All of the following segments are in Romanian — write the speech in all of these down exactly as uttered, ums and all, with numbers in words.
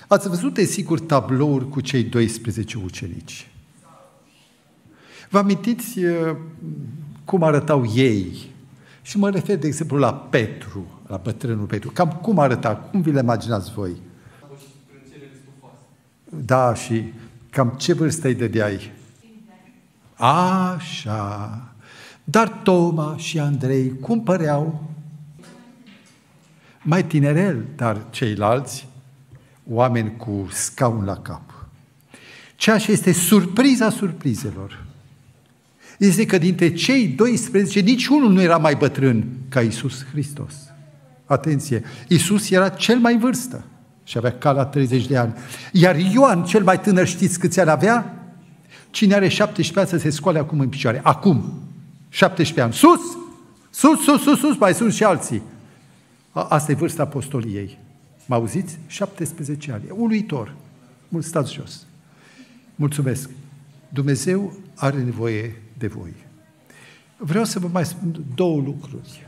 Ați văzut, desigur, tablouri cu cei doisprezece ucenici. Vă amintiți cum arătau ei? Și mă refer, de exemplu, la Petru, la bătrânul Petru. Cam cum arăta? Cum vi le imaginați voi? Da, și cam ce vârstă îi dădeai? Așa. Dar Toma și Andrei, cum păreau? Mai tinerel, dar ceilalți, oameni cu scaun la cap. Ceea ce este surpriza surprizelor este că dintre cei doisprezece, niciunul nu era mai bătrân ca Iisus Hristos. Atenție! Iisus era cel mai în vârstă și avea ca la treizeci de ani. Iar Ioan, cel mai tânăr, știți câți ani avea? Cine are șaptesprezece ani să se scoale acum în picioare. Acum! șaptesprezece ani. Sus! Sus, sus, sus, sus, mai sunt și alții. Asta e vârsta apostoliei. Mă auziți? șaptesprezece ani. Uluitor. Mult stați jos. Mulțumesc. Dumnezeu are nevoie de voi. Vreau să vă mai spun două lucruri.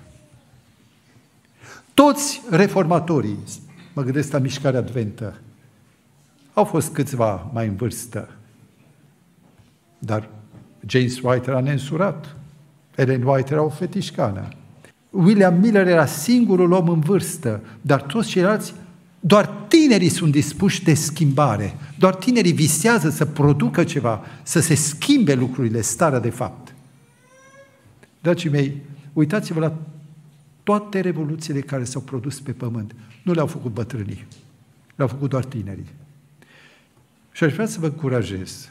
Toți reformatorii, mă gândesc la mișcarea adventă, au fost câțiva mai în vârstă, dar James White era neînsurat, Ellen White era o fetișcană, William Miller era singurul om în vârstă, dar toți ceilalți, doar tinerii sunt dispuși de schimbare, doar tinerii visează să producă ceva, să se schimbe lucrurile, starea de fapt. Dragii mei, uitați-vă la toate revoluțiile care s-au produs pe pământ. Nu le-au făcut bătrânii, le-au făcut doar tinerii. Și aș vrea să vă încurajez.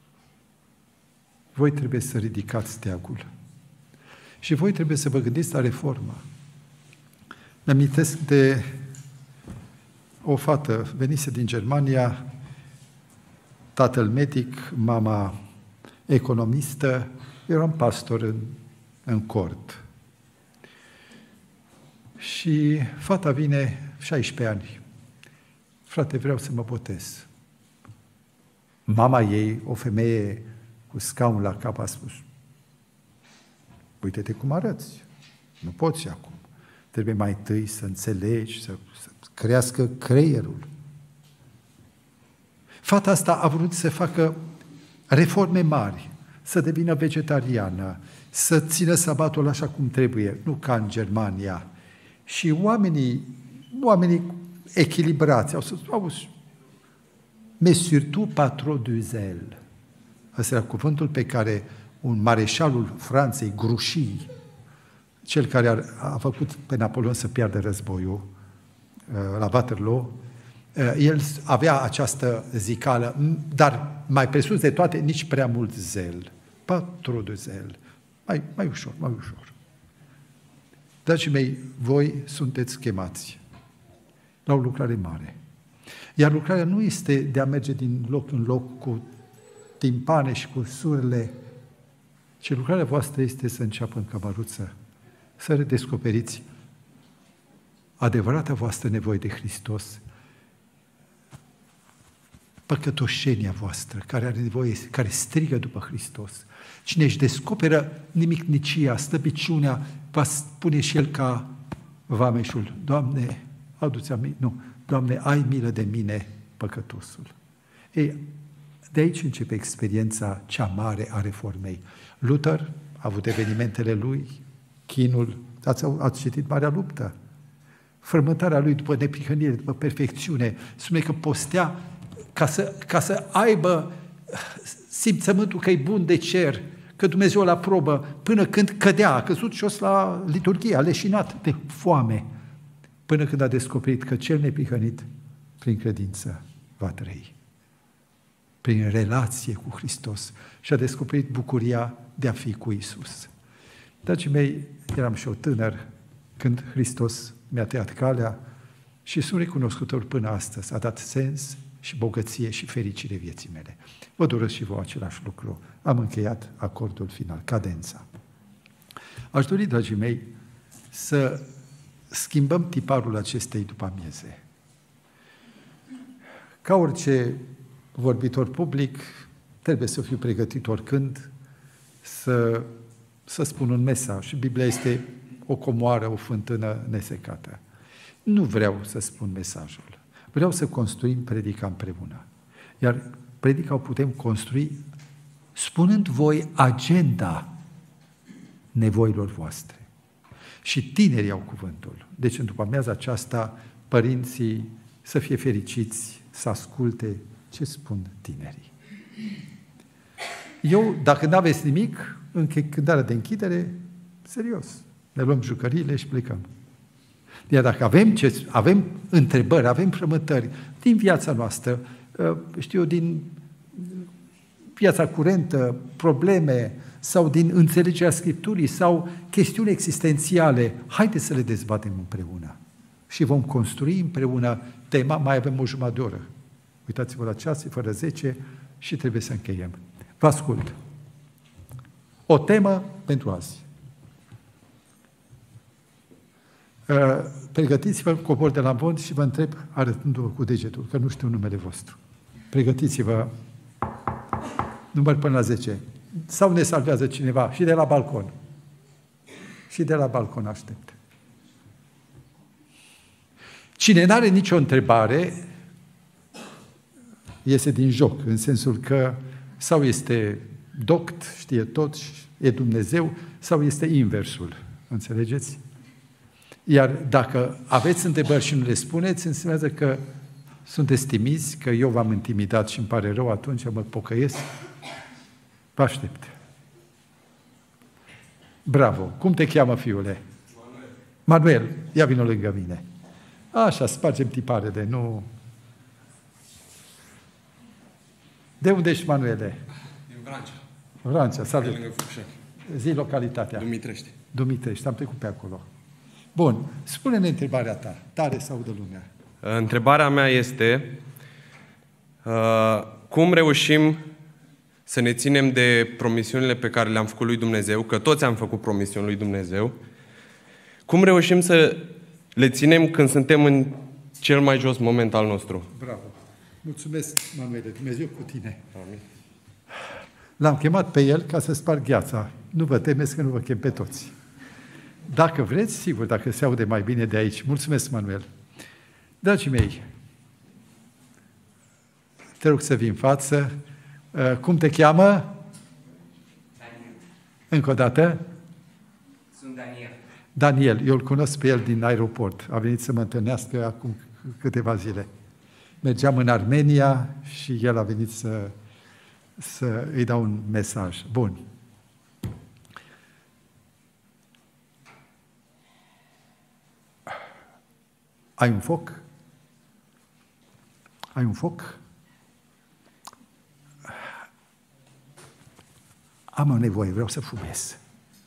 Voi trebuie să ridicați steagul. Și voi trebuie să vă gândiți la reformă. Mi-amintesc de o fată, venise din Germania, tatăl medic, mama economistă, eram pastor în, în cort. Și fata vine, șaisprezece ani, frate, vreau să mă botez. Mama ei, o femeie cu scaun la cap, a spus, uite-te cum arăți, nu poți acum. Trebuie mai întâi să înțelegi, să, să crească creierul. Fata asta a vrut să facă reforme mari, să devină vegetariană, să țină sabatul așa cum trebuie, nu ca în Germania. Și oamenii, oamenii echilibrați au spus, auzi, mais surtout pas trop de zèle. Ăsta era cuvântul pe care un mareșalul Franței, Grouchy, cel care a, a făcut pe Napoleon să piardă războiul la Waterloo, el avea această zicală, dar mai presus de toate, nici prea mult zel. Patru de zel. Mai, mai ușor, mai ușor. Dragii mei, voi sunteți chemați la o lucrare mare. Iar lucrarea nu este de a merge din loc în loc cu timpane și cu surle, ci lucrarea voastră este să înceapă în cămăruță, să redescoperiți adevărata voastră nevoie de Hristos, păcătoșenia voastră, care are nevoie, care strigă după Hristos. Cine își descoperă nimicnicia, slăbiciunea, va spune și el ca vameșul, Doamne, adu-ți aminte, nu, Doamne, ai milă de mine, păcătosul. Ei, de aici începe experiența cea mare a reformei. Luther a avut evenimentele lui, chinul, ați, ați citit Marea Luptă, frământarea lui după neprihănire, după perfecțiune, spune că postea ca să, ca să aibă simțământul că e bun de cer, că Dumnezeu îl aprobă, până când cădea, a căzut jos la liturghie, a leșinat de foame, până când a descoperit că cel neprihănit, prin credință, va trăi. Prin relație cu Hristos. Și a descoperit bucuria de a fi cu Iisus. Dragii mei, eram și eu tânăr când Hristos mi-a tăiat calea și sunt recunoscător până astăzi. A dat sens și bogăție și fericire vieții mele. Vă doresc și vouă același lucru. Am încheiat acordul final, cadența. Aș dori, dragii mei, să schimbăm tiparul acestei după amieze. Ca orice vorbitor public, trebuie să fiu pregătit oricând să, să spun un mesaj. Și Biblia este o comoară, o fântână nesecată. Nu vreau să spun mesajul. Vreau să construim predica împreună. Iar predica o putem construi spunând voi agenda nevoilor voastre. Și tinerii au cuvântul. Deci în după-amiaza aceasta, părinții să fie fericiți, să asculte ce spun tinerii. Eu, dacă nu aveți nimic, în cântarea de închidere, serios, ne luăm jucăriile și plecăm. Iar dacă avem, ce, avem întrebări, avem frământări din viața noastră, știu eu, din viața curentă, probleme, sau din înțelegerea Scripturii, sau chestiuni existențiale, haideți să le dezbatem împreună. Și vom construi împreună tema, mai avem o jumătate de oră. Uitați-vă la ceas, e fără zece și trebuie să încheiem. Vă ascult. O temă pentru azi. Pregătiți-vă, cobor de la vod și vă întreb, arătându-vă cu degetul, că nu știu numele vostru. Pregătiți-vă, număr până la zece. Sau ne salvează cineva și de la balcon. Și de la balcon aștept. Cine n-are nicio întrebare, iese din joc, în sensul că sau este doct, știe tot, e Dumnezeu, sau este inversul. Înțelegeți? Iar dacă aveți întrebări și nu le spuneți, înseamnă că sunteți timizi, că eu v-am intimidat și îmi pare rău, atunci mă pocăiesc. Vă aștept. Bravo! Cum te cheamă, fiule? Manuel. Manuel, ia vină lângă mine. Așa, spargem tiparele, nu... De unde ești, Manuele? Din Vrancea. Vrancea, salut. De lângă Făpșani. Zi localitatea. Dumitrești. Dumitrești, am trecut pe acolo. Bun, spune-ne întrebarea ta, tare sau de lumea. Întrebarea mea este uh, cum reușim să ne ținem de promisiunile pe care le-am făcut lui Dumnezeu, că toți am făcut promisiuni lui Dumnezeu, cum reușim să le ținem când suntem în cel mai jos moment al nostru? Bravo! Mulțumesc, Manuele, Dumnezeu cu tine. Amin. L-am chemat pe el ca să sparg gheața. Nu vă temeți că nu vă chem pe toți. Dacă vreți, sigur, dacă se aude mai bine de aici. Mulțumesc, Manuel. Dragii mei, te rog să vii în față. Cum te cheamă? Daniel. Încă o dată? Sunt Daniel. Daniel, eu îl cunosc pe el din aeroport. A venit să mă întâlnească acum câteva zile. Mergeam în Armenia și el a venit să, să îi dau un mesaj. Bun. Ai un foc? Ai un foc? Am o nevoie, vreau să fumez.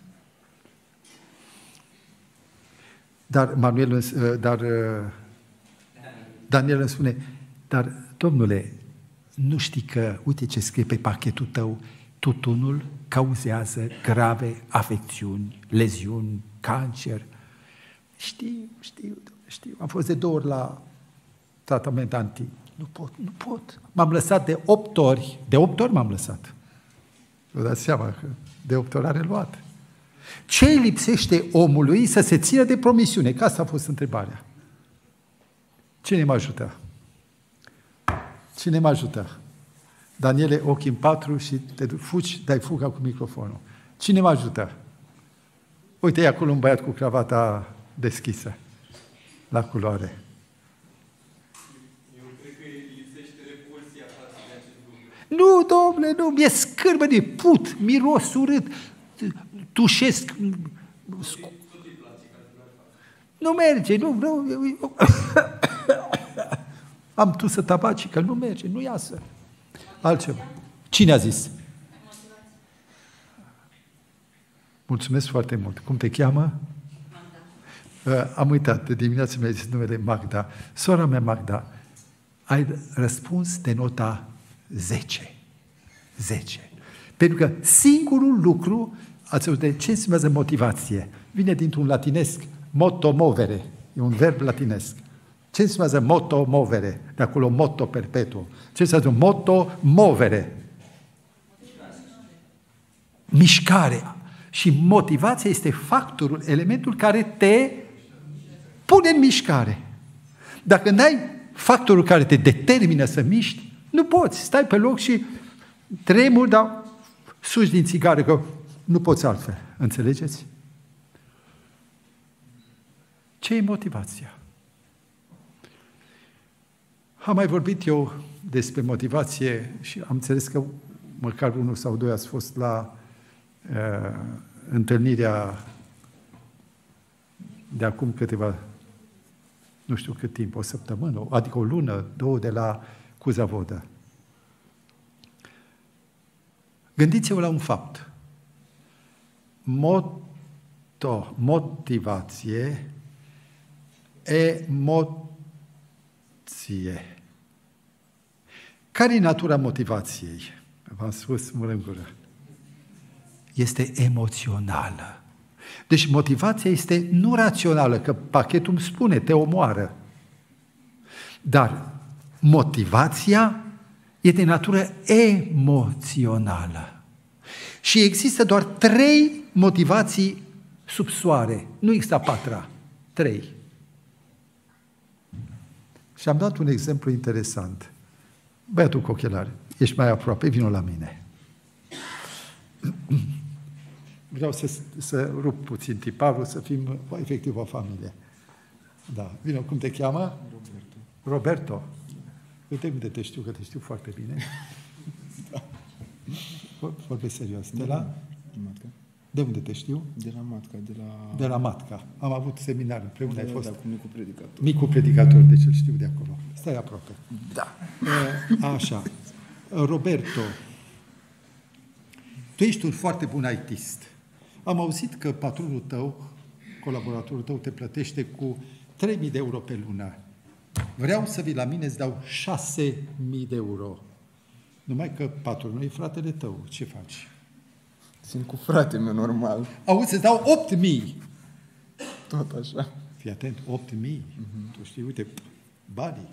Dar Manuel, dar Daniel îmi spune, dar, domnule, nu știi că, uite ce scrie pe pachetul tău, tutunul cauzează grave afecțiuni, leziuni, cancer. Știu, știu, știu. Am fost de două ori la tratament anti. Nu pot, nu pot. M-am lăsat de opt ori, de opt ori m-am lăsat. Vă dați seama că de opt ori are luat. Ce îi lipsește omului să se țină de promisiune? Că asta a fost întrebarea. Cine mă ajută? Cine mă ajută? Daniele, ochii în patru și te fugi, dai fuga cu microfonul. Cine mă ajută? Uite, e acolo un băiat cu cravata deschisă, la culoare. Eu cred că lipsește repulsia față de acest lucru. Nu, domnule, nu, mi-e scârbă de put, miros urât, tușesc. Nu merge, nu, nu. nu. Am tusă tabacică, nu merge, nu iasă. Altceva. Cine a zis? Mulțumesc foarte mult. Cum te cheamă? Magda. Am uitat, de dimineață mi-a zis numele Magda. Sora mea Magda, ai răspuns de nota zece. zece. Pentru că singurul lucru, ați auzit de ce înseamnă motivație? Vine dintr-un latinesc, motomovere. E un verb latinesc. Ce înseamnă motomovere? De acolo moto perpetuo. Ce înseamnă motomovere? Mișcare. Și motivația este factorul, elementul care te pune în mișcare. Dacă n-ai factorul care te determină să miști, nu poți. Stai pe loc și tremuri, dar suși din țigară, că nu poți altfel. Înțelegeți? Ce e motivația? Am mai vorbit eu despre motivație și am înțeles că măcar unul sau doi ați fost la uh, întâlnirea de acum câteva, nu știu cât timp, o săptămână, adică o lună, două de la Cuza Vodă. Gândiți-vă la un fapt. Moto, motivație, emoție. Care e natura motivației? V-am spus mult în gură. Este emoțională. Deci motivația este nu rațională, că pachetul îmi spune, te omoară. Dar motivația e de natură emoțională. Și există doar trei motivații sub soare. Nu există a patra. Trei. Și am dat un exemplu interesant. Băiatul cu ochelari, ești mai aproape, vină la mine. Vreau să, să rup puțin tiparul, să fim efectiv o familie. Da. Vină, cum te cheamă? Roberto. Roberto. Uite unde te știu, că te știu foarte bine. Da. Vorbesc serios. De la? Matca. De unde te știu? De la Matca, de la... De la Matca. Am avut seminar împreună, de, ai fost... Da, cu micul predicator. Micul predicator, deci îl știu de acolo. Stai aproape. Da. Așa. Roberto, tu ești un foarte bun artist. Am auzit că patronul tău, colaboratorul tău, te plătește cu trei mii de euro pe lună. Vreau să vii la mine, îți dau șase mii de euro. Numai că patronul e fratele tău. Ce faci? Sunt cu fratele meu, normal. Auzi, îți dau opt mii. Tot așa. Fii atent, opt mii. Uh-huh. Tu știi, uite, banii.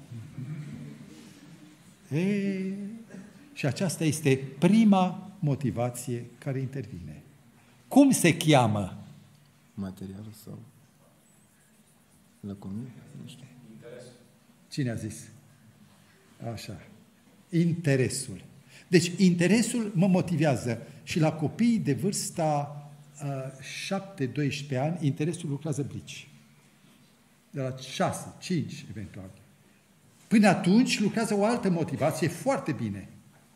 Uh-huh. E, și aceasta este prima motivație care intervine. Cum se cheamă? Material sau lăcomie? Nu știu. Cine a zis? Așa. Interesul. Deci, interesul mă motivează. Și la copiii de vârsta uh, șapte doisprezece ani, interesul lucrează blici. De la șase, cinci, eventual. Până atunci lucrează o altă motivație foarte bine.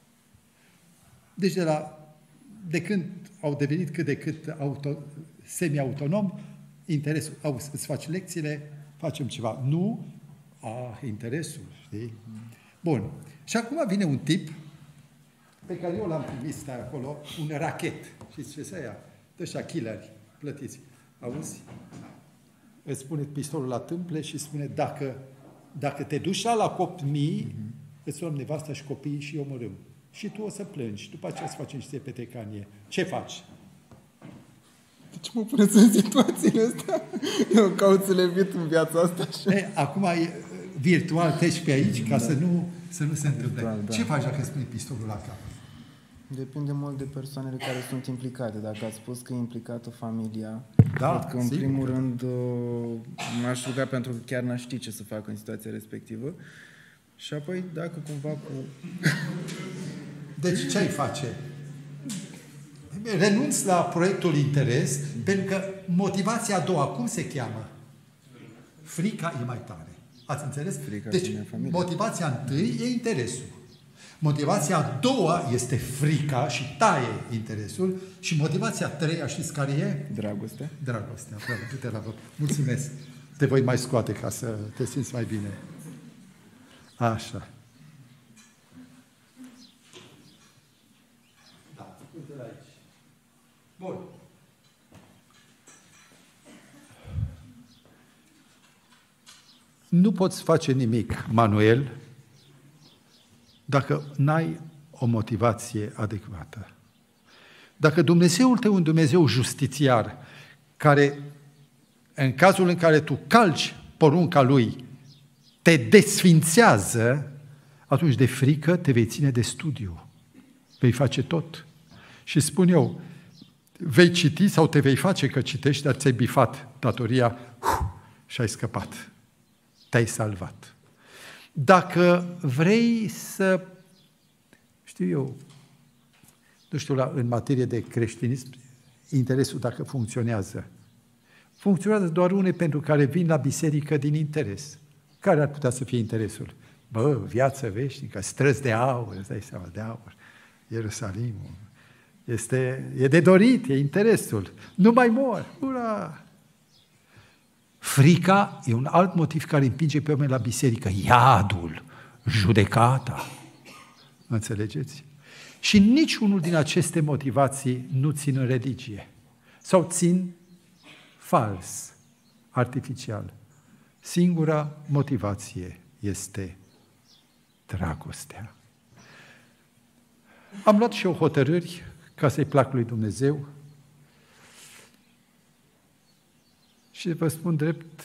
Deci de la de când au devenit cât de cât auto, semi-autonom, interesul, au, îți faci lecțiile, facem ceva. Nu, a, interesul, știi? Bun. Și acum vine un tip pe care eu l-am primit, stai acolo, un rachet. Și ce să ia? De ăștia killeri, plătiți. Auzi? Îți spune pistolul la tâmple și spune, dacă, dacă te duci la opt mii, mm-hmm. îți luăm nevasta și copiii și omorâm. Și tu o să plângi. După aceea să facem și petecanie. Ce faci? De ce mă puneți în situațiile astea? Eu caut să le evit în viața asta. Așa. E, acum e virtual, treci pe aici ca da. să, nu, să nu se întâmple. Da, da. Ce faci dacă îți pui pistolul la cap? Depinde mult de persoanele care sunt implicate. Dacă ați spus că e implicată familia, da, cred că în sigur. primul rând m-aș ruga pentru că chiar n-aș ști ce să fac în situația respectivă. Și apoi, dacă cumva cu... Deci ce ai face? Renunți la proiectul interes, pentru că motivația a doua, cum se cheamă? Frica e mai tare. Ați înțeles? Frica deci, motivația întâi e interesul. Motivația a doua este frica și taie interesul și motivația a treia, știți care e? Dragostea. Dragostea, bravo, du-te la vot. Mulțumesc. Te voi mai scoate ca să te simți mai bine. Așa. Da, uite la aici. Bun. Nu poți face nimic, Manuel, dacă n-ai o motivație adecvată. Dacă Dumnezeul tău e un Dumnezeu justițiar, care, în cazul în care tu calci porunca Lui, te desfințează, atunci de frică te vei ține de studiu. Vei face tot. Și spun eu, vei citi sau te vei face că citești, dar ți-ai bifat datoria uf, și ai scăpat. Te-ai salvat. Dacă vrei să, știu eu, nu știu, la, în materie de creștinism, interesul dacă funcționează. Funcționează doar unei pentru care vin la biserică din interes. Care ar putea să fie interesul? Bă, viață veșnică, străzi de aur, îți dai seama, de aur, Ierusalimul. Este, e de dorit, e interesul. Nu mai mor, ura! Frica e un alt motiv care împinge pe oameni la biserică. Iadul, judecata. Înțelegeți? Și niciunul din aceste motivații nu țin în religie. Sau țin fals, artificial. Singura motivație este dragostea. Am luat și eu hotărâri ca să-i plac lui Dumnezeu și vă spun drept,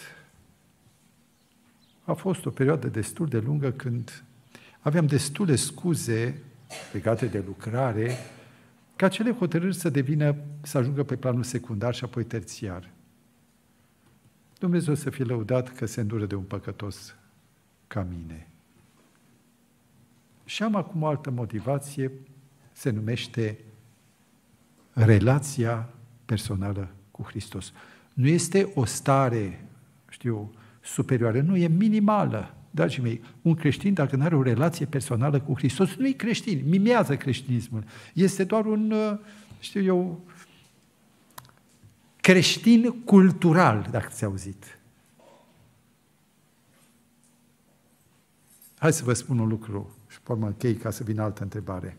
a fost o perioadă destul de lungă când aveam destule scuze legate de lucrare ca acele hotărâri să devină, să ajungă pe planul secundar și apoi terțiar. Dumnezeu să fie lăudat că se îndură de un păcătos ca mine. Și am acum o altă motivație, se numește relația personală cu Hristos. Nu este o stare, știu, superioară, nu, e minimală. Dragii mei, un creștin, dacă nu are o relație personală cu Hristos, nu e creștin, mimează creștinismul. Este doar un, știu eu, creștin cultural, dacă ți-ai auzit. Hai să vă spun un lucru și pe urmă închei ca să vină altă întrebare.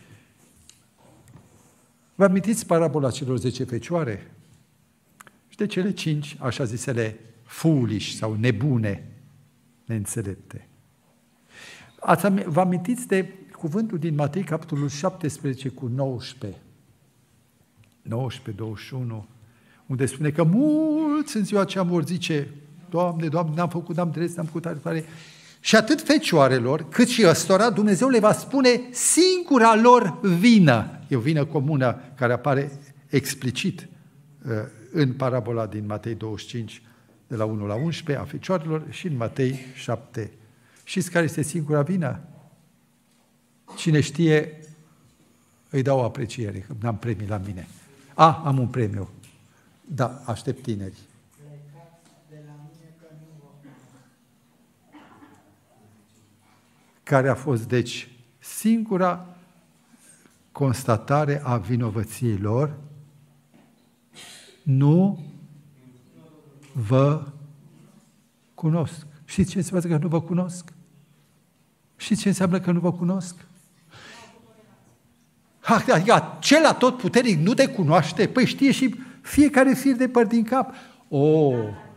Vă amintiți parabola celor zece fecioare? Și de cele cinci, așa zisele, foolish sau nebune, neînțelepte. Ați, vă amintiți de cuvântul din Matei, capitolul șaptesprezece cu nouăsprezece, nouăsprezece, douăzeci și unu, unde spune că mulți în ziua aceea vor zice, Doamne, Doamne, n-am făcut, n-am drept, n-am făcut tare. Și atât fecioarelor, cât și ăstora, Dumnezeu le va spune singura lor vină. E o vină comună care apare explicit în parabola din Matei douăzeci și cinci, de la unu la unsprezece, a fecioarelor, și în Matei șapte. Știți care este singura vină? Cine știe, îi dau o apreciere, că n-am premii la mine. A, am un premiu. Da, aștept tineri. Care a fost, deci, singura constatare a vinovăției lor, nu vă cunosc. Știți ce înseamnă că nu vă cunosc? Știți ce înseamnă că nu vă cunosc? Adică acel atotputernic nu te cunoaște? Păi știe și fiecare fir de păr din cap. O!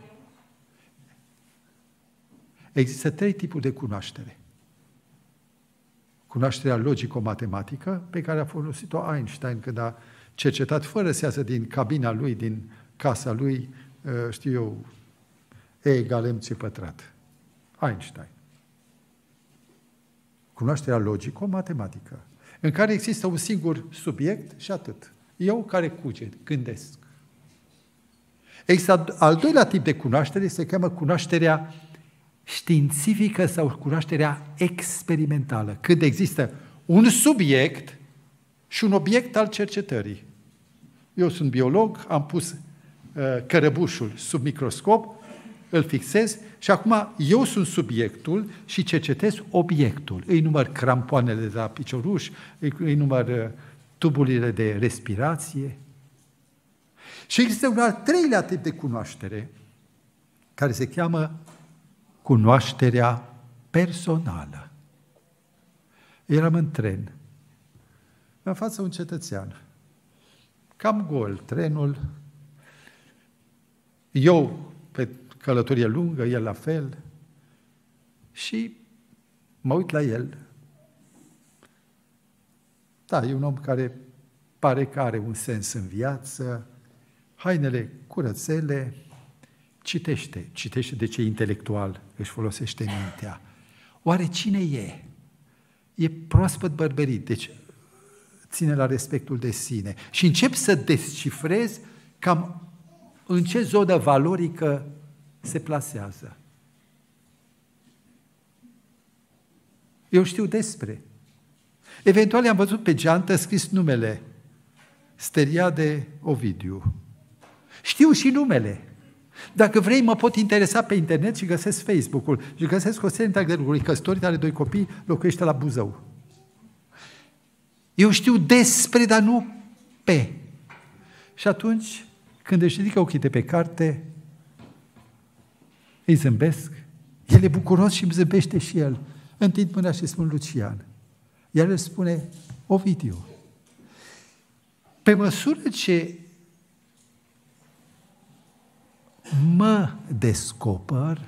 Există trei tipuri de cunoaștere. Cunoașterea logico-matematică, pe care a folosit-o Einstein când a cercetat fără să iasă din cabina lui, din casa lui, știu eu, E egal mc pătrat. Einstein. Cunoașterea logico-matematică, în care există un singur subiect și atât. Eu care cuget, gândesc. Există al doilea tip de cunoaștere, se cheamă cunoașterea științifică sau cunoașterea experimentală, când există un subiect și un obiect al cercetării. Eu sunt biolog, am pus uh, cărăbușul sub microscop, îl fixez și acum eu sunt subiectul și cercetez obiectul. Îi număr crampoanele de la picioruș, îi, îi număr uh, tuburile de respirație. Și există un al treilea tip de cunoaștere, care se cheamă cunoașterea personală. Eram în tren. În fața un cetățean. Cam gol trenul. Eu pe călătorie lungă, el la fel. Și mă uit la el. Da, e un om care pare că are un sens în viață, hainele curățele, citește, citește de ce intelectual, își folosește mintea. Oare cine e? E proaspăt bărberit, deci ține la respectul de sine. Și încep să descifrez cam în ce zonă valorică se plasează. Eu știu despre. Eventual am văzut pe geantă scris numele Steriade Ovidiu. Știu și numele. Dacă vrei, mă pot interesa pe internet și găsesc Facebook-ul și găsesc o serie întreagă de lucruri. Căsătorit, are doi copii, locuiește la Buzău. Eu știu despre, dar nu pe. Și atunci, când își ridică ochii de pe carte, îi zâmbesc, el e bucuros și îmi zâmbește și el. Întind mâna și spun Lucian. Iar îl spune Ovidiu. Pe măsură ce mă descoper,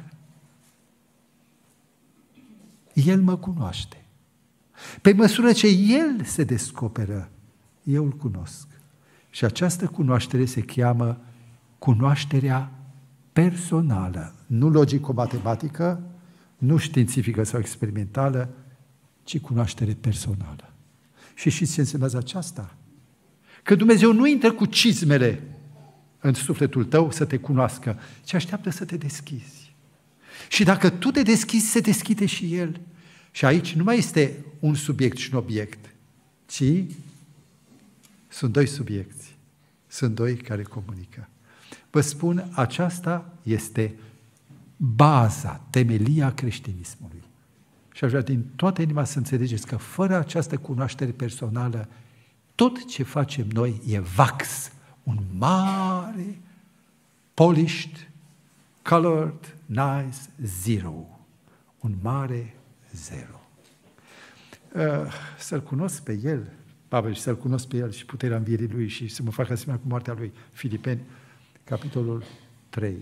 el mă cunoaște. Pe măsură ce el se descoperă, eu îl cunosc. Și această cunoaștere se cheamă cunoașterea personală, nu logico-matematică, nu științifică sau experimentală, ci cunoaștere personală. Și știți ce înseamnă aceasta? Că Dumnezeu nu intră cu cizmele în sufletul tău să te cunoască, ci așteaptă să te deschizi. Și dacă tu te deschizi, se deschide și El. Și aici nu mai este un subiect și un obiect, ci sunt doi subiecti. Sunt doi care comunică. Vă spun, aceasta este baza, temelia creștinismului. Și aș vrea din toată inima să înțelegeți că fără această cunoaștere personală, tot ce facem noi e vax, un mare, polished, colored, nice zero. Un mare zero. Uh, să-L cunosc pe El, Pavel, și să-L cunosc pe El și puterea învierii Lui și să mă facă asemenea cu moartea Lui. Filipeni, capitolul trei.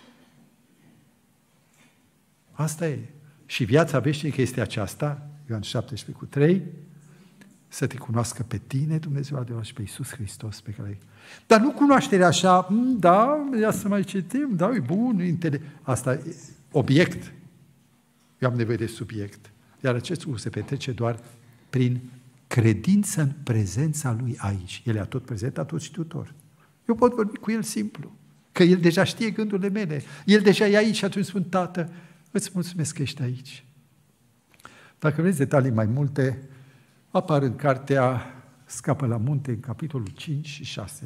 Asta e. Și viața veșnică este aceasta, Ioan șaptesprezece cu trei, să te cunoască pe tine, Dumnezeu adevărat, și pe Iisus Hristos pe care... Dar nu cunoașterea așa, da, ia să mai citim, da, e bun, e intele... Asta e obiect. Eu am nevoie de subiect. Iar acest lucru se petrece doar prin credință în prezența Lui aici. El e tot prezent, tot știutor. Eu pot vorbi cu El simplu, că El deja știe gândurile mele. El deja e aici și atunci spun, Tată, îți mulțumesc că ești aici. Dacă vreți detalii mai multe, apar în cartea Scapă la munte, în capitolul cinci și șase.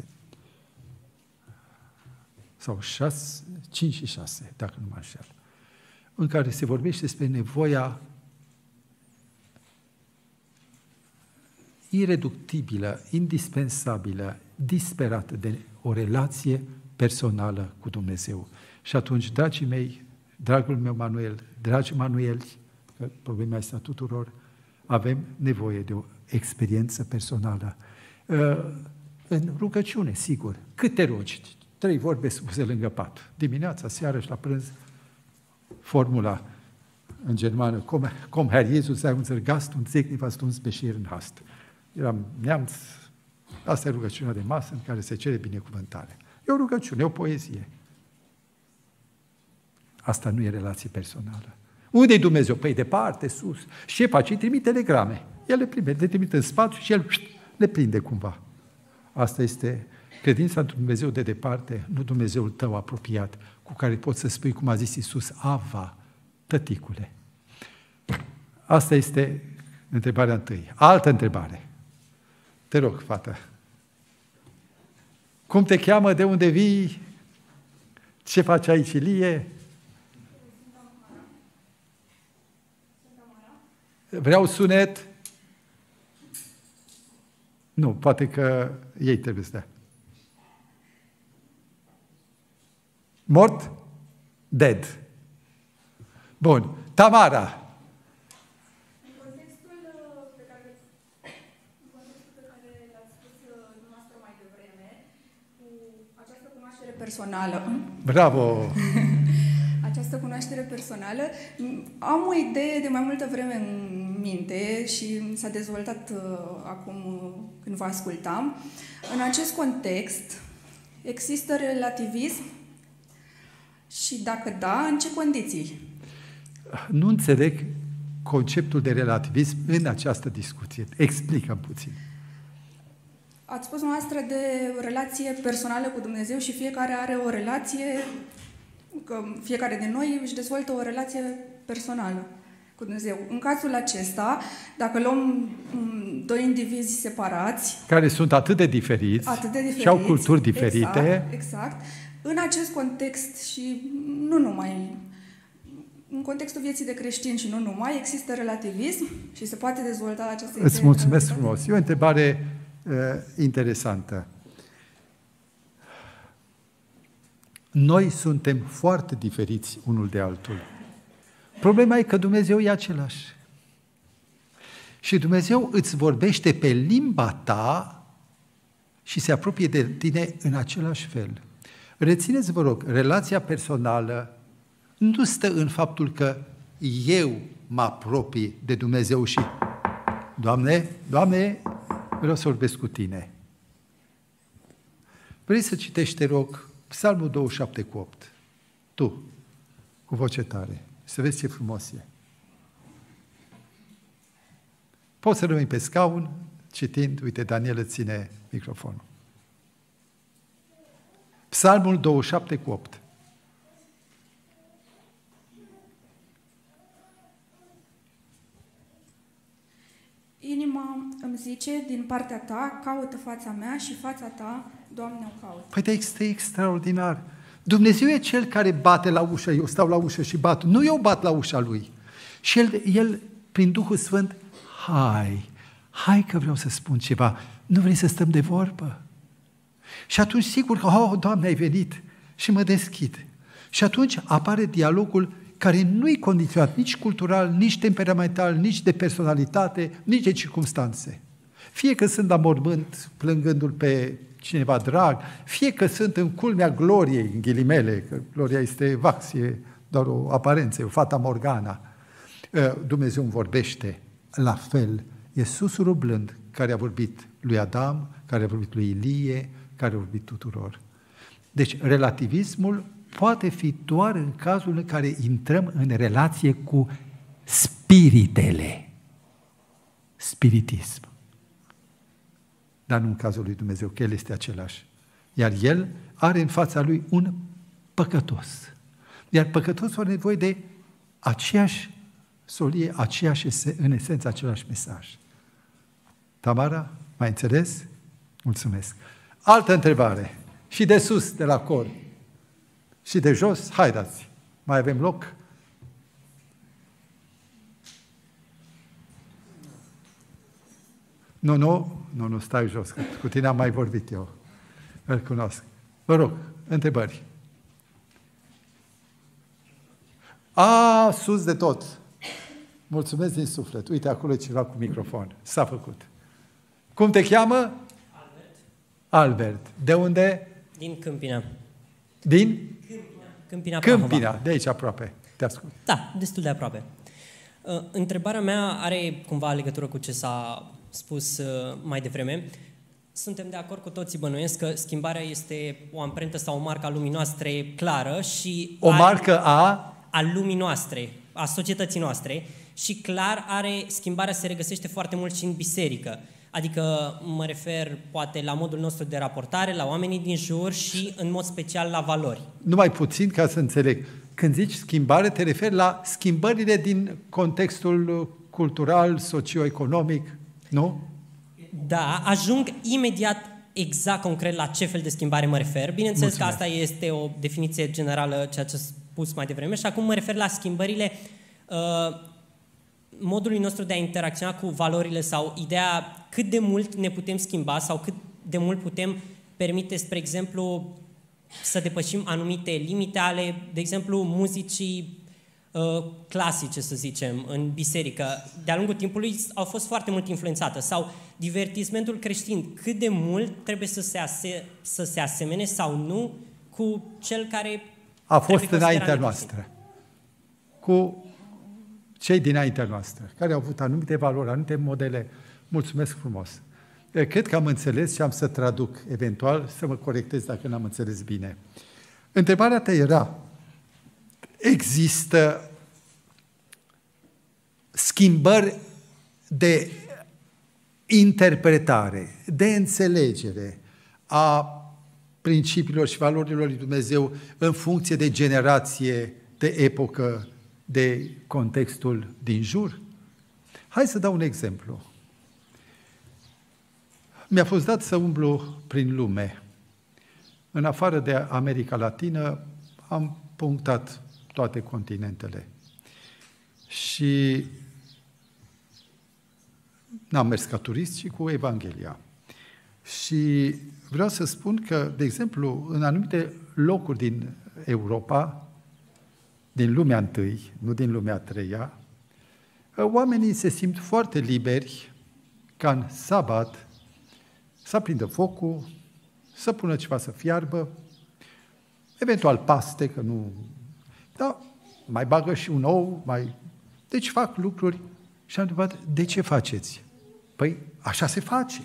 Sau șase, cinci și șase, dacă nu mă înșel. În care se vorbește despre nevoia ireductibilă, indispensabilă, disperată de o relație personală cu Dumnezeu. Și atunci, dragii mei, dragul meu Manuel, dragi Manueli, că problema este a tuturor, avem nevoie de o experiență personală. În rugăciune, sigur. Cât te rogi? Trei vorbe spuse lângă pat. Dimineața, seara și la prânz. Formula în germană, Komm, komm Herr Jesus, sei unser Gast und segne, was du uns bescheren hast. Eram neamț, asta e rugăciunea de masă în care se cere binecuvântare. E o rugăciune, e o poezie. Asta nu e relație personală. Unde e Dumnezeu? Păi departe, sus. Și ce face? Îi trimite telegrame. El le prinde, le trimite în spațiu și el le prinde cumva. Asta este credința în Dumnezeu de departe, nu Dumnezeul tău apropiat, cu care poți să spui, cum a zis Iisus, Ava, tăticule. Asta este întrebarea întâi. Altă întrebare. Te rog, fată. Cum te cheamă? De unde vii? Ce faci aici, Ilie? Vreau sunet. Nu, poate că ei trebuie să dea. Mort? Dead. Bun. Tamara. În contextul pe care, în contextul pe care l-ați spus dumneavoastră mai devreme, cu această cunoaștere personală. Bravo! Această cunoaștere personală, am o idee de mai multă vreme în minte și s-a dezvoltat uh, acum când vă ascultam. În acest context, există relativism? Și dacă da, în ce condiții? Nu înțeleg conceptul de relativism în această discuție. Explică-mi puțin. Ați spus noastră de relație personală cu Dumnezeu și fiecare are o relație, că fiecare de noi își dezvoltă o relație personală. cu Dumnezeu. În cazul acesta, dacă luăm doi indivizi separați, care sunt atât de diferiți, atât de diferiți și au culturi diferite, exact, exact, în acest context și nu numai, în contextul vieții de creștini și nu numai, există relativism și se poate dezvolta această idee. Îți mulțumesc frumos. E o întrebare uh, interesantă. Noi suntem foarte diferiți unul de altul. Problema e că Dumnezeu e același. Și Dumnezeu îți vorbește pe limba ta și se apropie de tine în același fel. Rețineți, vă rog, relația personală nu stă în faptul că eu mă apropii de Dumnezeu și Doamne, Doamne, vreau să vorbesc cu tine. Vrei să citești, te rog, Psalmul douăzeci și șapte cu opt. Tu, cu voce tare. Să vezi ce frumos e. Poți să rămâi pe scaun, citind, uite, Daniel îți ține microfonul. Psalmul douăzeci și șapte cu opt. Inima îmi zice, din partea ta, caută fața mea și fața ta, Doamne, o caut. Păi de este extraordinar. Dumnezeu e Cel care bate la ușă, eu stau la ușă și bat. Nu eu bat la ușa Lui. Și El, el prin Duhul Sfânt, hai, hai că vreau să spun ceva. Nu vrei să stăm de vorbă? Și atunci, sigur că, oh, Doamne, ai venit și mă deschid. Și atunci apare dialogul care nu-i condiționat nici cultural, nici temperamental, nici de personalitate, nici de circumstanțe. Fie că sunt la mormânt plângându-l pe cineva drag, fie că sunt în culmea gloriei, în ghilimele, că gloria este vax, e doar o aparență, e o fata Morgana. Dumnezeu îmi vorbește la fel. E susurul blând care a vorbit lui Adam, care a vorbit lui Ilie, care a vorbit tuturor. Deci relativismul poate fi doar în cazul în care intrăm în relație cu spiritele. Spiritism. Dar nu în cazul lui Dumnezeu, că El este același. Iar El are în fața Lui un păcătos. Iar păcătosul are nevoie de aceeași solie, aceeași, în esență, același mesaj. Tamara, mai înțeles? Mulțumesc. Altă întrebare. Și de sus, de la cor. Și de jos, haideți. Mai avem loc? Nu, nu, nu, nu, stai jos, că cu tine am mai vorbit eu. Îl cunosc. Vă rog, întrebări. A, sus de tot. Mulțumesc din suflet. Uite, acolo e ceva cu microfon. S-a făcut. Cum te cheamă? Albert. Albert. De unde? Din Câmpina. Din? Câmpina. Câmpina, de aici aproape. Te ascult. Da, destul de aproape. Uh, întrebarea mea are cumva legătură cu ce s-a spus uh, mai devreme. Suntem de acord cu toții, bănuiesc, că schimbarea este o amprentă sau o marcă a lumii noastre clară și... O marcă a? A lumii noastre, a societății noastre și clar are, schimbarea se regăsește foarte mult și în biserică. Adică mă refer poate la modul nostru de raportare, la oamenii din jur și în mod special la valori. Numai puțin ca să înțeleg. Când zici schimbare, te referi la schimbările din contextul cultural, socioeconomic, nu? Da, ajung imediat exact concret la ce fel de schimbare mă refer. Bineînțeles Mulțumesc. că asta este o definiție generală, ceea ce a spus mai devreme, și acum mă refer la schimbările uh, modului nostru de a interacționa cu valorile sau ideea cât de mult ne putem schimba sau cât de mult putem permite, spre exemplu, să depășim anumite limite ale, de exemplu, muzicii uh, clasice, să zicem, în biserică. De-a lungul timpului au fost foarte mult influențată. Sau divertismentul creștin, cât de mult trebuie să se, ase- să se asemene sau nu cu cel care A fost trebuie înaintea considerat noastră. Cu cei dinaintea noastră, care au avut anumite valori, anumite modele. Mulțumesc frumos. Cred că am înțeles și am să traduc, eventual, să mă corectez dacă n-am înțeles bine. Întrebarea ta era, există schimbări de interpretare, de înțelegere a principiilor și valorilor lui Dumnezeu în funcție de generație, de epocă de contextul din jur? Hai să dau un exemplu. Mi-a fost dat să umblu prin lume. În afară de America Latină, am punctat toate continentele. Și n-am mers ca turist, ci cu Evanghelia. Și vreau să spun că, de exemplu, în anumite locuri din Europa, din lumea întâi, nu din lumea a treia, oamenii se simt foarte liberi ca în sabat să aprindă focul, să pună ceva să fiarbă, eventual paste, că nu... Da, mai bagă și un ou, mai... Deci fac lucruri și am întrebat, de ce faceți? Păi, așa se face.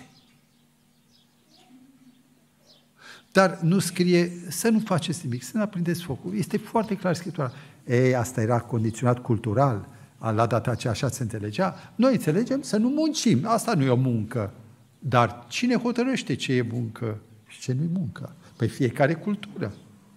Dar nu scrie să nu faceți nimic, să nu aprindeți focul. Este foarte clar Scriptura. Ei, asta era condiționat cultural. La data aceea așa se înțelegea. Noi înțelegem să nu muncim. Asta nu e o muncă. Dar cine hotărăște ce e muncă și ce nu e muncă? Păi fiecare cultură.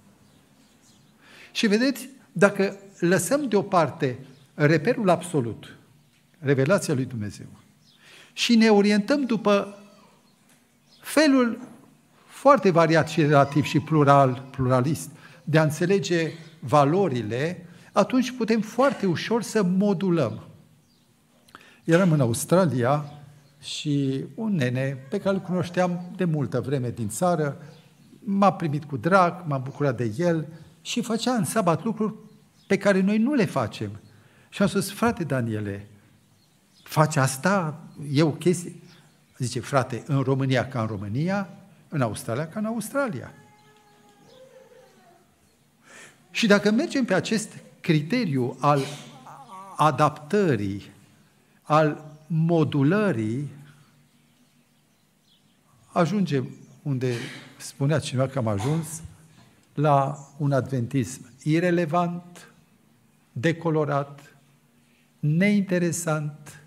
Și vedeți, dacă lăsăm deoparte reperul absolut, revelația lui Dumnezeu, și ne orientăm după felul foarte variat și relativ și plural, pluralist de a înțelege valorile, atunci putem foarte ușor să modulăm. Eram în Australia și un nene pe care îl cunoșteam de multă vreme din țară, m-a primit cu drag, m-am bucurat de el și făcea în sabat lucruri pe care noi nu le facem. Și am spus, frate Daniele, faci asta? E o chestie? Zice, frate, în România ca în România, în Australia ca în Australia. Și dacă mergem pe acest criteriu al adaptării, al modulării, ajungem unde spunea cineva că am ajuns, la un adventism irelevant, decolorat, neinteresant,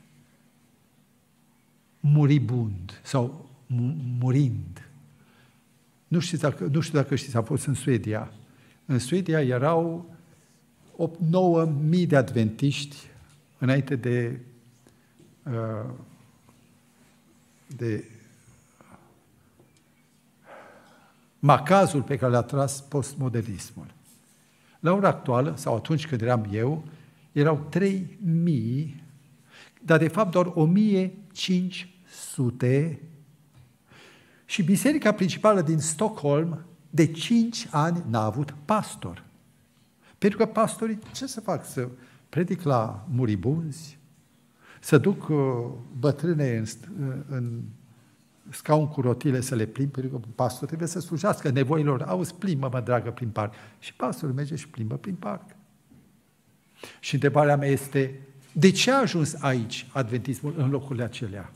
muribund sau murind. Nu știu dacă, nu știu dacă știți, am fost în Suedia. În Suedia erau opt nouă mii de adventiști înainte de, de macazul pe care l-a tras postmodernismul. La ora actuală, sau atunci când eram eu, erau trei mii, dar de fapt doar o mie cinci sute și biserica principală din Stockholm de cinci ani n-a avut pastor. Pentru că pastorii, ce să fac? Să predic la muribunzi? Să duc bătrâne în, în scaun cu rotile să le plimb, pentru că pastorul trebuie să slujească nevoilor. Auzi, plimbă, mă dragă, prin parc. Și pastorul merge și plimbă prin parc. Și întrebarea mea este, de ce a ajuns aici adventismul în locurile acelea?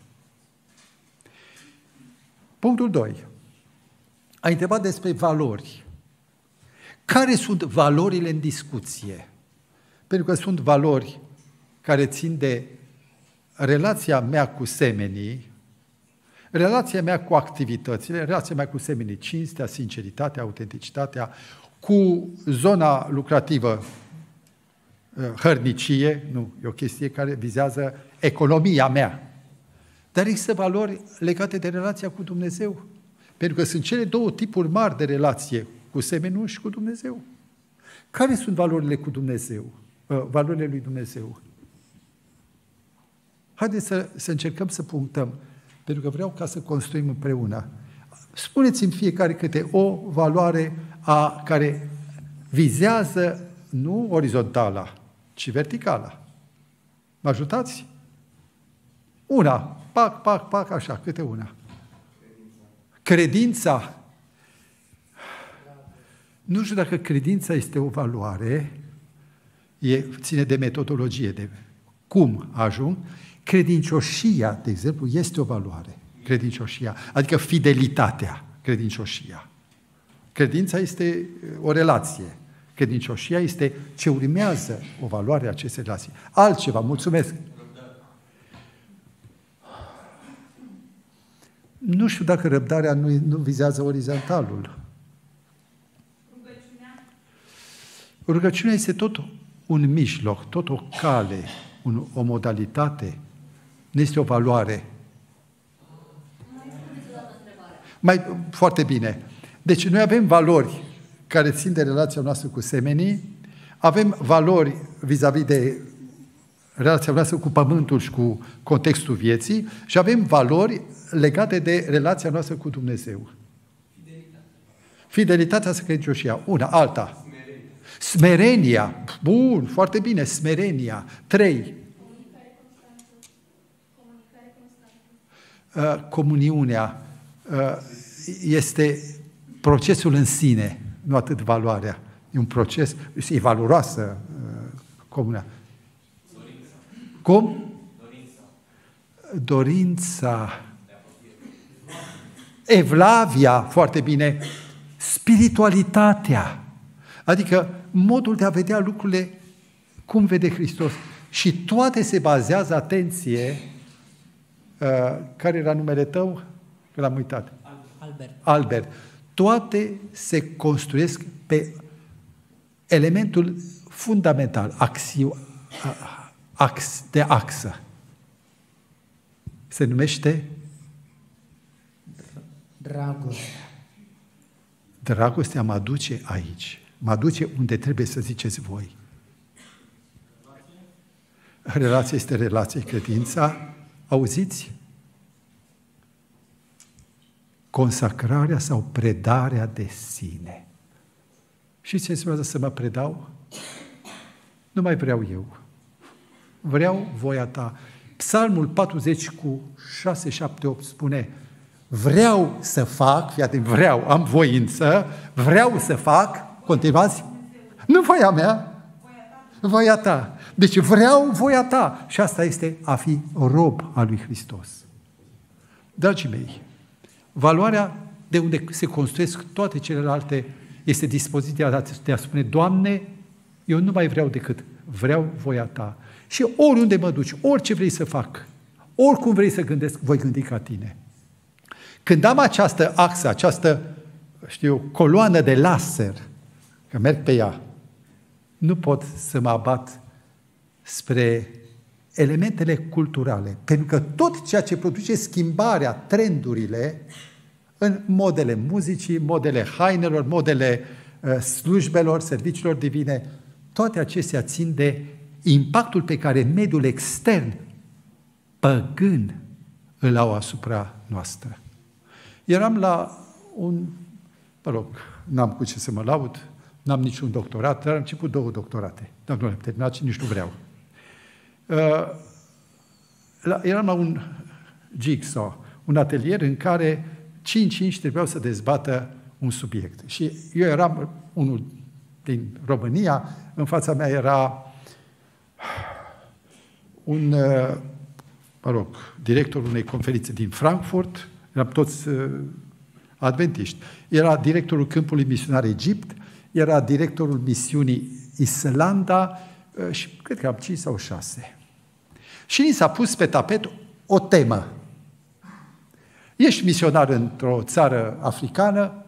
Punctul doi. A întrebat despre valori. Care sunt valorile în discuție? Pentru că sunt valori care țin de relația mea cu semenii, relația mea cu activitățile, relația mea cu semenii, cinstea, sinceritatea, autenticitatea, cu zona lucrativă, hărnicie, nu, e o chestie care vizează economia mea. Dar există valori legate de relația cu Dumnezeu. Pentru că sunt cele două tipuri mari de relație, cu semenul și cu Dumnezeu. Care sunt valorile cu Dumnezeu? Valorile lui Dumnezeu? Haideți să, să încercăm să punctăm, pentru că vreau ca să construim împreună. Spuneți-mi fiecare câte o valoare a, care vizează nu orizontala, ci verticala. Mă ajutați? Una. Pac, pac, pac, așa, câte una. Credința. Nu știu dacă credința este o valoare, e, ține de metodologie, de cum ajung. Credincioșia, de exemplu, este o valoare. Credincioșia, adică fidelitatea, credincioșia. Credința este o relație. Credincioșia este ce urmează o valoare a acestei relații. Altceva, mulțumesc. Nu știu dacă răbdarea nu, nu vizează orizontalul. Rugăciunea? Rugăciunea este tot un mijloc, tot o cale, un, o modalitate, nu este o valoare. Mai, foarte bine. Deci noi avem valori care țin de relația noastră cu semenii, avem valori vis-a-vis de relația noastră cu pământul și cu contextul vieții și avem valori legate de relația noastră cu Dumnezeu. Fidelitatea. Fidelitatea să credincioșia. Una, alta. Smerenia. Smerenia. Bun, foarte bine, smerenia. Trei. Comunicare constantă. Comunicare constantă. Uh, comuniunea uh, este procesul în sine, nu atât valoarea. E un proces, e valoroasă uh, comunia. Dorința. Cum? Dorința. Dorința. Evlavia, foarte bine. Spiritualitatea. Adică modul de a vedea lucrurile cum vede Hristos. Și toate se bazează, atenție, uh, care era numele tău? Că l-am uitat. Albert. Albert. Toate se construiesc pe elementul fundamental, axiu, ax, de axă. Se numește dragoste. Dragostea mă aduce aici. Mă aduce unde trebuie să ziceți voi. Relația este relație, credința. Auziți? Consacrarea sau predarea de sine. Și ce înseamnă să mă predau? Nu mai vreau eu. Vreau voia ta. Psalmul patruzeci cu șase, șapte, opt spune: vreau să fac, fii atent, vreau, am voință, vreau să fac, continuați, nu voia mea, voia ta. Deci vreau voia ta. Și asta este a fi rob al lui Hristos. Dragii mei, valoarea de unde se construiesc toate celelalte este dispoziția de a spune: Doamne, eu nu mai vreau decât vreau voia ta. Și oriunde mă duci, orice vrei să fac, oricum vrei să gândesc, voi gândi ca tine. Când am această axă, această, știu, coloană de laser, că merg pe ea, nu pot să mă abat spre elementele culturale, pentru că tot ceea ce produce schimbarea, trendurile, în modele muzicii, modele hainelor, modele uh, slujbelor, serviciilor divine, toate acestea țin de impactul pe care mediul extern, păgân, îl au asupra noastră. Eram la un, mă rog, n-am cu ce să mă laud, n-am niciun doctorat, dar am început două doctorate, dar nu le-am terminat și nici nu vreau. Uh, la, eram la un jigsaw, un atelier în care cinci inși trebuiau să dezbată un subiect. Și eu eram unul din România, în fața mea era un, mă rog, directorul unei conferințe din Frankfurt, eram toți adventiști. Era directorul câmpului misionar Egipt, era directorul misiunii Islanda și cred că am cinci sau șase. Și ni s-a pus pe tapet o temă. Ești misionar într-o țară africană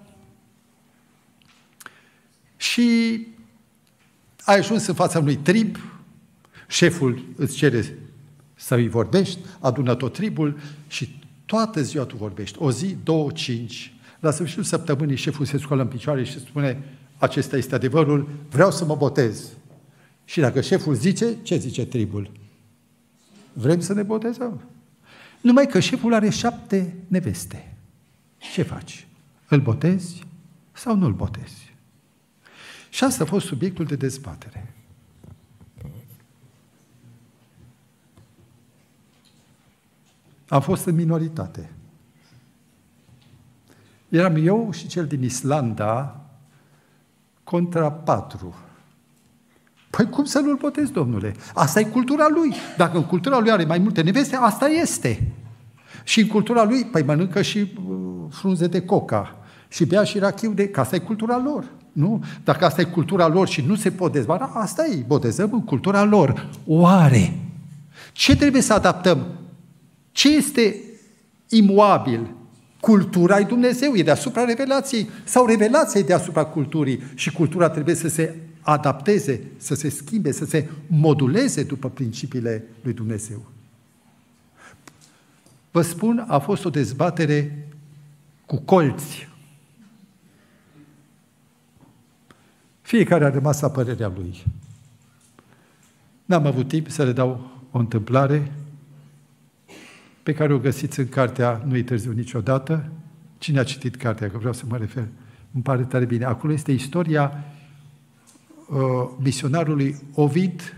și ai ajuns în fața unui trib, șeful îți cere să îi vorbești, adună tot tribul și toată ziua tu vorbești. O zi, două, cinci. La sfârșitul săptămânii șeful se scoală în picioare și spune: acesta este adevărul, vreau să mă botez. Și dacă șeful zice, ce zice tribul? Vrem să ne botezăm? Numai că șeful are șapte neveste. Ce faci? Îl botezi sau nu îl botezi? Și asta a fost subiectul de dezbatere. Am fost în minoritate. Eram eu și cel din Islanda contra patru. Păi cum să nu-l botezi, domnule? Asta e cultura lui. Dacă în cultura lui are mai multe neveste, asta este. Și în cultura lui, păi mănâncă și uh, frunze de coca și bea și rachiu de... Că asta e cultura lor. Nu? Dacă asta e cultura lor și nu se pot dezbate, asta e, botezăm în cultura lor. Oare? Ce trebuie să adaptăm? Ce este imuabil? Cultura e Dumnezeu, e deasupra revelației, sau revelația e deasupra culturii și cultura trebuie să se adapteze, să se schimbe, să se moduleze după principiile lui Dumnezeu. Vă spun, a fost o dezbatere cu colți. Fiecare a rămas la părerea lui. N-am avut timp să le dau o întâmplare pe care o găsiți în cartea Nu-i târziu niciodată. Cine a citit cartea? Că vreau să mă refer. Îmi pare tare bine. Acolo este istoria uh, misionarului Ovid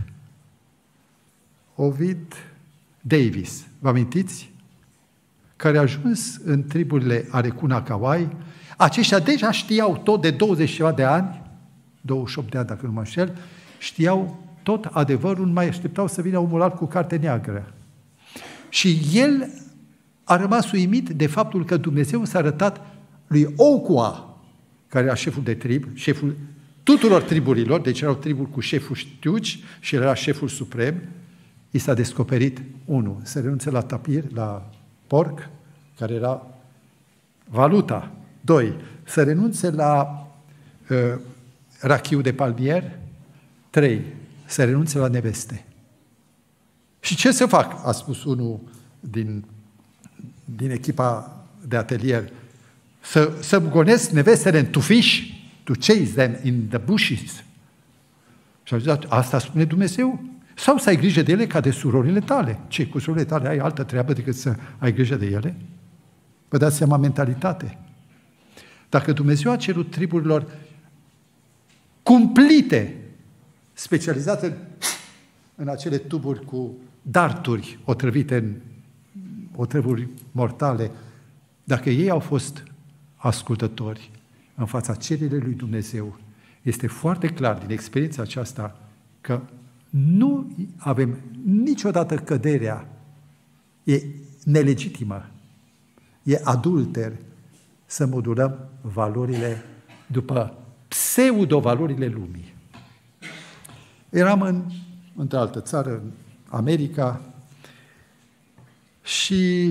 Ovid Davis. Vă amintiți? Care a ajuns în triburile Arecuna Kawai. Aceștia deja știau tot de douăzeci și ceva de ani, douăzeci și opt de ani dacă nu mă înșel, știau tot adevărul, nu mai așteptau să vină omul alt cu carte neagră. Și el a rămas uimit de faptul că Dumnezeu s-a arătat lui Okua, care era șeful de trib, șeful tuturor triburilor, deci erau triburi cu șeful știuci și el era șeful suprem, i s-a descoperit, unu, să renunțe la tapir, la porc, care era valuta. Doi, să renunțe la uh, rachiu de palmier. Trei, să renunțe la neveste. Și ce să fac? A spus unul din, din echipa de atelier. Să, să-mi gonesc nevestele în tufiș, to chase them in the bushes. Și a zis, asta spune Dumnezeu? Sau să ai grijă de ele ca de surorile tale? Ce, cu surorile tale ai altă treabă decât să ai grijă de ele? Vă dați seama mentalitate. Dacă Dumnezeu a cerut triburilor cumplite, specializate în, în acele tuburi cu darturi otrăvite în otrăvuri mortale, dacă ei au fost ascultători în fața cererii lui Dumnezeu, este foarte clar din experiența aceasta că nu avem niciodată căderea, e nelegitimă, e adulter să modulăm valorile după pseudo-valorile lumii. Eram în, într-o altă țară, în America, și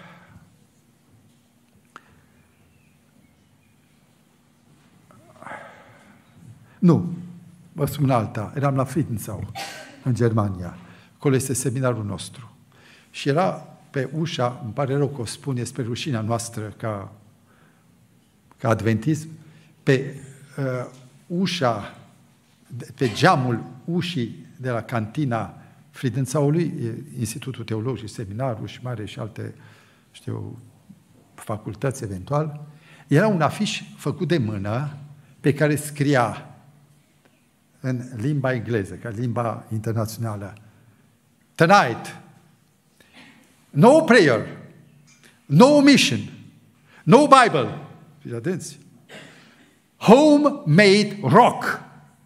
nu, vă spun alta, eram la Friedensau, în Germania. Acolo este seminarul nostru. Și era pe ușa, îmi pare rău că o spun, e spre rușinea noastră ca, ca adventism, pe uh, ușa, pe geamul ușii de la cantina Friedensauului, Institutul Teologic, seminarul și mare și alte, știu, facultăți eventual, era un afiș făcut de mână pe care scria în limba engleză, ca limba internațională, Tonight, no prayer, no mission, no Bible, fiți atenți, homemade rock.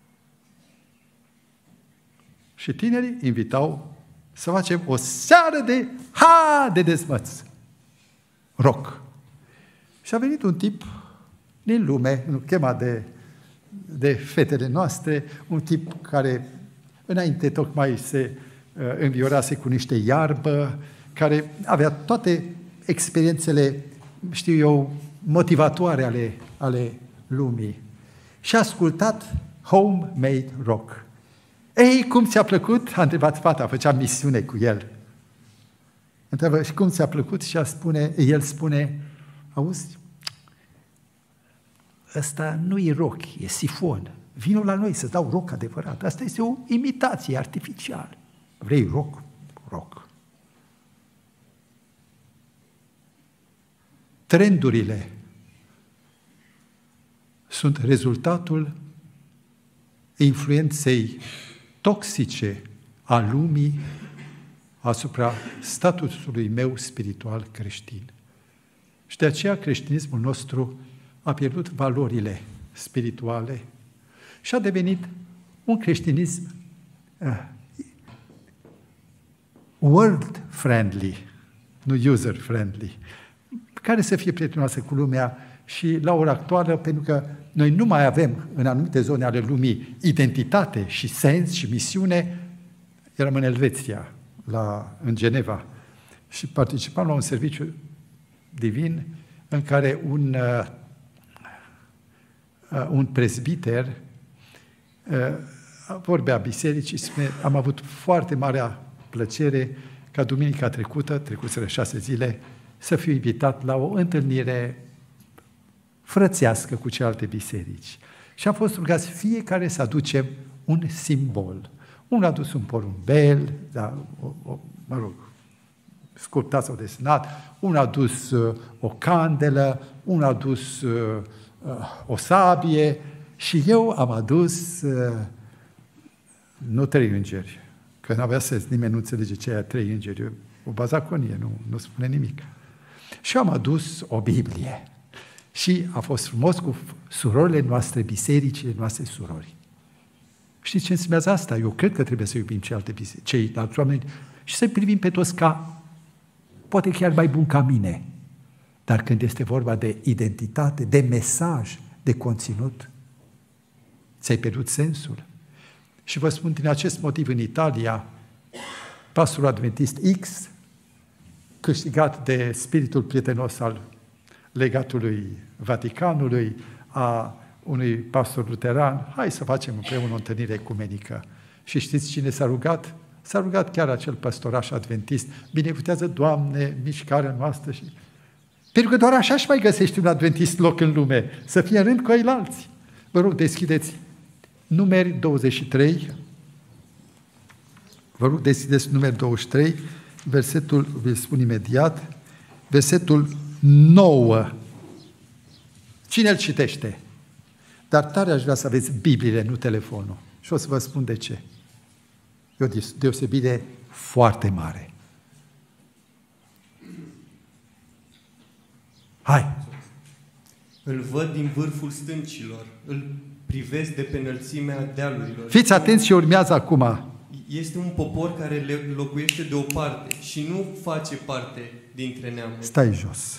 Și tinerii invitau să facem o seară de ha de dezmăț. Rock. Și a venit un tip din lume, nu chema de, de fetele noastre, un tip care înainte tocmai se uh, înviorase cu niște iarbă, care avea toate experiențele, știu eu, motivatoare ale, ale lumii. Și a ascultat homemade rock. Ei, cum ți-a plăcut? A întrebat fata, făcea misiune cu el. Întreabă, și cum ți-a plăcut? Și a spune, el spune, auzi, ăsta nu e rock, e sifon. Vino la noi să dau rock adevărat. Asta este o imitație artificială. Vrei rock? Rock. Trendurile sunt rezultatul influenței toxice a lumii asupra statutului meu spiritual creștin. Și de aceea creștinismul nostru a pierdut valorile spirituale și a devenit un creștinism uh, world-friendly, nu user-friendly, care să fie prietenoasă cu lumea și la ora actuală, pentru că noi nu mai avem în anumite zone ale lumii identitate și sens și misiune. Eram în Elveția, la, în Geneva, și participam la un serviciu divin în care un, uh, un prezbiter vorbea bisericii, spune, am avut foarte mare plăcere ca duminica trecută, trecuseră șase zile, să fiu invitat la o întâlnire frățească cu celelalte biserici. Și am fost rugați fiecare să aducem un simbol. Unul a adus un porumbel, da, o, o, mă rog, sculptat sau desenat, unul a adus uh, o candelă, unul a adus uh, uh, o sabie și eu am adus uh, nu trei îngeri, că n-avea sens, nimeni nu înțelege ce e trei îngeri, e o bazaconie, nu, nu spune nimic. Și am adus o Biblie. Și a fost frumos cu surorile noastre, bisericile noastre surori. Știți ce înseamnă asta? Eu cred că trebuie să iubim ceilalți ceilalți oameni și să privim pe toți ca, poate chiar mai bun ca mine. Dar când este vorba de identitate, de mesaj, de conținut, ți-ai pierdut sensul. Și vă spun, din acest motiv, în Italia, pastorul adventist X, câștigat de spiritul prietenos al legatului Vaticanului, a unui pastor luteran, hai să facem împreună o întâlnire ecumenică. Și știți cine s-a rugat? S-a rugat chiar acel păstoraș adventist, binecuvintează, Doamne, mișcarea noastră. Și... pentru că doar așa își mai găsești un adventist loc în lume, să fie în rând cu ceilalți. Vă rog, deschideți Numeri douăzeci și trei, vă rog, deschideți Numeri douăzeci și trei, versetul, vi-l spun imediat, versetul nouă. Cine îl citește? Dar tare aș vrea să aveți Bibliile, nu telefonul. Și o să vă spun de ce. E o deosebire foarte mare. Hai! Îl văd din vârful stâncilor, îl privesc de pe înălțimea dealurilor. Fiți atenți ce urmează acum. Este un popor care le locuiește de o parte și nu face parte dintre neamuri. Stai jos.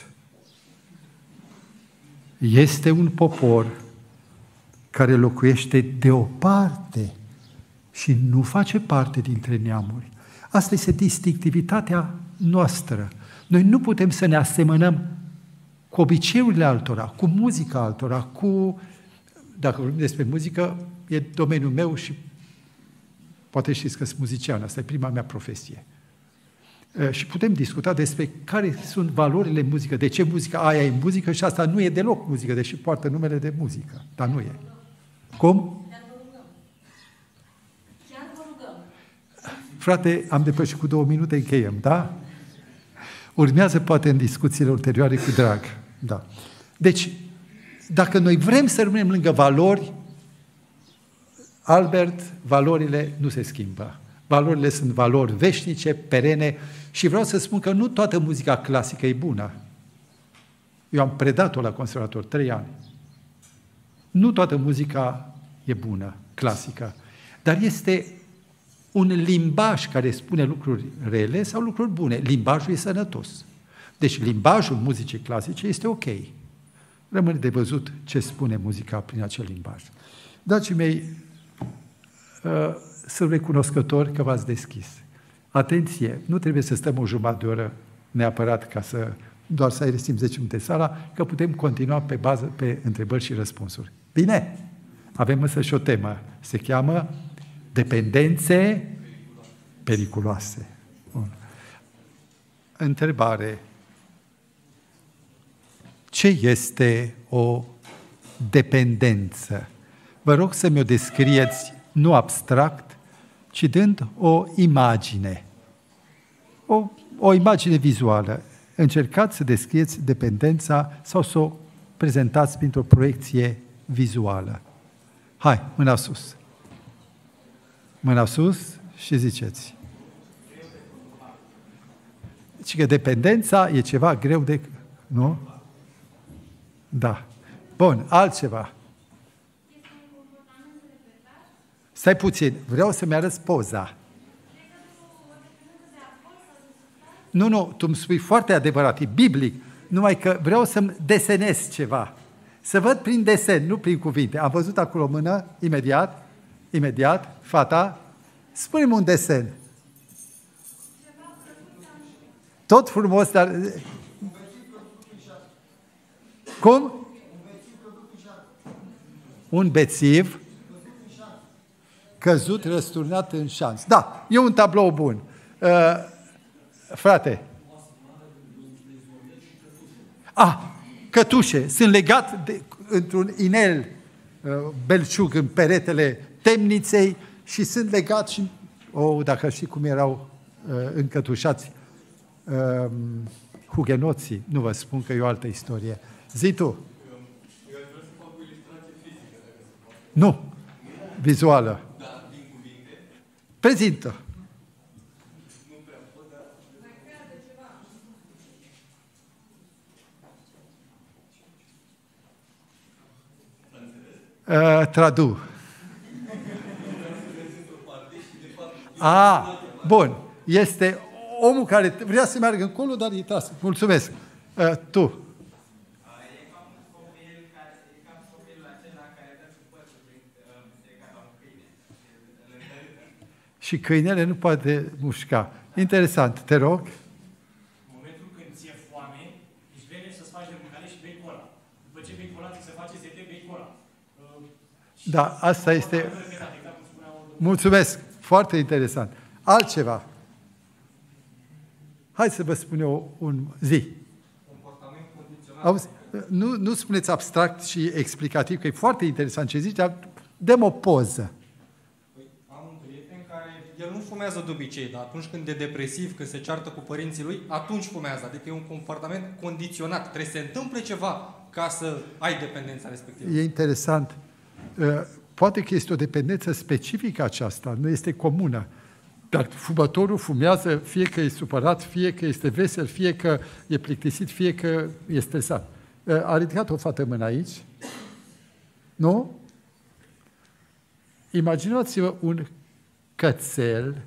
Este un popor care locuiește de o parte și nu face parte dintre neamuri. Asta este distinctivitatea noastră. Noi nu putem să ne asemănăm cu obiceiurile altora, cu muzica altora, cu... Dacă vorbim despre muzică, e domeniul meu și poate știți că sunt muzician, asta e prima mea profesie. Și putem discuta despre care sunt valorile muzică, de ce muzica aia e muzică și asta nu e deloc muzică, deși poartă numele de muzică, dar nu e. Cum? Chiar vă rugăm. Chiar vă rugăm. Frate, am depășit cu două minute, încheiem, da? Urmează poate în discuțiile ulterioare cu drag. Da. Deci, dacă noi vrem să rămânem lângă valori, Albert, valorile nu se schimbă. Valorile sunt valori veșnice, perene și vreau să spun că nu toată muzica clasică e bună. Eu am predat-o la conservator trei ani. Nu toată muzica e bună, clasică, dar este un limbaj care spune lucruri rele sau lucruri bune. Limbajul e sănătos. Deci limbajul muzicii clasice este ok. Rămâne de văzut ce spune muzica prin acel limbaj. Dragii mei, sunt recunoscători că v-ați deschis. Atenție, nu trebuie să stăm o jumătate de oră neapărat ca să doar să aerisim zece minute sala, că putem continua pe bază pe întrebări și răspunsuri. Bine? Avem însă și o temă. Se cheamă dependențe periculoase. Bun. Întrebare. Ce este o dependență? Vă rog să mi-o descrieți nu abstract, ci dând o imagine. O, o imagine vizuală. Încercați să descrieți dependența sau să o prezentați printr-o proiecție vizuală. Hai, mâna sus. Mâna sus și ziceți. Deci că dependența e ceva greu de... Nu? Da. Bun, altceva. Stai puțin, vreau să-mi arăți poza. Nu, nu, tu îmi spui foarte adevărat, e biblic, numai că vreau să-mi desenez ceva. Să văd prin desen, nu prin cuvinte. Am văzut acolo o mână, imediat, imediat, fata, spune-mi un desen. Tot frumos, dar... Cum? Un bețiv Căzut, răsturnat în șanț. Da, e un tablou bun. Uh, frate. Ah, cătușe. Sunt legat de, într-un inel uh, belciug în peretele temniței și sunt legat și... Oh, dacă știi cum erau uh, încătușați uh, hugenoții, nu vă spun că e o altă istorie. Zi tu. Nu. Vizuală. Prezintă. Uh, tradu. Ah, bun. Este omul care vrea să meargă încolo, dar e tras. Mulțumesc. Uh, tu. Și câinele nu poate mușca. Interesant. Te rog. În momentul când ți-e foame, își vede să-ți faci de mâncare și bei cola. După ce bei cola, ți se face sete, bei cola. Da, asta este... Mulțumesc. Foarte interesant. Altceva. Hai să vă spun eu un zi. Comportament condiționat. Auzi, nu, nu spuneți abstract și explicativ, că e foarte interesant ce zici, dar dăm o poză. Păi, am un prieten care, el nu fumează de obicei, dar atunci când e depresiv, când se ceartă cu părinții lui, atunci fumează. Adică e un comportament condiționat. Trebuie să se întâmple ceva ca să ai dependența respectivă. E interesant. Poate că este o dependență specifică aceasta, nu este comună. Dar fumătorul fumează fie că e supărat, fie că este vesel, fie că e plictisit, fie că e stresat. A ridicat o fată mână aici. Nu? Imaginați-vă un cățel,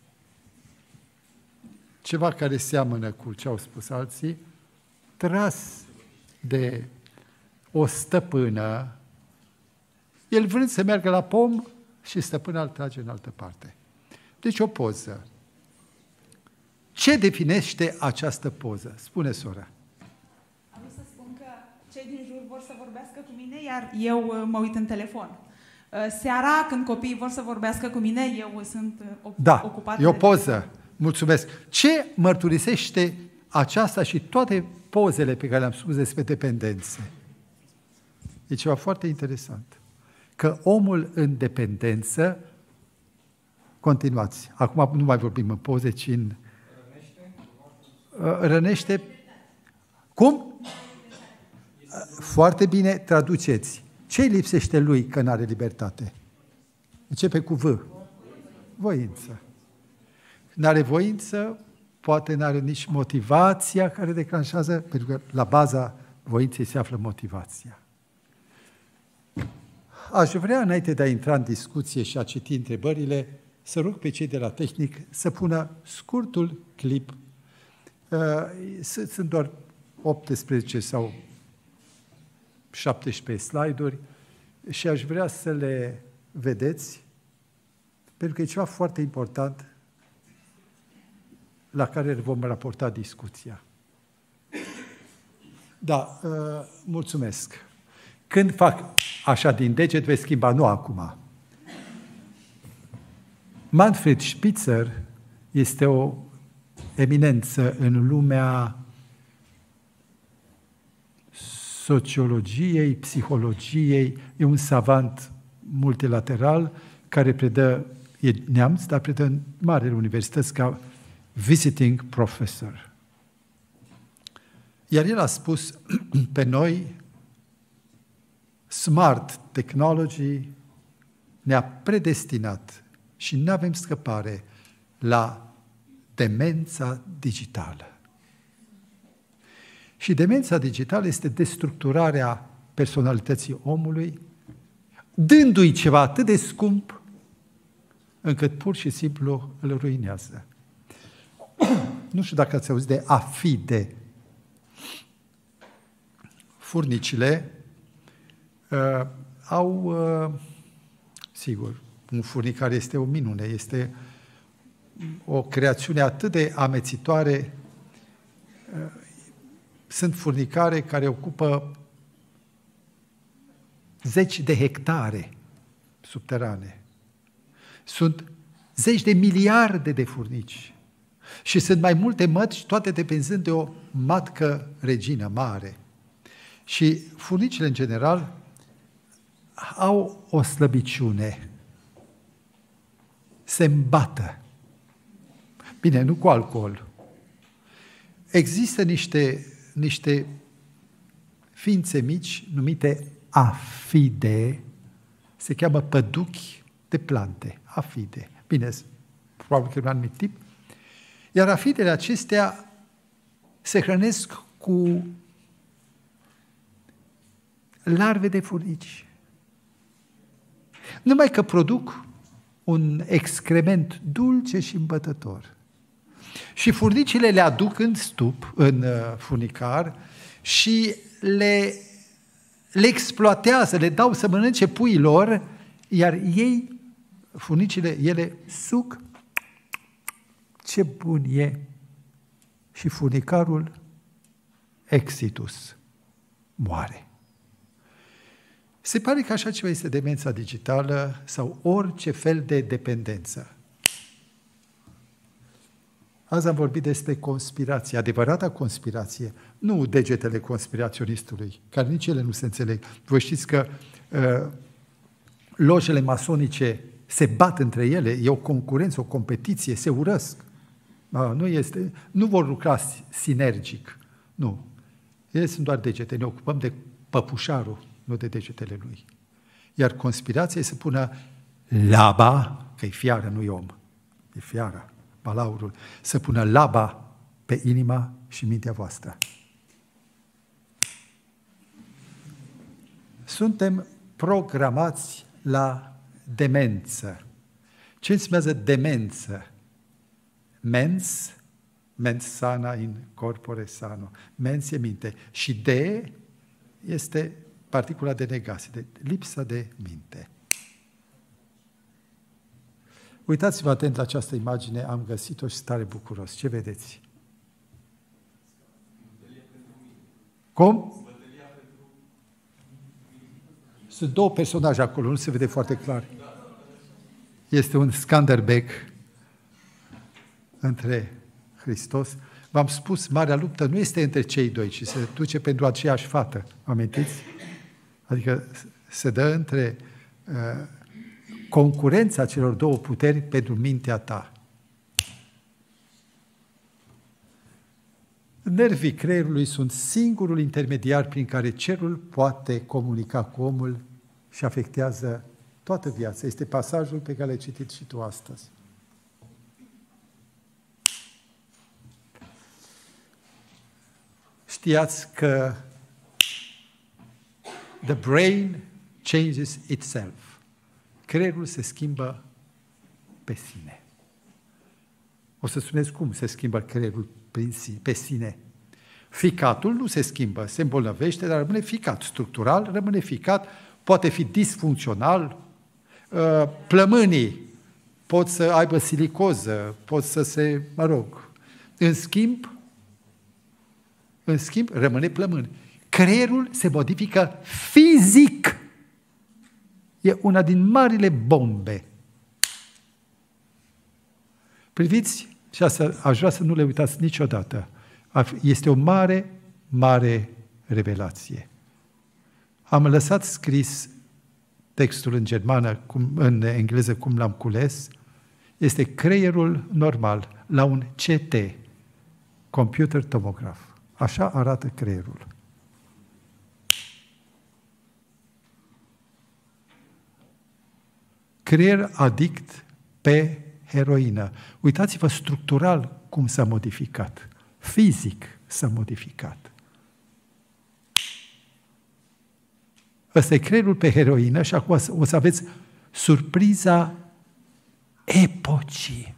ceva care seamănă cu ce au spus alții, tras de o stăpână, el vrând să meargă la pom și stăpâna îl trage în altă parte. Deci o poză. Ce definește această poză? Spune, sora. Am vrut să spun că cei din jur vor să vorbească cu mine, iar eu uh, mă uit în telefon. Uh, Seara, când copiii vor să vorbească cu mine, eu sunt uh, op- da, ocupată. E o de poză. telefon. Mulțumesc. Ce mărturisește aceasta și toate pozele pe care le-am spus despre dependențe? E ceva foarte interesant. Că omul în dependență, continuați, acum nu mai vorbim în poze, ci în... Rănește? Rănește. Cum? Foarte bine, traduceți. Ce îi lipsește lui că nu are libertate? Începe cu V. Voință. Nu are voință, poate nu are nici motivația care declanșează, pentru că la baza voinței se află motivația. Aș vrea, înainte de a intra în discuție și a citi întrebările, să rog pe cei de la tehnic să pună scurtul clip. Sunt doar optsprezece sau șaptesprezece slide-uri și aș vrea să le vedeți, pentru că e ceva foarte important la care vom raporta discuția. Da, mulțumesc. Când fac așa din deget, vei schimba, nu acum. Manfred Spitzer este o eminență în lumea sociologiei, psihologiei, e un savant multilateral care predă, e neamț, dar predă în marele universități ca visiting professor. Iar el a spus, pe noi, smart technology ne-a predestinat și nu avem scăpare la demența digitală. Și demența digitală este destructurarea personalității omului, dându-i ceva atât de scump, încât pur și simplu îl ruinează. Nu știu dacă ați auzit de a fi de. Furnicile uh, au, uh, sigur, un furnicar este o minune, este o creațiune atât de amețitoare. Uh, sunt furnicare care ocupă zeci de hectare subterane. Sunt zeci de miliarde de furnici. Și sunt mai multe mătci, toate depinzând de o matcă regină mare. Și furnicile, în general, au o slăbiciune. Se îmbată. Bine, nu cu alcool. Există niște, niște ființe mici numite afide, se cheamă păduchi de plante, afide. Bine, probabil că e un anumit tip. Iar afidele acestea se hrănesc cu larve de furnici. Numai că produc un excrement dulce și îmbătător. Și furnicile le aduc în stup, în furnicar, și le, le exploatează, le dau să mănânce puiilor, iar ei, furnicile, ele suc, ce bun e, și furnicarul exitus moare. Se pare că așa ceva este demența digitală sau orice fel de dependență. Azi am vorbit despre conspirație, adevărata conspirație, nu degetele conspiraționistului, care nici ele nu se înțeleg. Voi știți că uh, lojele masonice se bat între ele, e o concurență, o competiție, se urăsc. Uh, nu, este, nu vor lucra sinergic, nu. Ele sunt doar degete, ne ocupăm de păpușarul, nu de degetele lui. Iar conspirația e să pună laba, că e fiară, nu e om, e fiara, balaurul, să pună laba pe inima și mintea voastră. Suntem programați la demență. Ce înseamnă demență? Mens, mens sana in corpore sano. Mens e minte. Și de este particula de negație, de lipsa de minte. Uitați-vă atent la această imagine, am găsit-o și stare bucuros. Ce vedeți? Cum? Sunt două personaje acolo, nu se vede foarte clar. Este un Skanderbeg între Hristos. V-am spus, marea luptă nu este între cei doi, ci se duce pentru aceeași fată. Amintiți? Adică se dă între uh, concurența celor două puteri pentru mintea ta. Nervii creierului sunt singurul intermediar prin care cerul poate comunica cu omul și afectează toată viața. Este pasajul pe care l-ai citit și tu astăzi. Știați că the brain changes itself. Creierul se schimbă pe sine. O să spuneți cum se schimbă creierul pe sine. Ficatul nu se schimbă, se îmbolnăvește, dar rămâne ficat. Structural rămâne ficat, poate fi disfuncțional. Plămânii pot să aibă silicoză, pot să se, mă rog, în schimb, în schimb, rămâne plămân. Creierul se modifică fizic. E una din marile bombe. Priviți, și asta aș vrea să nu le uitați niciodată. Este o mare, mare revelație. Am lăsat scris textul în germană, cum, în engleză, cum l-am cules. Este creierul normal, la un C T, computer tomograf. Așa arată creierul. Creier adict pe heroină. Uitați-vă structural cum s-a modificat. Fizic s-a modificat. Ăsta e creierul pe heroină și acum o să aveți surpriza epocii.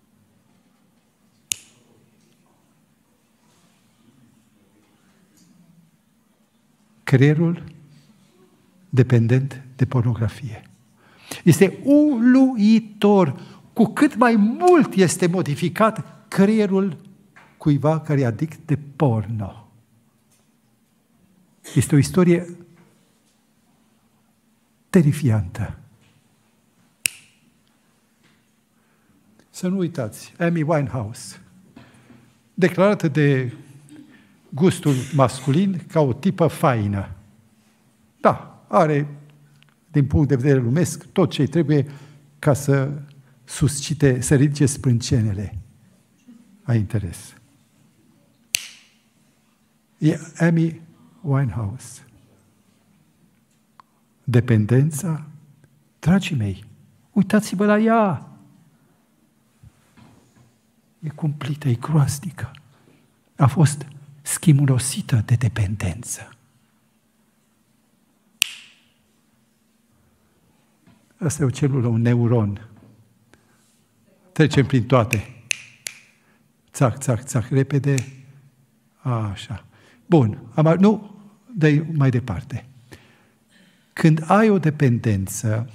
Creierul dependent de pornografie. Este uluitor cu cât mai mult este modificat creierul cuiva care e adict de porno. Este o istorie terifiantă. Să nu uitați, Amy Winehouse, declarată de gustul masculin ca o tipă faină. Da, are, din punct de vedere lumesc, tot ce trebuie ca să suscite, să ridice sprâncenele a interes. E Amy Winehouse. Dependența, dragii mei, uitați-vă la ea. E cumplită, e groaznică. A fost schimulosită de dependență. Asta e o celulă, un neuron. Trecem prin toate. Țac, țac, țac, repede. Așa. Bun. Am, nu, dă mai departe. Când ai o dependență,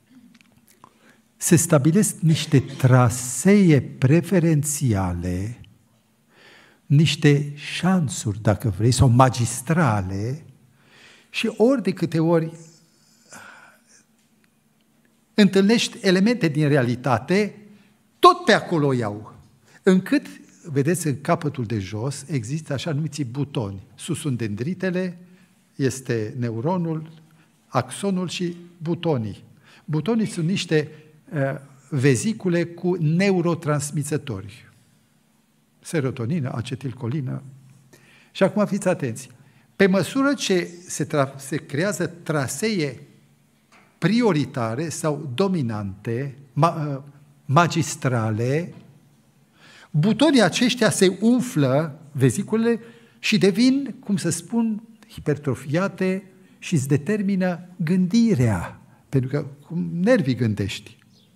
se stabilesc niște trasee preferențiale, niște șansuri, dacă vrei, sau magistrale, și ori de câte ori întâlnești elemente din realitate, tot pe acolo iau. Încât, vedeți, în capătul de jos există așa numiți butoni. Sus sunt dendritele, este neuronul, axonul și butonii. Butonii sunt niște uh, vezicule cu neurotransmițători. Serotonină, acetilcolină. Și acum fiți atenți. Pe măsură ce se, tra- se creează trasee prioritare sau dominante, ma- magistrale, butonii aceștia se umflă, veziculele, și devin, cum să spun, hipertrofiate și îți determină gândirea. Pentru că cum nervii gândești.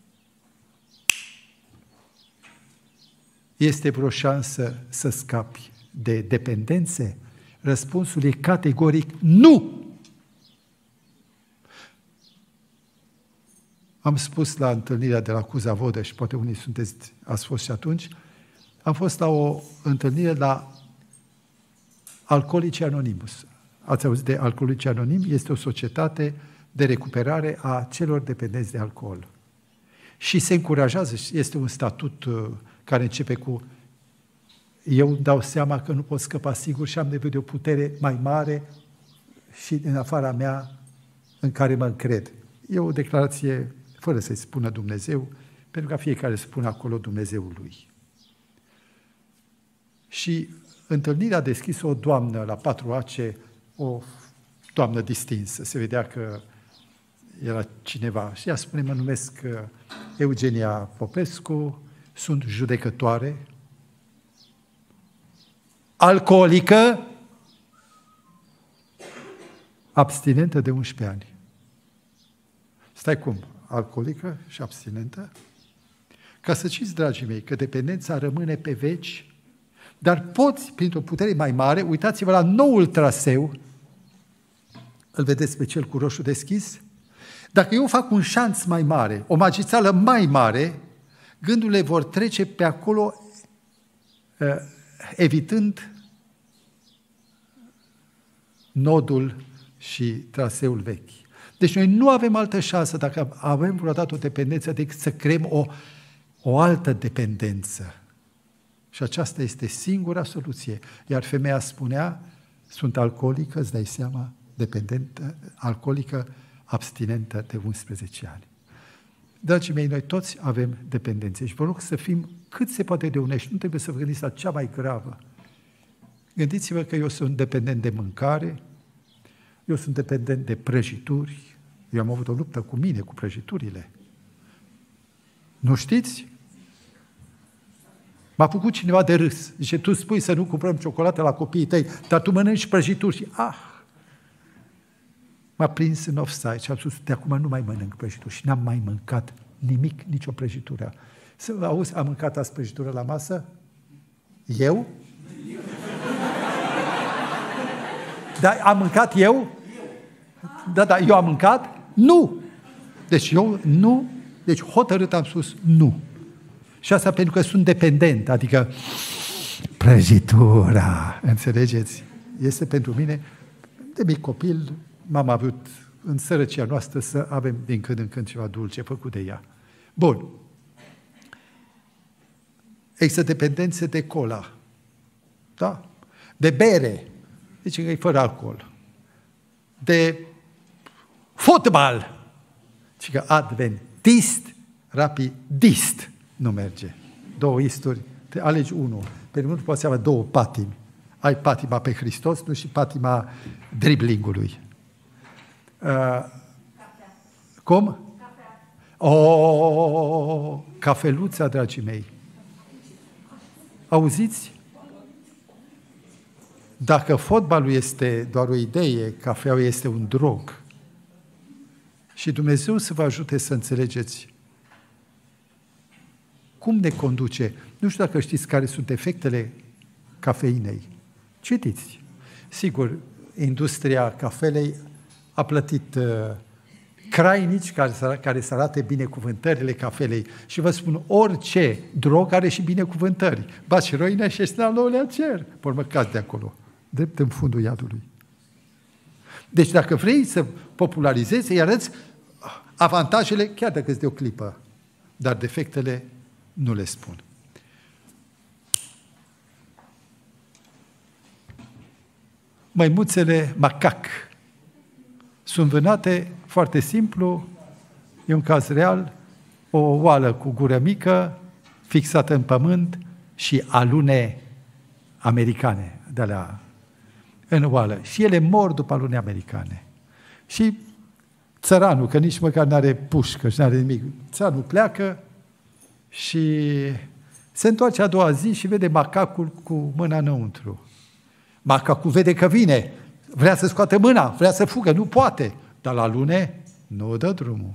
Este vreo șansă să scapi de dependențe? Răspunsul e categoric nu! Am spus la întâlnirea de la Cuza Vodă, și poate unii sunteți, ați fost și atunci, am fost la o întâlnire la Alcoolici Anonimus. Ați auzit de Alcoolici Anonim? Este o societate de recuperare a celor dependenți de alcool. Și se încurajează, este un statut care începe cu eu îmi dau seama că nu pot scăpa sigur și am nevoie de o putere mai mare și în afara mea în care mă încred. E o declarație fără să-i spună Dumnezeu, pentru ca fiecare să spună acolo Dumnezeul lui. Și întâlnirea a deschis o doamnă la patru ace, o doamnă distinsă. Se vedea că era cineva. Și ea spune, mă numesc Eugenia Popescu, sunt judecătoare, alcoolică, abstinentă de unsprezece ani. Stai cum? Alcoolică și abstinentă? Ca să știți, dragii mei, că dependența rămâne pe veci, dar poți, printr-o putere mai mare, uitați-vă la noul traseu, îl vedeți pe cel cu roșu deschis? Dacă eu fac un șanț mai mare, o magistrală mai mare, gândurile vor trece pe acolo evitând nodul și traseul vechi. Deci noi nu avem altă șansă, dacă avem vreodată o dependență, decât să creăm o, o altă dependență. Și aceasta este singura soluție. Iar femeia spunea, sunt alcoolică, îți dai seama, dependentă, alcoolică, abstinentă de unsprezece ani. Dragii mei, noi toți avem dependențe și vă rog să fim cât se poate de unești. Nu trebuie să vă gândiți la cea mai gravă. Gândiți-vă că eu sunt dependent de mâncare, eu sunt dependent de prăjituri, eu am avut o luptă cu mine, cu prăjiturile. Nu știți? M-a făcut cineva de râs. Zice, tu spui să nu cumpărăm ciocolată la copiii tăi, dar tu mănânci prăjituri și ah! M-a prins în offside și am spus, de acum nu mai mănânc prăjituri și n-am mai mâncat nimic, nicio prăjitură. Să auzi, am mâncat azi prăjitură la masă? Eu? Da, am mâncat eu? Da, da, eu am mâncat? Nu! Deci eu nu, deci hotărât am spus nu. Și asta pentru că sunt dependent, adică prăjitura, înțelegeți? Este pentru mine, de mic copil, m-am avut în sărăcia noastră să avem din când în când ceva dulce făcut de ea. Bun. Există dependențe de cola, da? De bere, deci că e fără alcool, de fotbal, și că adventist, rapidist nu merge. Două isturi, te alegi unul. Pentru că nu poți avea două patimi. Ai patima pe Hristos, nu și patima driblingului. Uh, cum? O, cafeluța, dragii mei. Auziți? Dacă fotbalul este doar o idee, cafeaua este un drog. Și Dumnezeu să vă ajute să înțelegeți cum ne conduce. Nu știu dacă știți care sunt efectele cafeinei. Citiți. Sigur, industria cafelei a plătit uh, crainici care să, care să arate binecuvântările cafelei. Și vă spun, orice drog are și binecuvântări. Bați roina și ești la nouălea cer. Por mă cazi de acolo, drept în fundul iadului. Deci dacă vrei să popularizezi, să-i arăți avantajele, chiar dacă îți de o clipă, dar defectele nu le spun. Măimuțele macac sunt vânate foarte simplu, e un caz real, o oală cu gură mică, fixată în pământ și alune americane de la în oală. Și ele mor după alune americane. Și țăranul, că nici măcar n-are pușcă și n-are nimic, țăranul pleacă și se întoarce a doua zi și vede macacul cu mâna înăuntru. Macacul vede că vine, vrea să scoate mâna, vrea să fugă, nu poate, dar la lune nu dă drumul.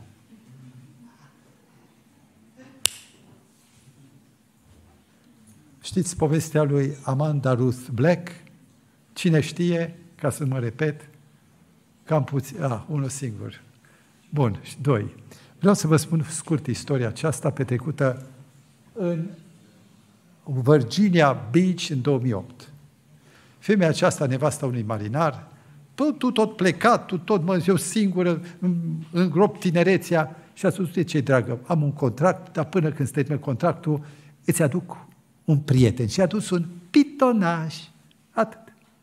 Știți povestea lui Amanda Ruth Black? Cine știe, ca să mă repet, cam puțin, a, unul singur. Bun, și doi. Vreau să vă spun scurt istoria aceasta petrecută în Virginia Beach în două mii opt. Femeia aceasta, nevasta unui marinar, tu tot plecat, tu tot, mă, eu singură, îngrop tinerețea și a spus, ce dragă, am un contract, dar până când se termină contractul, îți aduc un prieten. Și a adus un pitonaj. Atât.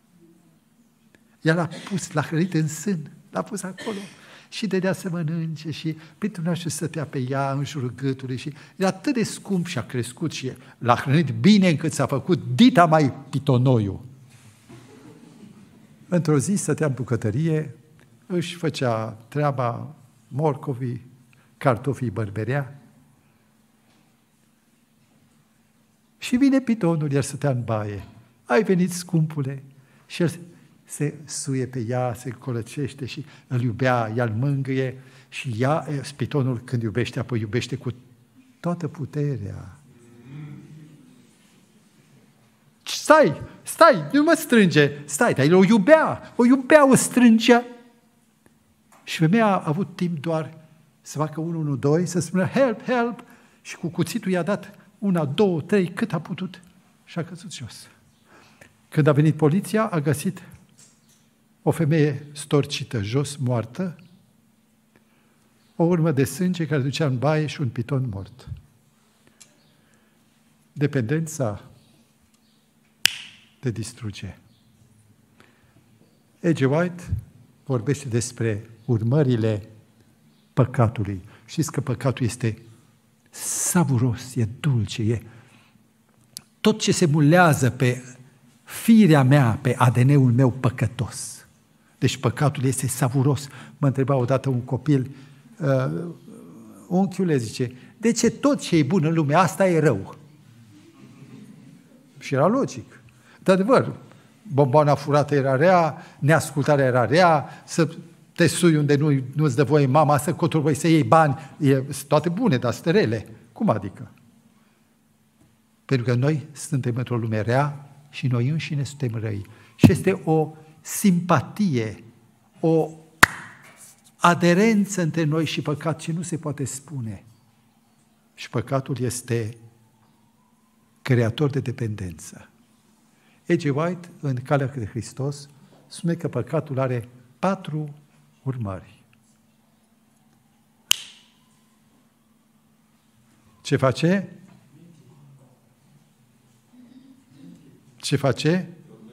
Ea l-a pus, l-a hrănit în sân, l-a pus acolo și dădea să mănânce și pitonașul stătea pe ea în jurul gâtului și era atât de scump și a crescut și l-a hrănit bine încât s-a făcut dita mai pitonoiul. Într-o zi stătea în bucătărie, își făcea treaba morcovii, cartofii bărberea și vine pitonul, iar stătea în baie. Ai venit, scumpule? Și el se suie pe ea, se colăcește și îl iubea, ea îl mângâie și ea, pitonul când iubește, apoi iubește cu toată puterea. Stai, stai, nu mă strânge, stai, dar el o iubea, o iubea, o strângea. Și femeia a avut timp doar să facă unu unu doi, să spună help, help, și cu cuțitul i-a dat una, două, trei, cât a putut și a căzut jos. Când a venit poliția, a găsit o femeie storcită jos, moartă, o urmă de sânge care ducea în baie și un piton mort. Dependența te distruge. E G. White vorbește despre urmările păcatului. Știți că păcatul este savuros, e dulce, e tot ce se mulează pe firea mea, pe A D N-ul meu păcătos. Deci păcatul este savuros. Mă întreba odată un copil, uh, unchiule, zice, de ce tot ce e bun în lumea asta e rău? Și era logic. De adevăr, bomboana furată era rea, neascultarea era rea, să te sui unde nu, nu-ți dă voie mama, să cotorbai, să iei bani, e, sunt toate bune, dar sunt rele. Cum adică? Pentru că noi suntem într-o lume rea și noi înșine suntem răi. Și este o simpatie, o aderență între noi și păcat ce nu se poate spune. Și păcatul este creator de dependență. E G. White, în Calea de Hristos, spune că păcatul are patru urmări. Ce face? Ce face?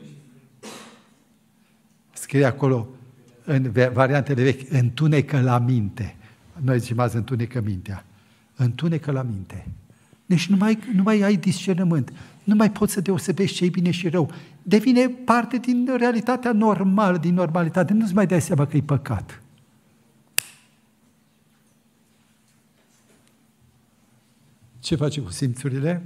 Scrie acolo, în variantele vechi, întunecă la minte. Noi zicem azi întunecă mintea. Întunecă la minte. Deci nu mai, nu mai ai discernământ. Nu mai poți să deosebești ce e bine și rău. Devine parte din realitatea normală, din normalitate. Nu-ți mai dai seama că e păcat. Ce face cu simțurile?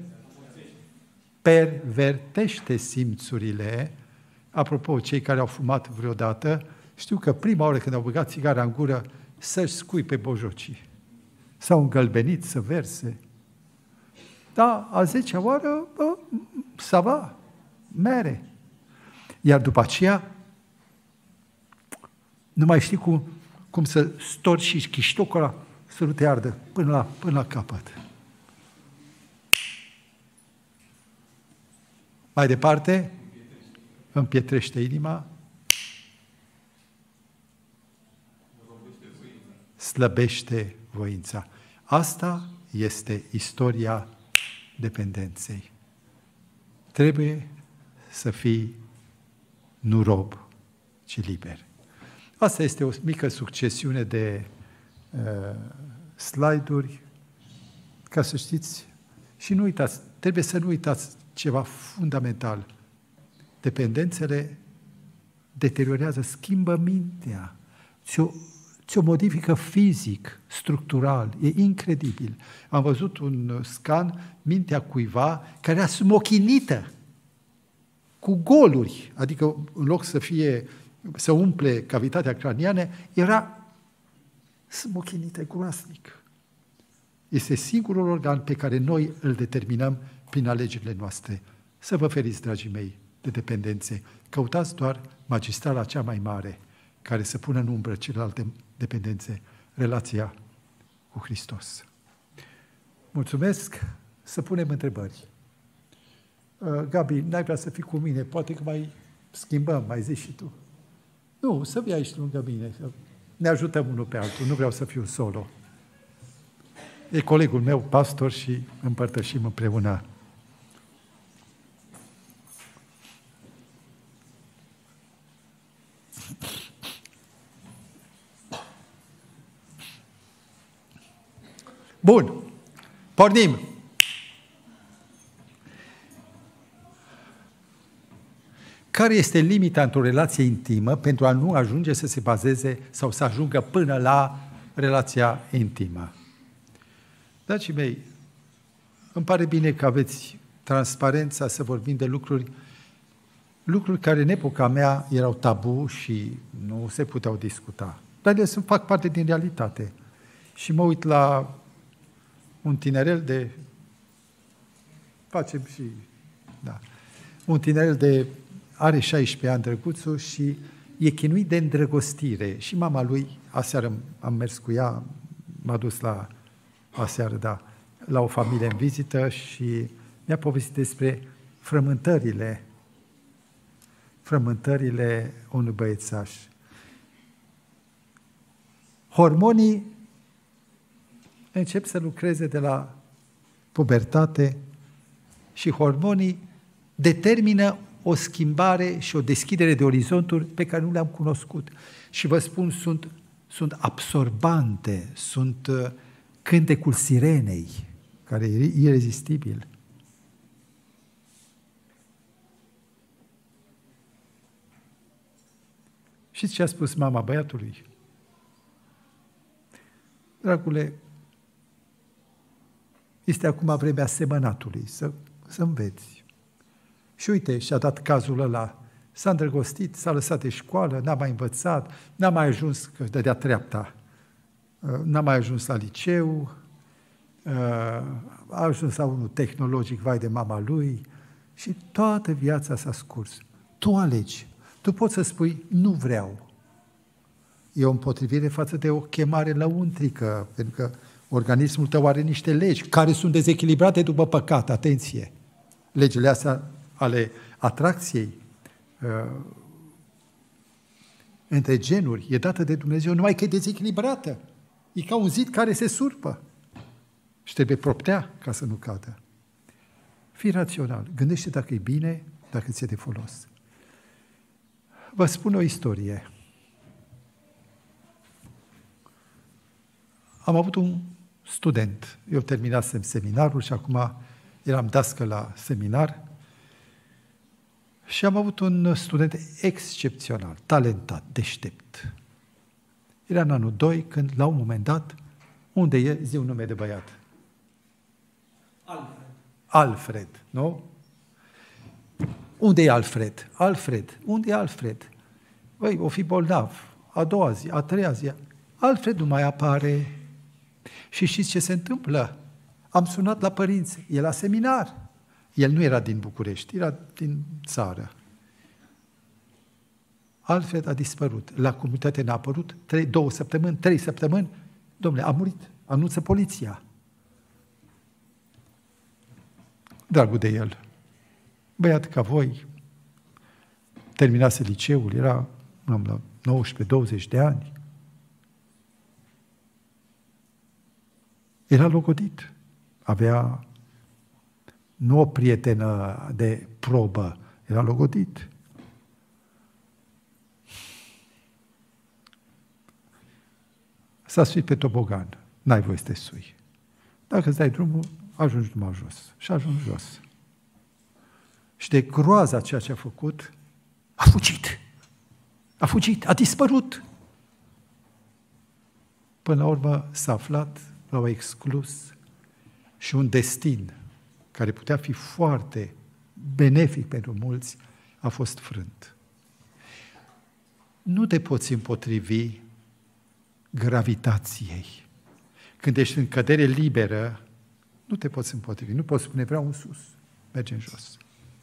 Pervertește simțurile. Apropo, cei care au fumat vreodată, știu că prima oară când au băgat țigara în gură, să-și scuipe bojocii. S-au îngălbenit să verse. Da, a zecea oară, bă, să va, mere. Iar după aceea, nu mai știi cum, cum să storci și chiștocul ăla să nu te ardă până la, până la capăt. Mai departe, împietrește inima, slăbește voința. Asta este istoria dependenței. Trebuie să fii nu rob, ci liber. Asta este o mică succesiune de uh, slide-uri, ca să știți, și nu uitați, trebuie să nu uitați ceva fundamental. Dependențele deteriorează, schimbă mintea, ți-o, ți-o modifică fizic, structural, e incredibil. Am văzut un scan, mintea cuiva care era smochinită, cu goluri, adică în loc să fie, să umple cavitatea craniană, era smochinită, groasnic. Este singurul organ pe care noi îl determinăm prin alegerile noastre. Să vă feriți, dragii mei, de dependențe. Căutați doar magistrala cea mai mare, care să pună în umbră celelalte dependențe, relația cu Hristos. Mulțumesc, să punem întrebări. Gabi, n-ai vrea să fii cu mine, poate că mai schimbăm, mai zici și tu. Nu, să vii aici lângă mine, să ne ajutăm unul pe altul, nu vreau să fiu solo. E colegul meu, pastor, și împărtășim împreună. Bun, pornim. Care este limita într-o relație intimă pentru a nu ajunge să se bazeze sau să ajungă până la relația intimă? Dragii mei, îmi pare bine că aveți transparența să vorbim de lucruri, lucruri care în epoca mea erau tabu și nu se puteau discuta. Dar ele fac parte din realitate. Și mă uit la un tinerel de... Facem și... Da. Un tinerel de... Are șaisprezece ani, drăguțul, și e chinuit de îndrăgostire. Și mama lui, aseară am mers cu ea, m-a dus la... aseară, da, la o familie în vizită și mi-a povestit despre frământările, frământările unui băiețaș. Hormonii încep să lucreze de la pubertate și hormonii determină o schimbare și o deschidere de orizonturi pe care nu le-am cunoscut. Și vă spun, sunt, sunt absorbante, sunt uh, cântecul sirenei, care e irezistibil. Știți ce a spus mama băiatului? Dragule, este acum vremea semănatului, să, să înveți. Și uite, și-a dat cazul ăla, s-a îndrăgostit, s-a lăsat de școală, n-a mai învățat, n-a mai ajuns, că dădea treapta, n-a mai ajuns la liceu, a ajuns la unul tehnologic, vai de mama lui, și toată viața s-a scurs. Tu alegi. Tu poți să spui, nu vreau. E o împotrivire față de o chemare lăuntrică, pentru că organismul tău are niște legi care sunt dezechilibrate după păcat, atenție. Legile astea ale atracției uh, între genuri e dată de Dumnezeu, numai că e dezechilibrată. E ca un zid care se surpă și trebuie proptea ca să nu cadă. Fii rațional. Gândește dacă e bine, dacă ți-e de folos. Vă spun o istorie. Am avut un student. Eu terminasem seminarul și acum eram dască la seminar și am avut un student excepțional, talentat, deștept. Era în anul doi când, la un moment dat, unde e? Zi un nume de băiat. Alfred. Alfred, nu? Unde e Alfred? Alfred. Unde e Alfred? Băi, o fi bolnav. A doua zi, a treia zi. Alfred nu mai apare. Și știți ce se întâmplă? Am sunat la părinți. E la seminar. El nu era din București, era din țară. Alfred a dispărut. La comunitate n-a apărut trei, două săptămâni, trei săptămâni. Dom'le, a murit. Anunță poliția. Dragul de el. Băiat ca voi, terminase liceul, era am la nouăsprezece douăzeci de ani. Era logodit. Avea nu o prietenă de probă, era logodit. S-a suit pe tobogan. N-ai voie să te sui. Dacă îți dai drumul, ajungi numai jos. Și ajungi jos. Și de groaza ceea ce a făcut, a fugit. A fugit, a dispărut. Până la urmă s-a aflat, l-au exclus și un destin care putea fi foarte benefic pentru mulți a fost frânt. Nu te poți împotrivi gravitației. Când ești în cădere liberă, nu te poți împotrivi. Nu poți spune, vreau în sus, merge în jos.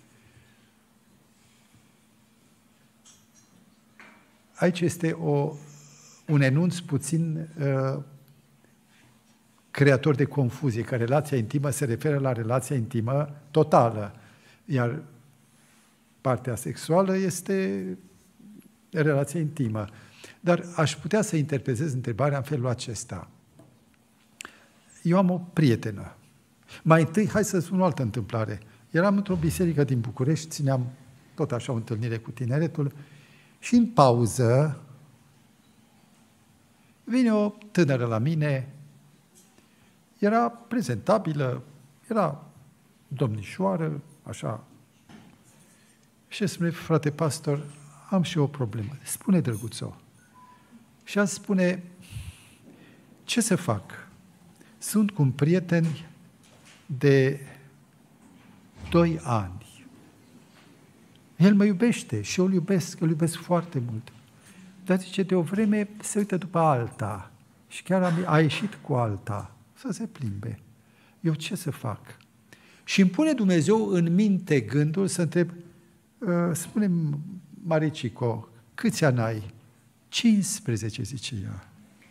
Aici este o, un enunț puțin uh, creator de confuzie, că relația intimă se referă la relația intimă totală, iar partea sexuală este relația intimă. Dar aș putea să interpretez întrebarea în felul acesta. Eu am o prietenă. Mai întâi, hai să spun o altă întâmplare. Eram într-o biserică din București, țineam tot așa o întâlnire cu tineretul și în pauză vine o tânără la mine, era prezentabilă, era domnișoară, așa. Și spune, frate pastor, am și eu o problemă. Spune, drăguțo. Și ea spune, ce să fac? Sunt cu un prieten de doi ani. El mă iubește și eu îl iubesc, îl iubesc foarte mult. Dar zice, de o vreme se uită după alta și chiar a, a ieșit cu alta să se plimbe. Eu ce să fac? Și îmi pune Dumnezeu în minte gândul să întreb, spune-mi, Maricico, câți ani ai? cincisprezece, zice ea.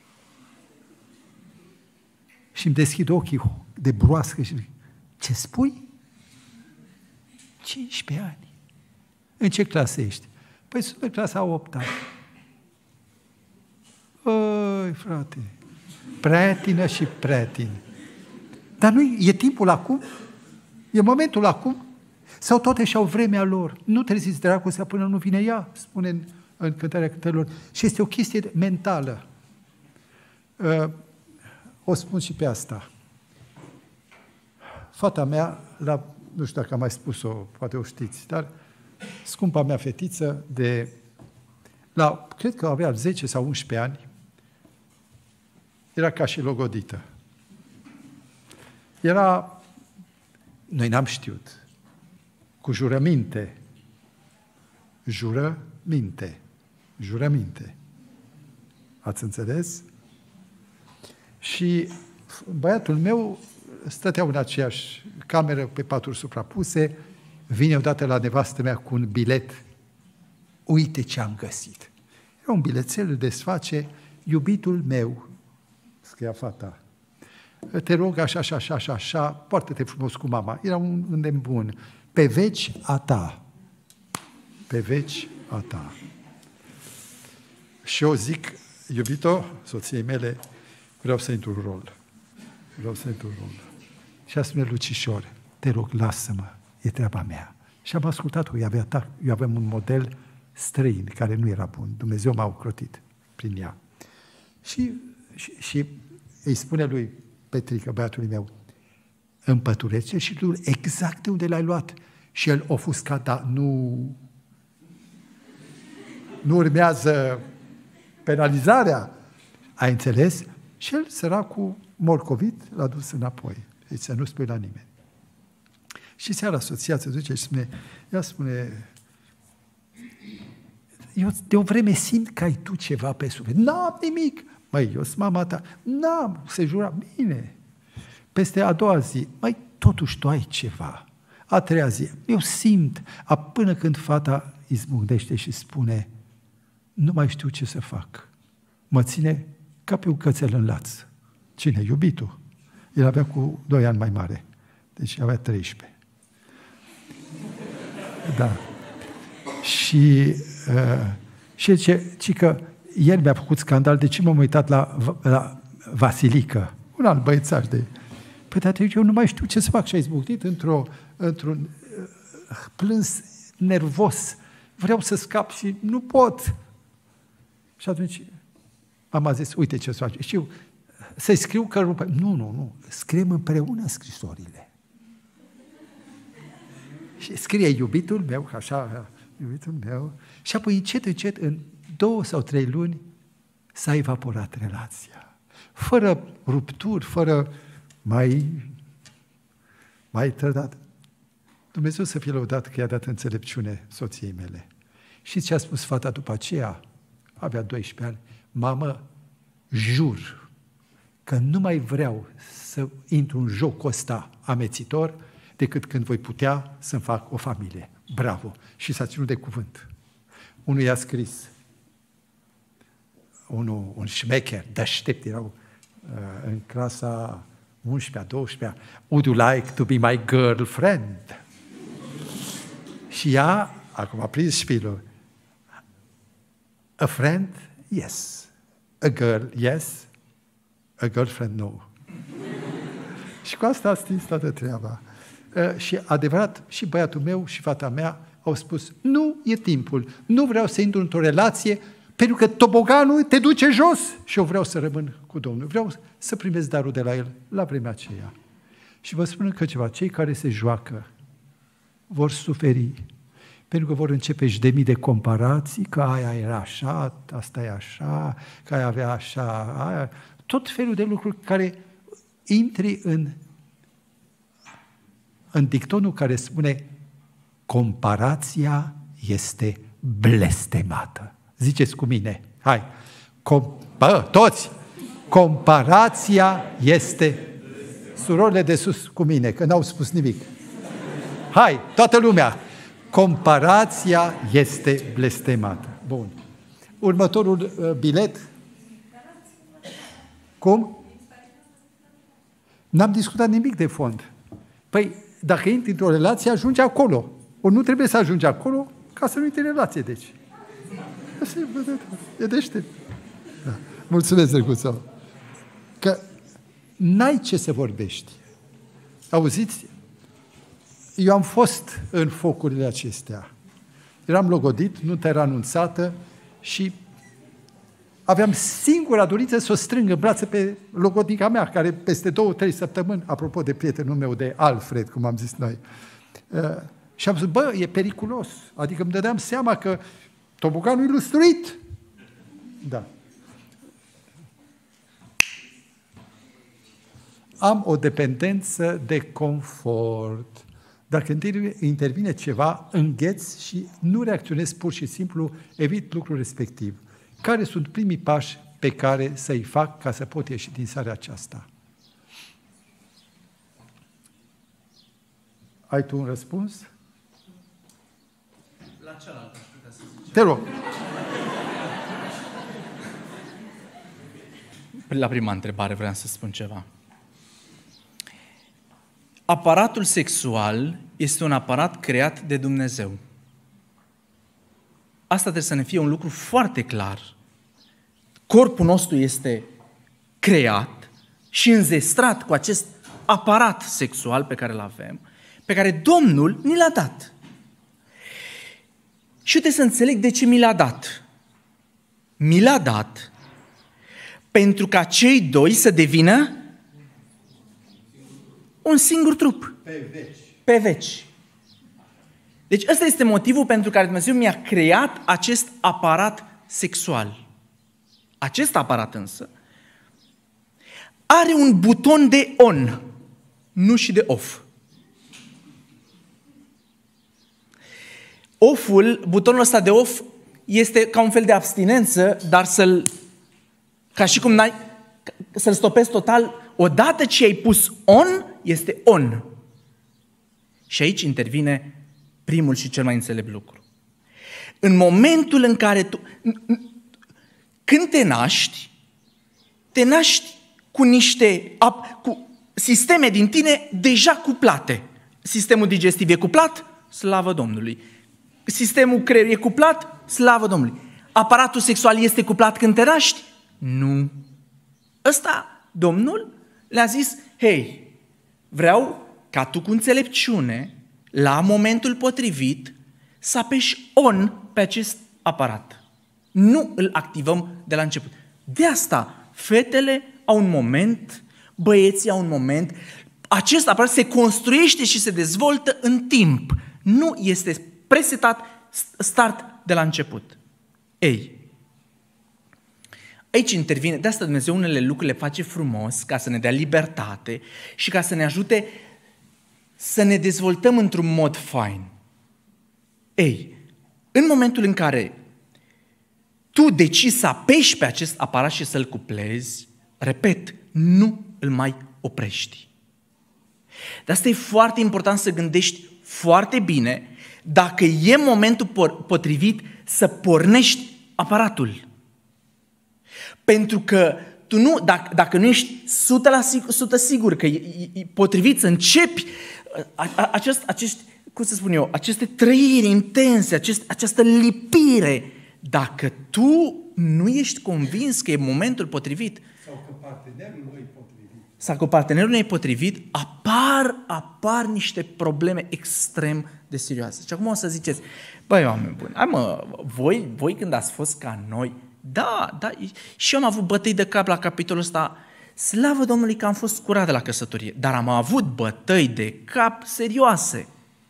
Și îmi deschid ochii de broască și zic, ce spui? cincisprezece ani. În ce clasă ești? Păi sunt în clasa a opta. Oi, frate, pretină și pretin. Dar nu e timpul acum? E momentul acum? Sau toate și-au vremea lor? Nu treziți dragostea până nu vine ea, spune în, în Cântarea Cântărilor. Și este o chestie mentală. Uh, o spun și pe asta. Fata mea, la, nu știu dacă am mai spus-o, poate o știți, dar scumpa mea fetiță de, la, cred că avea zece sau unsprezece ani, era ca și logodită. Era, noi n-am știut, cu jurăminte, jurăminte, jurăminte. Ați înțeles? Și băiatul meu stăteau în aceeași cameră pe paturi suprapuse, vine odată la nevastă mea cu un bilet. Uite ce am găsit. Era un bilețel, îl desface, iubitul meu, scria fata. Te rog așa, așa, așa, așa, așa, poartă-te frumos cu mama. Era un îndemn bun. Pe veci a ta. Pe veci a ta. Și eu zic, iubito, soției mele, vreau să intru în rol. Vreau să intru în rol. Și a spune, Lucișor, te rog, lasă-mă, e treaba mea. Și Și am ascultat-o, eu, avea ta, eu aveam un model străin, care nu era bun. Dumnezeu m-a ocrotit prin ea. Și, și, și îi spune lui Petrică, băiatului meu, împăturește și tu exact de unde l-ai luat. Și el ofuscat, dar nu, nu urmează penalizarea. Ai înțeles? Și el, săracul, morcovit, l-a dus înapoi. Deci să nu spui la nimeni. Și seara soția se duce și spune, ea spune, eu de o vreme simt că ai tu ceva pe suflet. N-am nimic. Măi, eu sunt mama ta. N-am, se jura, bine. Peste a doua zi, măi, totuși tu ai ceva. A treia zi, eu simt, a, până când fata izbucnește și spune, nu mai știu ce să fac. Mă ține ca pe un cățel în laț. Cine? Iubitul. El avea cu doi ani mai mare. Deci avea treisprezece. Da. Și, uh, și ce, ci că el mi-a făcut scandal, de ce m-am uitat la, la Vasilică, un alt băiețaș de... Păi, dar eu nu mai știu ce să fac. Și a izbucnit într-o, într-un uh, plâns nervos. Vreau să scap și nu pot. Și atunci mama zis, uite ce să faci. Știu, să-i scriu că... Nu, nu, nu. Scriem împreună scrisorile. Și scrie iubitul meu, așa, iubitul meu, și apoi încet, încet, în două sau trei luni, s-a evaporat relația. Fără rupturi, fără mai, mai trădat. Dumnezeu să fie lăudat că i-a dat înțelepciune soției mele. Și ce a spus fata după aceea? Avea doisprezece ani. Mamă, jur că nu mai vreau să intru în jocul ăsta amețitor decât când voi putea să-mi fac o familie. Bravo! Și s-a ținut de cuvânt. Unul i-a scris, unul, un șmecher, deștept, erau uh, în clasa unsprezecea, douăsprezecea, would you like to be my girlfriend? Și ea, acum a prins șpilul, a friend, yes. A girl, yes. A girlfriend, no. Și cu asta a stins toată treaba. Uh, și adevărat, și băiatul meu și fata mea au spus, nu e timpul, nu vreau să intru într-o relație, pentru că toboganul te duce jos și eu vreau să rămân cu Domnul. Vreau să primesc darul de la El la vremea aceea. Și vă spun încă ceva, cei care se joacă vor suferi, pentru că vor începe și de mii de comparații, că aia era așa, asta e așa, că aia avea așa, aia, tot felul de lucruri care intri în, în dictonul care spune comparația este blestemată. Ziceți cu mine, hai, Com- bă, toți, comparația este, surorile de sus cu mine, că n-au spus nimic. Hai, toată lumea, comparația este blestemată. Bun. Următorul uh, bilet. Cum? N-am discutat nimic de fond. Păi, dacă intri într-o relație, ajungi acolo. Ori nu trebuie să ajungi acolo ca să nu intri în relație, deci. E deștept. Da. Mulțumesc, Răguțo. Că n-ai ce să vorbești. Auziți? Eu am fost în focurile acestea. Eram logodit, nunta era anunțată și aveam singura dorință să o strâng în brațe pe logodnica mea, care peste două, trei săptămâni, apropo de prietenul meu, de Alfred, cum am zis noi, uh, și am zis, bă, e periculos. Adică îmi dădeam seama că toboganul e lustruit. Da. Am o dependență de confort. Dacă intervine ceva, îngheț și nu reacționez pur și simplu, evit lucrul respectiv. Care sunt primii pași pe care să-i fac ca să pot ieși din starea aceasta? Ai tu un răspuns? La cealaltă, aș putea să zic. Te rog. La prima întrebare vreau să spun ceva. Aparatul sexual este un aparat creat de Dumnezeu. Asta trebuie să ne fie un lucru foarte clar. Corpul nostru este creat și înzestrat cu acest aparat sexual pe care îl avem, pe care Domnul ni l-a dat. Și uite să înțeleg de ce mi l-a dat. Mi l-a dat pentru ca cei doi să devină un singur trup. Pe veci. Pe veci. Deci ăsta este motivul pentru care Dumnezeu mi-a creat acest aparat sexual. Acest aparat însă are un buton de on, nu și de off. Off-ul, butonul ăsta de off, este ca un fel de abstinență, dar să-l, ca și cum n-ai, să-l stopezi total, odată ce ai pus on, este on. Și aici intervine primul și cel mai înțelept lucru. În momentul în care tu, când te naști, te naști cu niște, cu sisteme din tine deja cuplate. Sistemul digestiv e cuplat, slavă Domnului. Sistemul creier e cuplat, slavă Domnului. Aparatul sexual este cuplat când te naști? Nu. Ăsta, Domnul le-a zis, hei, vreau ca tu cu înțelepciune, la momentul potrivit, să apeși on pe acest aparat. Nu îl activăm de la început. De asta, fetele au un moment, băieții au un moment, acest aparat se construiește și se dezvoltă în timp. Nu este presetat start de la început. Ei, aici intervine, de asta Dumnezeu unele lucruri le face frumos ca să ne dea libertate și ca să ne ajute să ne dezvoltăm într-un mod fain. Ei, în momentul în care tu decizi să apeși pe acest aparat și să-l cuplezi, repet, nu îl mai oprești. De asta e foarte important să gândești foarte bine dacă e momentul potrivit să pornești aparatul. Pentru că tu nu, dacă, dacă nu ești o sută la sută sigur că e, e potrivit să începi acest, acești, cum să spun eu, aceste trăiri intense, acest, această lipire, dacă tu nu ești convins că e momentul potrivit, sau că partenerul nu e potrivit, sau că partenerul nu e potrivit, apar, apar niște probleme extrem de serioase. Și acum o să ziceți, băi, oameni buni, hai mă, voi, voi când ați fost ca noi, da, da, și eu am avut bătăi de cap la capitolul ăsta, slavă Domnului că am fost curat de la căsătorie, dar am avut bătăi de cap serioase.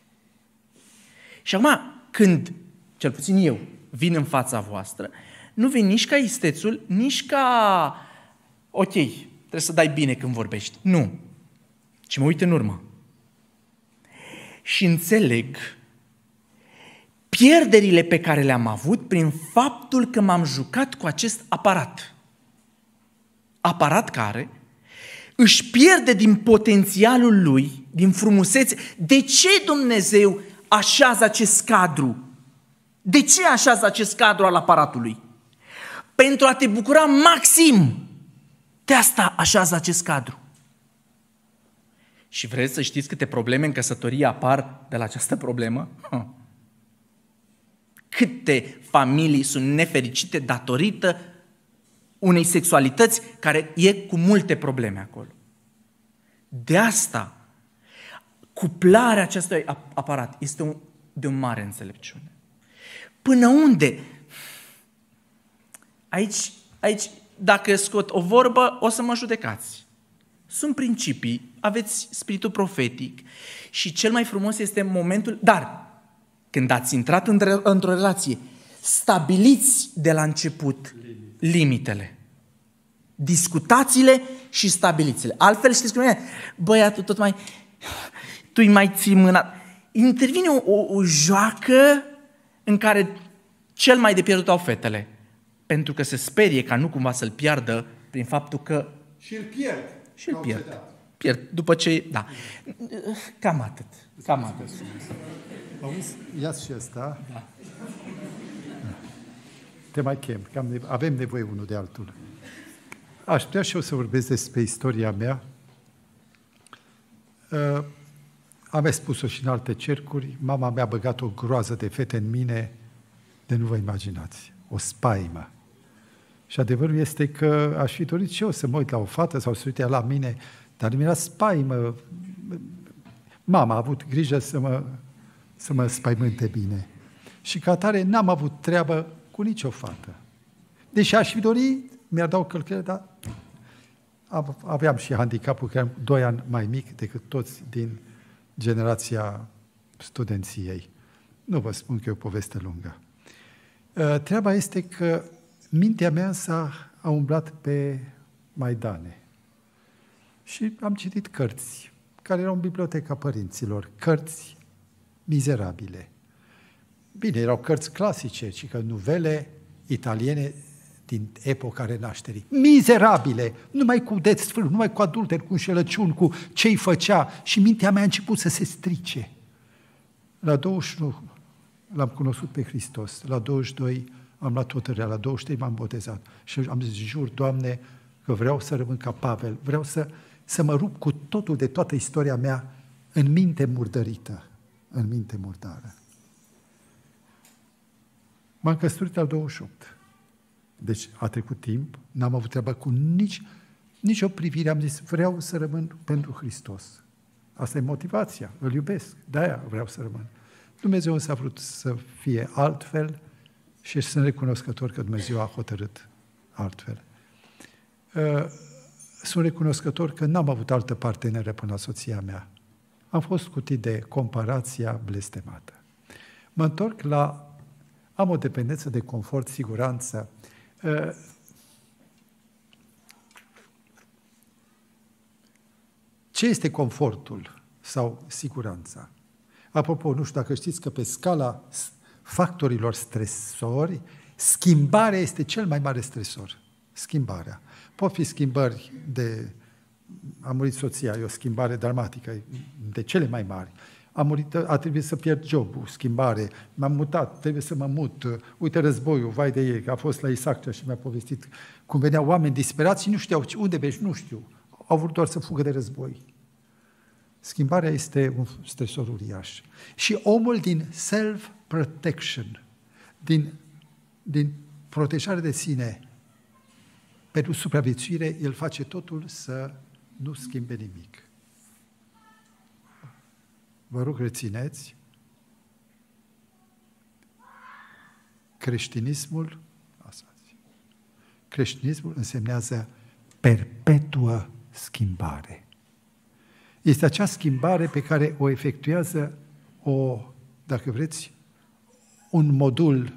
Și acum, când, cel puțin eu, vin în fața voastră, nu vin nici ca istețul, nici ca, ok, trebuie să dai bine când vorbești. Nu. Ci mă uit în urmă. Și înțeleg pierderile pe care le-am avut prin faptul că m-am jucat cu acest aparat. Aparat care își pierde din potențialul lui, din frumusețe. De ce Dumnezeu așează acest cadru? De ce așează acest cadru al aparatului? Pentru a te bucura maxim. De asta așează acest cadru. Și vreți să știți câte probleme în căsătorie apar de la această problemă? Câte familii sunt nefericite datorită unei sexualități care e cu multe probleme acolo. De asta, cuplarea acestui aparat este un, de o mare înțelepciune. Până unde? Aici, aici, dacă scot o vorbă, o să mă judecați. Sunt principii, aveți spiritul profetic și cel mai frumos este momentul, dar când ați intrat într-o relație, stabiliți de la început limitele. Discutați-le și stabiliți-le. Altfel știți cum e? Băiatul tot mai... Tu-i mai ții mâna. Intervine o, o, o joacă în care cel mai de pierdut au fetele. Pentru că se sperie ca nu cumva să-l piardă prin faptul că... Și îl pierd. Și îl pierd. Pierd. După ce... Da. Cam atât. Cam atât. Auzi, ia-ți și ăsta. Da. Te mai chem, că am nevo- avem nevoie unul de altul. Aș putea și eu să vorbesc despre istoria mea. Uh, am mai spus-o și în alte cercuri. Mama mi-a băgat o groază de fete în mine de nu vă imaginați. O spaimă. Și adevărul este că aș fi dorit și eu să mă uit la o fată sau să uite la mine, dar mi-era spaimă. Mama a avut grijă să mă, să mă spaimânte bine. Și ca atare n-am avut treabă cu nicio fată. Deși aș fi dorit, mi-ar dau călcările, dar aveam și handicapul că am doi ani mai mic decât toți din generația studenției. Nu vă spun că e o poveste lungă. Treaba este că mintea mea s-a a umblat pe Maidane. Și am citit cărți care erau în biblioteca părinților, cărți mizerabile. Bine, erau cărți clasice, ci că nuvele italiene din epoca renașterii. Mizerabile! Numai cu deți sfârși, numai cu adulteri, cu înșelăciuni, cu ce-i făcea. Și mintea mea a început să se strice. La douăzeci și unu l-am cunoscut pe Hristos. La douăzeci și doi am luat hotărârea, la douăzeci și trei m-am botezat. Și am zis, jur, Doamne, că vreau să rămân ca Pavel, vreau să, să mă rup cu totul de toată istoria mea în minte murdărită, în minte murdară. M-am căsătorit la douăzeci și opt. Deci a trecut timp, n-am avut treabă cu nici, nici o privire, am zis, vreau să rămân pentru Hristos. Asta e motivația, îl iubesc, de-aia vreau să rămân. Dumnezeu însă a vrut să fie altfel și sunt recunoscător că Dumnezeu a hotărât altfel. Sunt recunoscător că n-am avut altă parteneră până la soția mea. Am fost cutit de comparația blestemată. Mă întorc la... Am o dependență de confort, siguranță. Ce este confortul sau siguranța? Apropo, nu știu dacă știți că pe scala factorilor stresori, schimbarea este cel mai mare stresor. Schimbarea. Pot fi schimbări de... A murit soția, e o schimbare dramatică, de cele mai mari. A murit, a trebuit să pierd jobul, schimbare, m-am mutat, trebuie să mă mut, uite războiul, vai de ei, a fost la Isaac și mi-a povestit cum veneau oameni disperați și nu știau unde mergi, nu știu, au vrut doar să fugă de război. Schimbarea este un stresor uriaș. Și omul din self-protection, din, din protejare de sine, pentru supraviețuire, el face totul să nu schimbe nimic. Vă rog, rețineți, creștinismul, creștinismul însemnează perpetuă schimbare. Este acea schimbare pe care o efectuează o, dacă vreți, un modul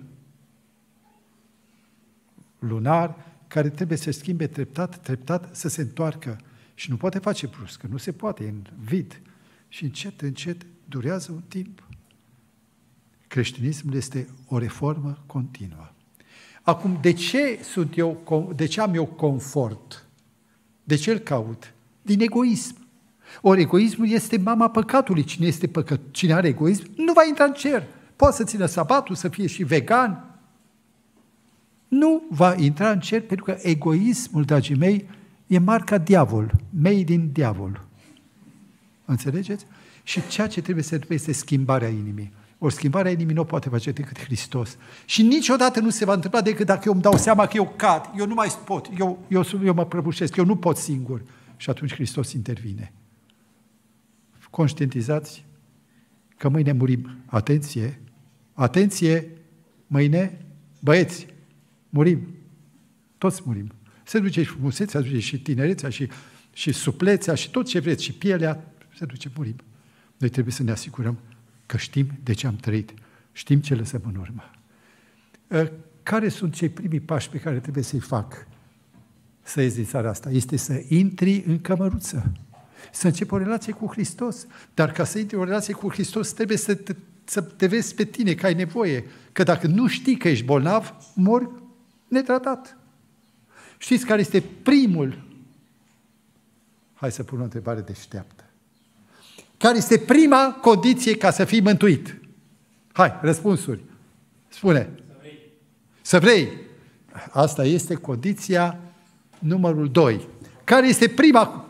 lunar care trebuie să se schimbe treptat, treptat, să se întoarcă. Și nu poate face brusc, că nu se poate, e în vid. Și încet, încet durează un timp. Creștinismul este o reformă continuă. Acum, de ce sunt eu, de ce am eu confort? De ce îl caut? Din egoism. Ori egoismul este mama păcatului. Cine este păcat, cine are egoism, nu va intra în cer. Poate să țină sabatul, să fie și vegan. Nu va intra în cer, pentru că egoismul, dragii mei, e marca diavol, mei din diavol. Înțelegeți? Și ceea ce trebuie să se întâmple este schimbarea inimii. Ori schimbarea inimii nu o poate face decât Hristos. Și niciodată nu se va întâmpla decât dacă eu îmi dau seama că eu cad, eu nu mai pot, eu, eu, eu mă prăbușesc, eu nu pot singur. Și atunci Hristos intervine. Conștientizați că mâine murim. Atenție! Atenție! Mâine, băieți, murim. Toți murim. Se duce și frumusețea, se duce și tinerețea, și, și suplețea, și tot ce vreți, și pielea, se duce, murim. Noi trebuie să ne asigurăm că știm de ce am trăit, știm ce lăsăm în urmă. Care sunt cei primii pași pe care trebuie să-i fac să ies din țara asta? Este să intri în cămăruță, să începi o relație cu Hristos. Dar ca să intri în o relație cu Hristos, trebuie să te, să te vezi pe tine, că ai nevoie. Că dacă nu știi că ești bolnav, mori netratat. Știți care este primul? Hai să pun o întrebare deșteaptă. Care este prima condiție ca să fii mântuit? Hai, răspunsuri. Spune. Să vrei. Să vrei. Asta este condiția numărul doi. Care este prima?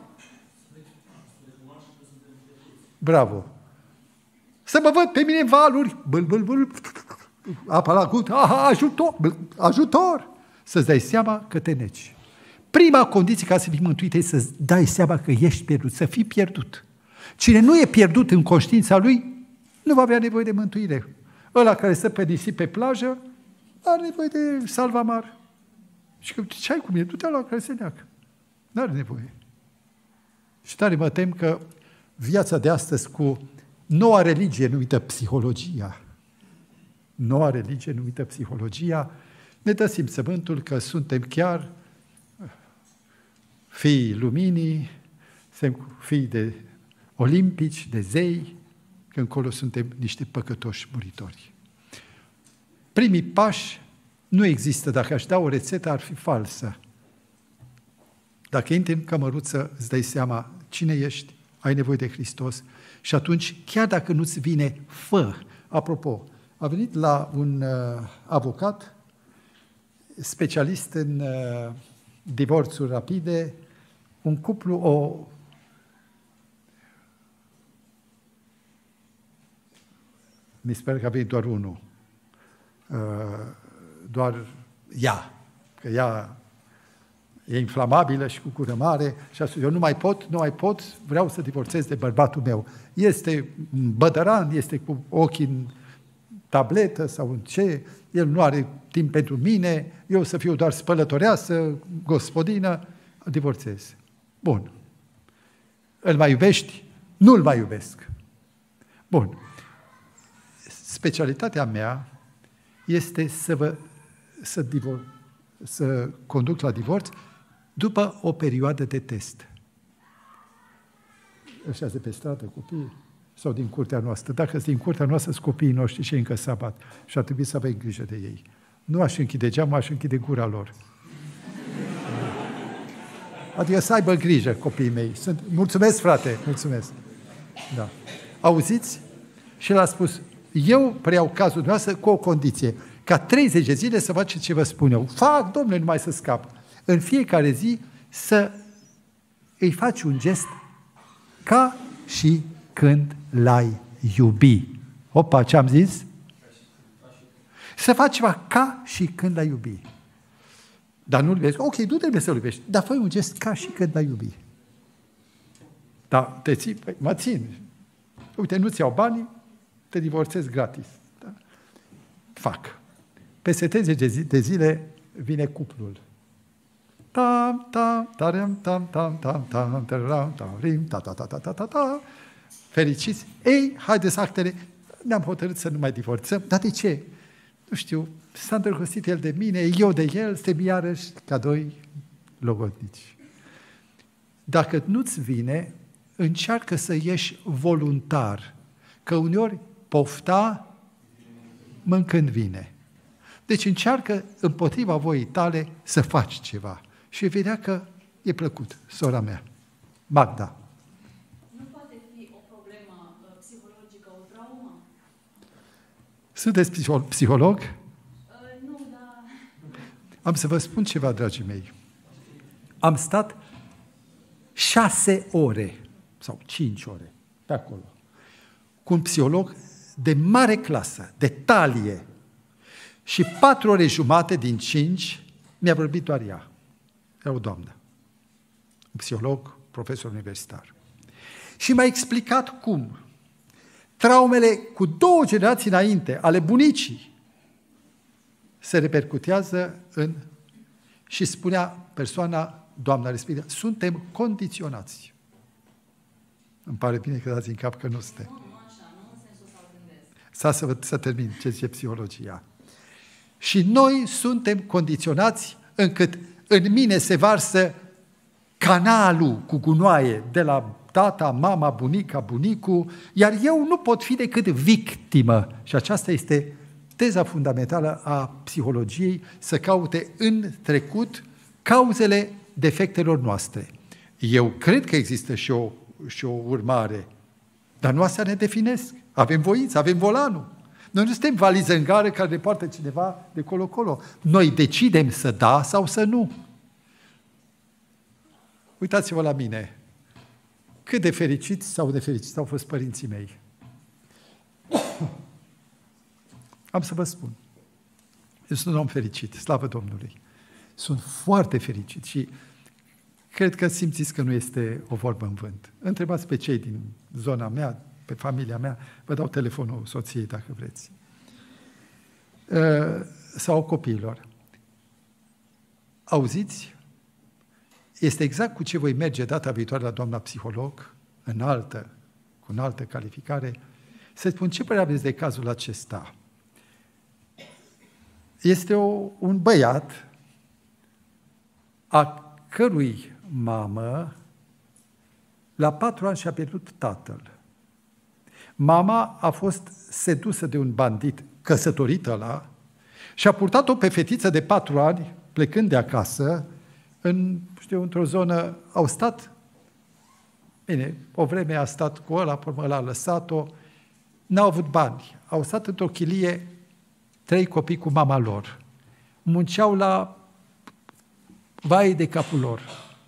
Bravo. Să mă văd pe mine în valuri. Bâl, bâl, bâl. Apa la gut. Aha, ajutor. Bâl, ajutor. Să-ți dai seama că te neci. Prima condiție ca să fii mântuit este să-ți dai seama că ești pierdut, să fii pierdut. Cine nu e pierdut în conștiința lui, nu va avea nevoie de mântuire. Ăla care stă pe nisip pe plajă, are nevoie de salvamar. Și că, ce ai cu mine? Du-te la care se neacă. N-are nevoie. Și tare mă tem că viața de astăzi cu noua religie numită psihologia, noua religie numită psihologia, ne dă simțământul că suntem chiar fiii luminii, suntem fii de olimpici, de zei, că încolo suntem niște păcătoși muritori. Primii pași nu există. Dacă aș da o rețetă, ar fi falsă. Dacă intri în cămăruță, îți dai seama cine ești, ai nevoie de Hristos și atunci, chiar dacă nu-ți vine, fă. Apropo, a venit la un uh, avocat, specialist în uh, divorțuri rapide, un cuplu, o mi sper că a venit doar unul, uh, doar ea, că ea e inflamabilă și cu cură mare și a spus, eu nu mai pot, nu mai pot, vreau să divorțez de bărbatul meu. Este bădăran, este cu ochii în tabletă sau în ce, el nu are timp pentru mine, eu să fiu doar spălătoreasă, gospodină, divorțez. Bun. Îl mai iubești? Nu îl mai iubesc. Bun. Specialitatea mea este să vă să, divor, să conduc la divorț după o perioadă de test. Ăștia de pe stradă, copii, sau din curtea noastră. Dacă sunt din curtea noastră, sunt copiii noștri și încă sabat. Și ar trebui să avem grijă de ei. Nu aș închide geamul, aș închide gura lor. Adică să aibă grijă copiii mei. Sunt... Mulțumesc, frate, mulțumesc. Da. Auziți? Și el a spus, eu preiau cazul dumneavoastră cu o condiție, ca treizeci de zile să faceți ce vă spun eu. Fac, domnule, numai să scap. În fiecare zi să îi faci un gest ca și când l-ai iubi. Opa, ce am zis? Să faci ceva ca și când l-ai iubi. Dar nu-l iubești. Ok, nu trebuie să-l iubești, dar fă un gest ca și când l-ai iubi. Da, te ții? Păi, mă țin. Uite, nu-ți iau banii, te divorțezi gratis. Da? Fac. Peste treizeci de zile vine cuplul. Tam, tam, tarem, tam, tam, tam, tam, tam, tam, rim, ta, ta, ta, ta, ta, ta, ta. Fericiți? Ei, haideți actele. Ne-am hotărât să nu mai divorțăm. Dar de ce? Nu știu, s-a îndrăgostit el de mine, eu de el, suntem iarăși ca doi logodnici. Dacă nu-ți vine, încearcă să ieși voluntar. Că uneori pofta mâncând vine. Deci încearcă împotriva voii tale să faci ceva. Și vedea că e plăcut, sora mea. Magda. Nu poate fi o problemă psihologică, o traumă? Sunteți psiholog? Uh, nu, dar... Am să vă spun ceva, dragii mei. Am stat șase ore sau cinci ore pe acolo cu un psiholog de mare clasă, de talie. Și patru ore jumate din cinci mi-a vorbit doar ea. Era o doamnă. Un psiholog, profesor universitar. Și m-a explicat cum traumele cu două generații înainte, ale bunicii, se repercutează în... Și spunea persoana, doamna respectivă, suntem condiționați. Îmi pare bine că dați în cap că nu suntem. Nu, nu așa, nu în sensul să-l gândesc. Să, să, să termin ce zice psihologia. Și noi suntem condiționați încât în mine se varsă canalul cu gunoaie de la tata, mama, bunica, bunicul, iar eu nu pot fi decât victimă. Și aceasta este teza fundamentală a psihologiei, să caute în trecut cauzele defectelor noastre. Eu cred că există și o, și o urmare, dar nu astea ne definesc. Avem voință, avem volanul. Noi nu suntem valiză în gară care ne poartă cineva de colo-colo. Noi decidem să da sau să nu. Uitați-vă la mine. Cât de fericiți sau nefericiți au fost părinții mei. Am să vă spun. Eu sunt un om fericit, slavă Domnului. Sunt foarte fericit și cred că simțiți că nu este o vorbă în vânt. Întrebați pe cei din zona mea, pe familia mea, vă dau telefonul soției dacă vreți. sau copiilor. Auziți? Este exact cu ce voi merge data viitoare la doamna psiholog, în altă, cu în altă calificare, să spun ce părere aveți de cazul acesta. Este o, un băiat a cărui mamă la patru ani și-a pierdut tatăl. Mama a fost sedusă de un bandit, căsătorită la, și a purtat-o pe fetiță de patru ani, plecând de acasă, în, știu, într-o zonă, au stat, bine, o vreme a stat cu ăla, pe urmă ăla a lăsat-o, n-au avut bani, au stat într-o chilie trei copii cu mama lor, munceau la vai de capul lor.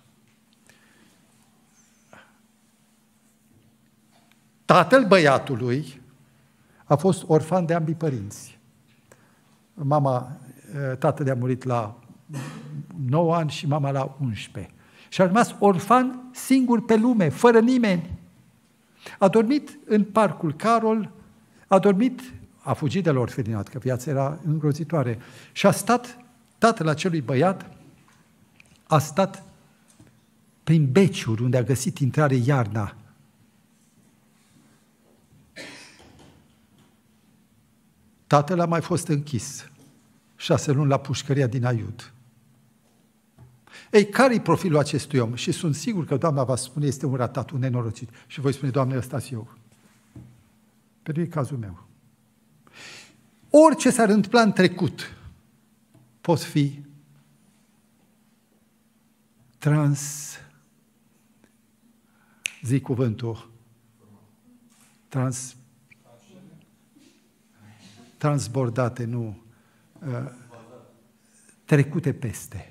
Tatăl băiatului a fost orfan de ambii părinți. Mama, tatăl a murit la nouă ani și mama la unsprezece. Și a rămas orfan singur pe lume, fără nimeni. A dormit în parcul Carol, a dormit, a fugit de la orfelinat, că viața era îngrozitoare. Și a stat, tatăl acelui băiat, a stat prin beciuri, unde a găsit intrare iarna. Tatăl a mai fost închis șase luni la pușcăria din Aiud. Ei, care-i profilul acestui om? Și sunt sigur că Doamna va spune, este un ratat, un nenorocit. Și voi spune, Doamne, ăsta-s eu. Pentru e cazul meu. Orice s-ar întâmpla în trecut, pot fi trans, zic cuvântul, trans, transbordate, nu, trecute peste.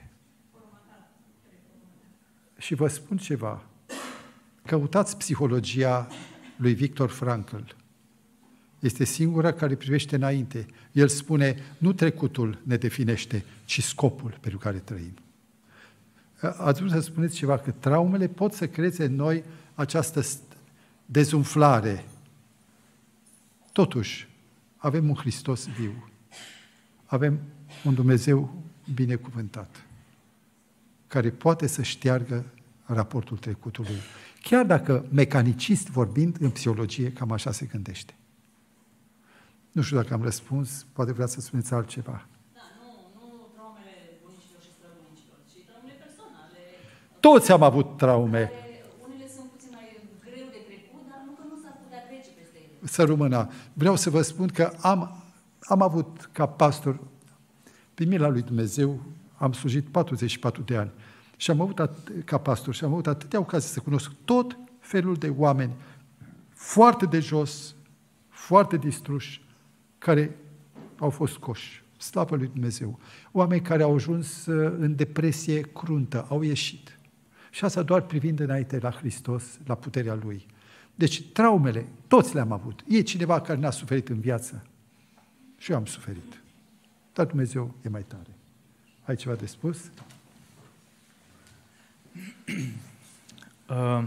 Și vă spun ceva, căutați psihologia lui Viktor Frankl. Este singura care privește înainte. El spune, nu trecutul ne definește, ci scopul pentru care trăim. Ați vrut să spuneți ceva, că traumele pot să creeze în noi această dezumflare. Totuși, avem un Hristos viu. Avem un Dumnezeu binecuvântat, care poate să șteargă raportul trecutului. Chiar dacă, mecanicist vorbind, în psihologie, cam așa se gândește. Nu știu dacă am răspuns, poate vreați să spuneți altceva. Da, nu, nu traumele bunicilor și străbunicilor, ci traumele personale. Toți am avut traume. Care, unele sunt puțin mai greu de trecut, dar nu că nu s-ar putea trece peste ele. Să rămână. Vreau să vă spun că am, am avut ca pastor, prin mila lui Dumnezeu, am slujit patruzeci și patru de ani și am avut, ca pastor, și am avut atâtea ocazii să cunosc tot felul de oameni foarte de jos, foarte distruși, care au fost scoși. Slavă lui Dumnezeu. Oameni care au ajuns în depresie cruntă, au ieșit. Și asta doar privind înainte la Hristos, la puterea Lui. Deci traumele, toți le-am avut. E cineva care n-a suferit în viață. Și eu am suferit. Dar Dumnezeu e mai tare. Ai ceva de spus? Uh,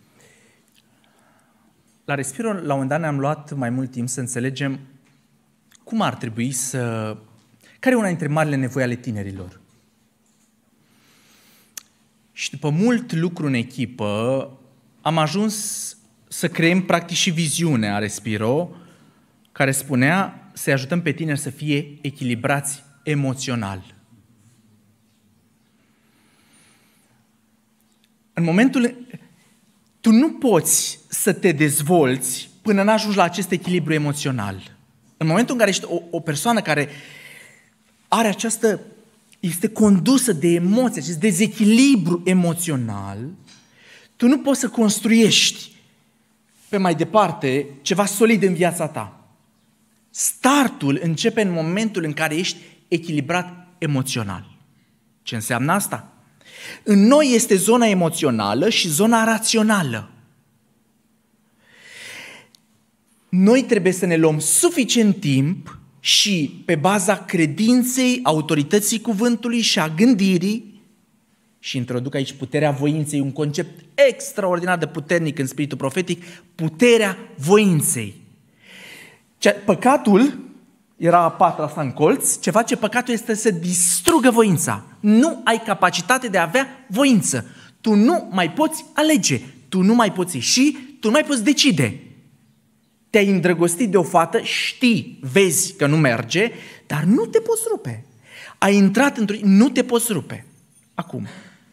la Respiro, la un moment dat ne-am luat mai mult timp să înțelegem cum ar trebui să... Care e una dintre marile nevoi ale tinerilor? Și după mult lucru în echipă, am ajuns să creăm practic și viziunea Respiro, care spunea să-i ajutăm pe tineri să fie echilibrați emoțional. În momentul... Tu nu poți să te dezvolți până n-ajungi la acest echilibru emoțional. În momentul în care ești o, o persoană care are această... este condusă de emoții, acest dezechilibru emoțional, tu nu poți să construiești pe mai departe ceva solid în viața ta. Startul începe în momentul în care ești echilibrat emoțional. Ce înseamnă asta? În noi este zona emoțională și zona rațională. Noi trebuie să ne luăm suficient timp și pe baza credinței, autorității cuvântului și a gândirii, și introduc aici puterea voinței, un concept extraordinar de puternic în spiritul profetic, puterea voinței. Păcatul era a patra asta în colț, ce face păcatul este să distrugă voința. Nu ai capacitate de a avea voință. Tu nu mai poți alege, tu nu mai poți ieși, tu nu mai poți decide. Te-ai îndrăgostit de o fată, știi, vezi că nu merge, dar nu te poți rupe. Ai intrat într-o... nu te poți rupe. Acum,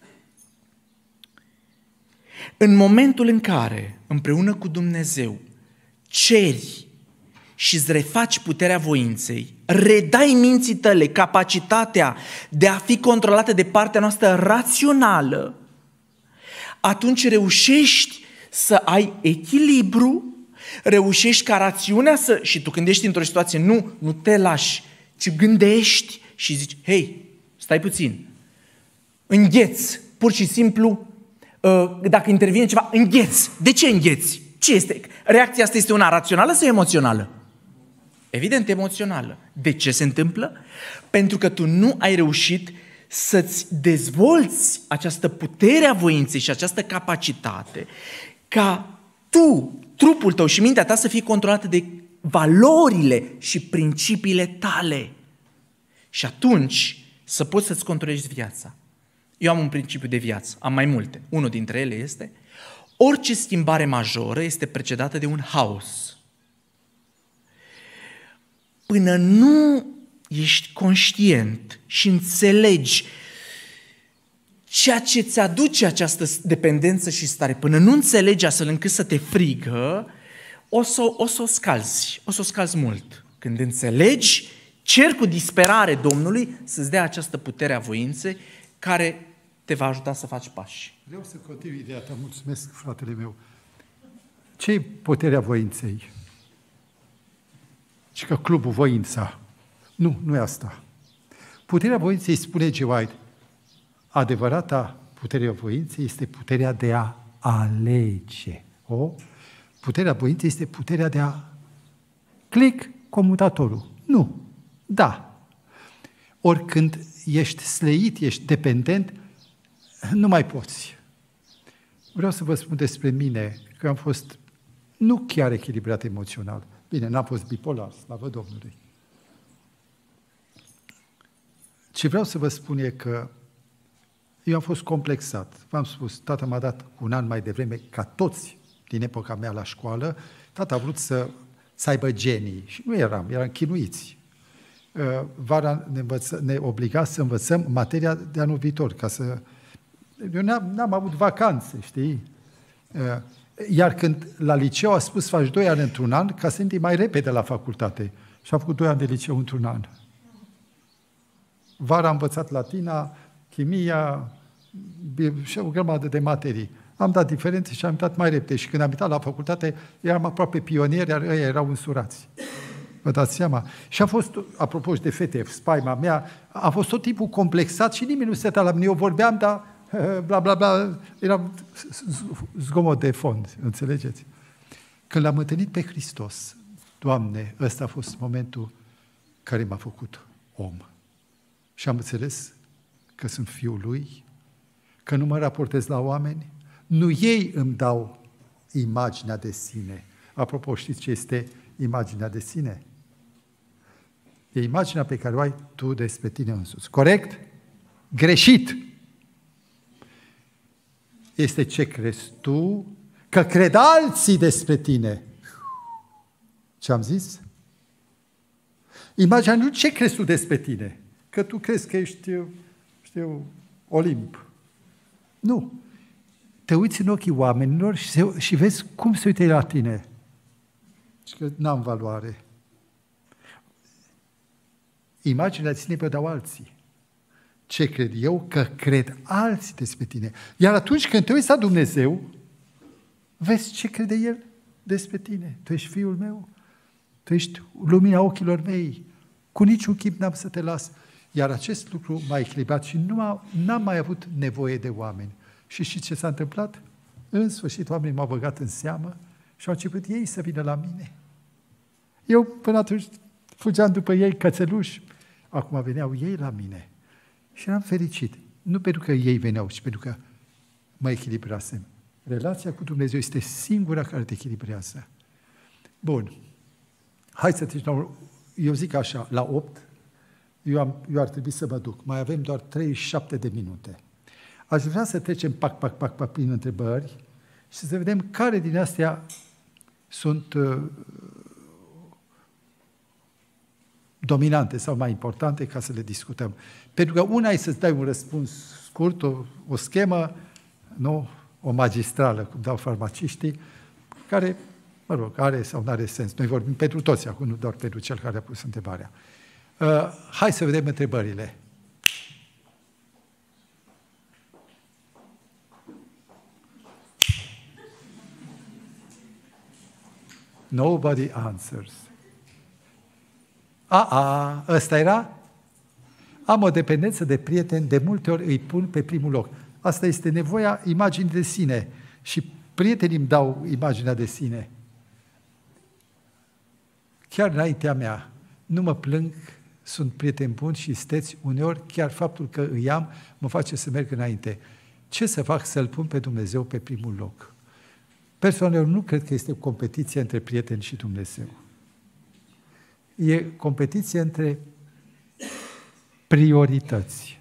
în momentul în care, împreună cu Dumnezeu, ceri și îți refaci puterea voinței, redai minții tale capacitatea de a fi controlată de partea noastră rațională, atunci reușești să ai echilibru, reușești ca rațiunea să... Și tu când ești într-o situație, nu, nu te lași, ci gândești și zici, hei, stai puțin, îngheți, pur și simplu, dacă intervine ceva, îngheți. De ce îngheți? Ce este? Reacția asta este una rațională sau emoțională? Evident, emoțională. De ce se întâmplă? Pentru că tu nu ai reușit să-ți dezvolți această putere a voinței și această capacitate ca tu, trupul tău și mintea ta să fie controlată de valorile și principiile tale. Și atunci să poți să-ți controlezi viața. Eu am un principiu de viață, am mai multe. Unul dintre ele este: orice schimbare majoră este precedată de un haos. Până nu ești conștient și înțelegi ceea ce îți aduce această dependență și stare, până nu înțelegi astfel încât să te frigă, o să o, să o scalzi, o să o scalzi mult. Când înțelegi, cer cu disperare Domnului să-ți dea această putere a voinței care te va ajuta să faci pași. Vreau să continui ideea ta. Mulțumesc, fratele meu. Ce-i puterea voinței? Și că clubul Voința. Nu, nu e asta. Puterea voinței, spune G. White, adevărata puterea voinței este puterea de a alege. O? Puterea voinței este puterea de a... Click comutatorul. Nu. Da. Ori când ești slăit, ești dependent, nu mai poți. Vreau să vă spun despre mine că am fost nu chiar echilibrat emoțional. Bine, n-am fost bipolar, slavă Domnului. Ce vreau să vă spun e că eu am fost complexat. V-am spus, tata m-a dat un an mai devreme, ca toți din epoca mea la școală, tata a vrut să, să aibă genii. Și nu eram, eram chinuiți. Vara ne, învăță, ne obliga să învățăm materia de anul viitor, ca să... Eu n-am, n-am avut vacanțe, știi? Iar când la liceu a spus faci doi ani într-un an, ca să intri mai repede la facultate. Și am făcut doi ani de liceu într-un an. Vara am învățat latina, chimia și o grămadă de materii. Am dat diferențe și am dat mai repede. Și când am intrat la facultate, eram aproape pionieri, iar ei erau însurați. Vă dați seama? Și a fost, apropo de fete, spaima mea, a fost tot timpul complexat și nimeni nu stătea la mine. Eu vorbeam, dar bla, bla, bla, era zgomot de fond, înțelegeți? Când l-am întâlnit pe Hristos, Doamne, ăsta a fost momentul care m-a făcut om. Și am înțeles că sunt Fiul Lui, că nu mă raportez la oameni, nu ei îmi dau imaginea de sine. Apropo, știți ce este imaginea de sine? E imaginea pe care o ai tu despre tine însuți. Corect? Greșit! Este ce crezi tu, că cred alții despre tine. Ce am zis? Imaginea nu ce crezi tu despre tine, că tu crezi că ești, știu, Olimp. Nu. Te uiți în ochii oamenilor și, se, și vezi cum se uită la tine. Și că n-am valoare. Imaginea de sine pe dau alții. Ce cred eu? Că cred alții despre tine. Iar atunci când te uiți la Dumnezeu, vezi ce crede El despre tine. Tu ești Fiul meu. Tu ești lumina ochilor mei. Cu niciun chip n-am să te las. Iar acest lucru m-a echilibrat și nu am, n-am mai avut nevoie de oameni. Și știți ce s-a întâmplat? În sfârșit, oamenii m-au băgat în seamă și au început ei să vină la mine. Eu până atunci fugeam după ei cățeluși. Acum veneau ei la mine. Și eram fericit. Nu pentru că ei veneau, ci pentru că mă echilibrasem. Relația cu Dumnezeu este singura care te echilibrează. Bun. Hai să trecem la eu zic așa, la opt, eu, am, eu ar trebui să mă duc. Mai avem doar treizeci și șapte de minute. Aș vrea să trecem pac, pac, pac, pac prin întrebări și să vedem care din astea sunt uh, dominante sau mai importante ca să le discutăm. Pentru că una e să-ți dai un răspuns scurt, o, o schemă, nu, o magistrală, cum dau farmaciștii, care, mă rog, are sau nu are sens. Noi vorbim pentru toți acum, nu doar pentru cel care a pus întrebarea. Uh, hai să vedem întrebările. Nobody answers. A, a, ăsta era? Am o dependență de prieteni, de multe ori îi pun pe primul loc. Asta este nevoia imaginii de sine. Și prietenii îmi dau imaginea de sine. Chiar înaintea mea, nu mă plâng, sunt prieteni buni și isteți, uneori chiar faptul că îi am mă face să merg înainte. Ce să fac să-L pun pe Dumnezeu pe primul loc? Personal, eu nu cred că este o competiție între prieteni și Dumnezeu. E competiție între priorități.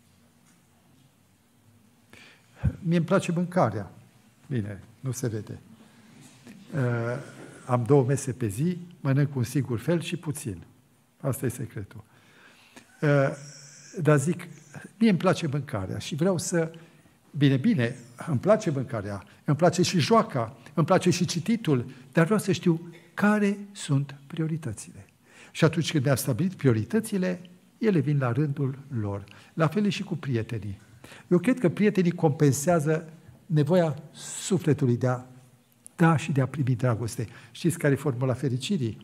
Mie îmi place mâncarea. Bine, nu se vede. Uh, am două mese pe zi, mănânc un singur fel și puțin. Asta e secretul. Uh, dar zic, mie îmi place mâncarea și vreau să... Bine, bine, îmi place mâncarea, îmi place și joaca, îmi place și cititul, dar vreau să știu care sunt prioritățile. Și atunci când mi-am stabilit prioritățile, ele vin la rândul lor. La fel și cu prietenii. Eu cred că prietenii compensează nevoia sufletului de a da și de a primi dragoste. Știți care e formula fericirii?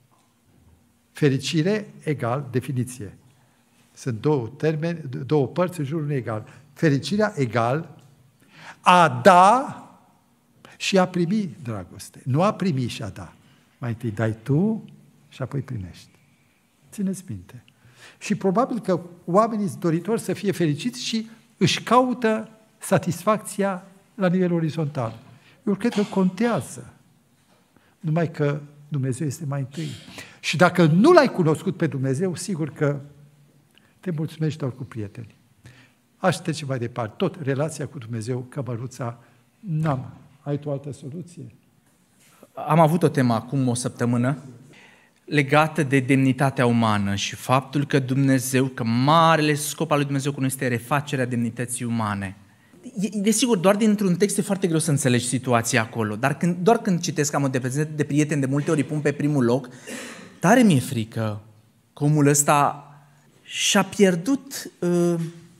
Fericire egal definiție. Sunt două termeni, două părți în jurul unui egal. Fericirea egal a da și a primi dragoste. Nu a primi și a da. Mai întâi dai tu și apoi primești. Țineți minte. Și probabil că oamenii sunt doritori să fie fericiți și își caută satisfacția la nivel orizontal. Eu cred că contează. Numai că Dumnezeu este mai întâi. Și dacă nu l-ai cunoscut pe Dumnezeu, sigur că te mulțumești doar cu prieteni. Aș trece mai departe. Tot relația cu Dumnezeu, cămăruța, n-am. Ai tu altă soluție? Am avut o temă acum o săptămână legată de demnitatea umană și faptul că Dumnezeu, că marele scop al lui Dumnezeu cu noi este refacerea demnității umane. Desigur, doar dintr-un text e foarte greu să înțelegi situația acolo, dar când, doar când citesc am o dependență de prieteni, de multe ori îi pun pe primul loc, tare mi-e frică că omul ăsta și-a pierdut uh,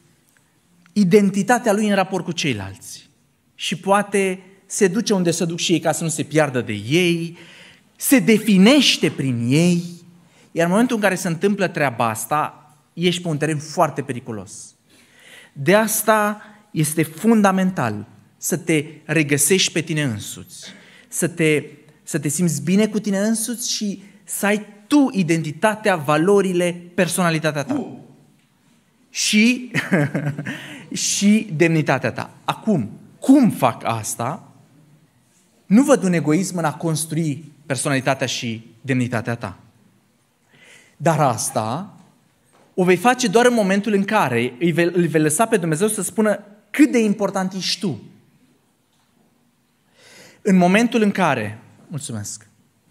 identitatea lui în raport cu ceilalți. Și poate se duce unde se duc și ei ca să nu se piardă de ei, se definește prin ei, iar în momentul în care se întâmplă treaba asta, ești pe un teren foarte periculos. De asta este fundamental să te regăsești pe tine însuți, să te, să te simți bine cu tine însuți și să ai tu identitatea, valorile, personalitatea ta. Și, și demnitatea ta. Acum, cum fac asta? Nu văd un egoism în a construi personalitatea și demnitatea ta. Dar asta o vei face doar în momentul în care îi vei, îl vei lăsa pe Dumnezeu să spună cât de important ești tu. În momentul în care, mulțumesc,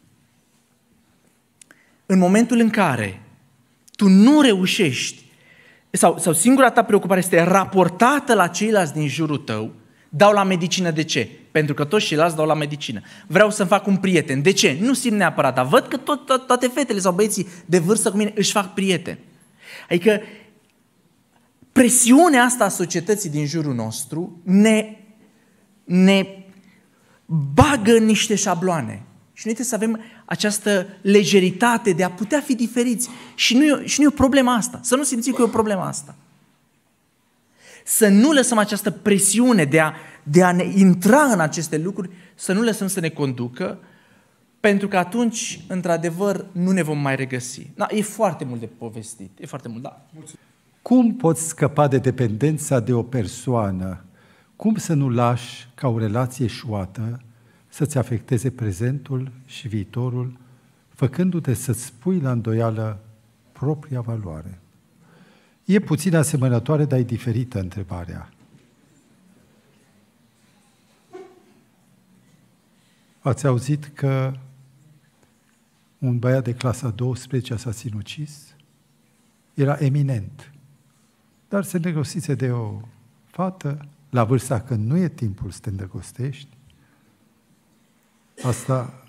în momentul în care tu nu reușești, sau, sau singura ta preocupare este raportată la ceilalți din jurul tău, dau la medicină. De ce? Pentru că toți ceilalți dau la medicină. Vreau să-mi fac un prieten. De ce? Nu simt neapărat, dar văd că tot, tot, toate fetele sau băieții de vârstă cu mine își fac prieteni. Adică presiunea asta a societății din jurul nostru ne, ne bagă în niște șabloane. Și noi trebuie să avem această lejeritate de a putea fi diferiți. Și nu e, și nu e o problemă asta. Să nu simțim că e o problemă asta. Să nu lăsăm această presiune de a, de a ne intra în aceste lucruri, să nu lăsăm să ne conducă, pentru că atunci, într-adevăr, nu ne vom mai regăsi. Da, e foarte mult de povestit. E foarte mult, da. Cum poți scăpa de dependența de o persoană? Cum să nu lași ca o relație eșuată să-ți afecteze prezentul și viitorul făcându-te să-ți pui la îndoială propria valoare. E puțin asemănătoare, dar e diferită întrebarea. Ați auzit că un băiat de clasa a douăsprezecea s-a sinucis? Era eminent. Dar se îndrăgostise de o fată la vârsta când nu e timpul să te îndrăgostești. Asta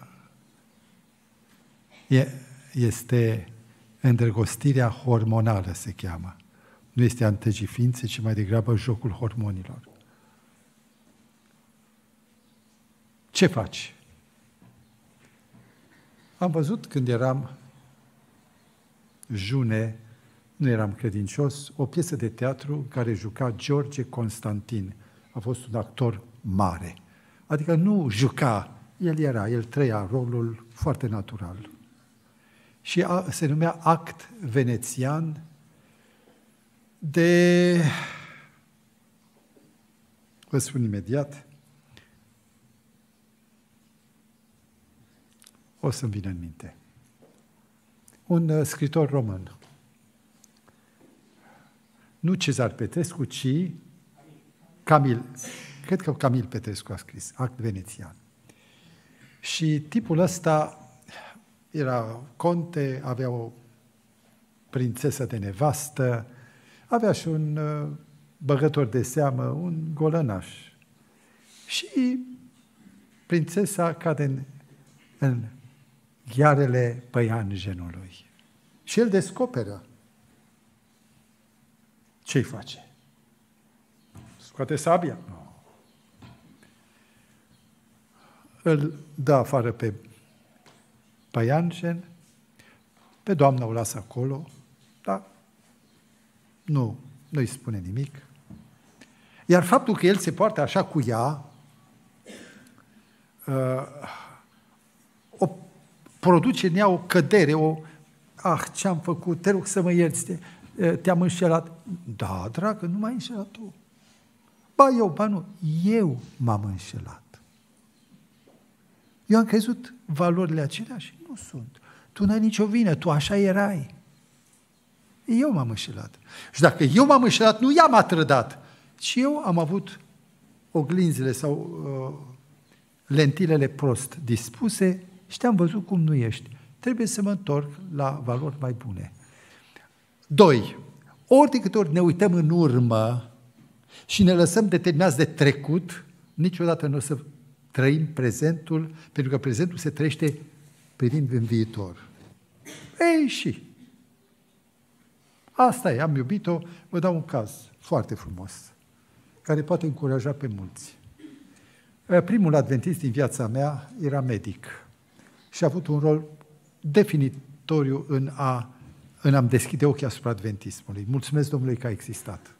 e, este îndrăgostirea hormonală, se cheamă. Nu este antegifințe, ci mai degrabă jocul hormonilor. Ce faci? Am văzut când eram june, nu eram credincios, o piesă de teatru care juca George Constantin. A fost un actor mare. Adică nu juca, el era, el trăia rolul foarte natural. Și a, se numea Act Venețian de... Vă spun imediat. O să-mi vină în minte. Un uh, scriitor român. Nu Cezar Petrescu, ci Camil. Cred că Camil Petrescu a scris, Act Venețian. Și tipul ăsta era conte, avea o prințesă de nevastă, avea și un uh, băgător de seamă, un golănaș. Și prințesa cade în, în ghearele păianjenului. Și el descoperă. Ce-i face? Scoate sabia? Nu. Îl dă afară pe păianjen, pe doamna o lasă acolo, dar nu, nu-i spune nimic. Iar faptul că el se poartă așa cu ea, uh, o produce în ea o cădere, o, ah, ce-am făcut, te rog să mă ierți, te, te-am înșelat. Da, dragă, nu m-ai înșelat tu. Ba eu, ba nu, eu m-am înșelat. Eu am crezut valorile acelea și nu sunt. Tu n-ai nicio vină, tu așa erai. Eu m-am înșelat. Și dacă eu m-am înșelat, nu ea m-a trădat, ci eu am avut oglinzile sau uh, lentilele prost dispuse și te-am văzut cum nu ești. Trebuie să mă întorc la valori mai bune. Doi, ori de câte ori ne uităm în urmă și ne lăsăm determinați de trecut, niciodată nu o să trăim prezentul, pentru că prezentul se trăiește privind în viitor. Ei, și asta e, am iubit-o, vă dau un caz foarte frumos, care poate încuraja pe mulți. Primul adventist din viața mea era medic și a avut un rol definitoriu în a, în a-mi deschide ochii asupra adventismului. Mulțumesc Domnului că a existat.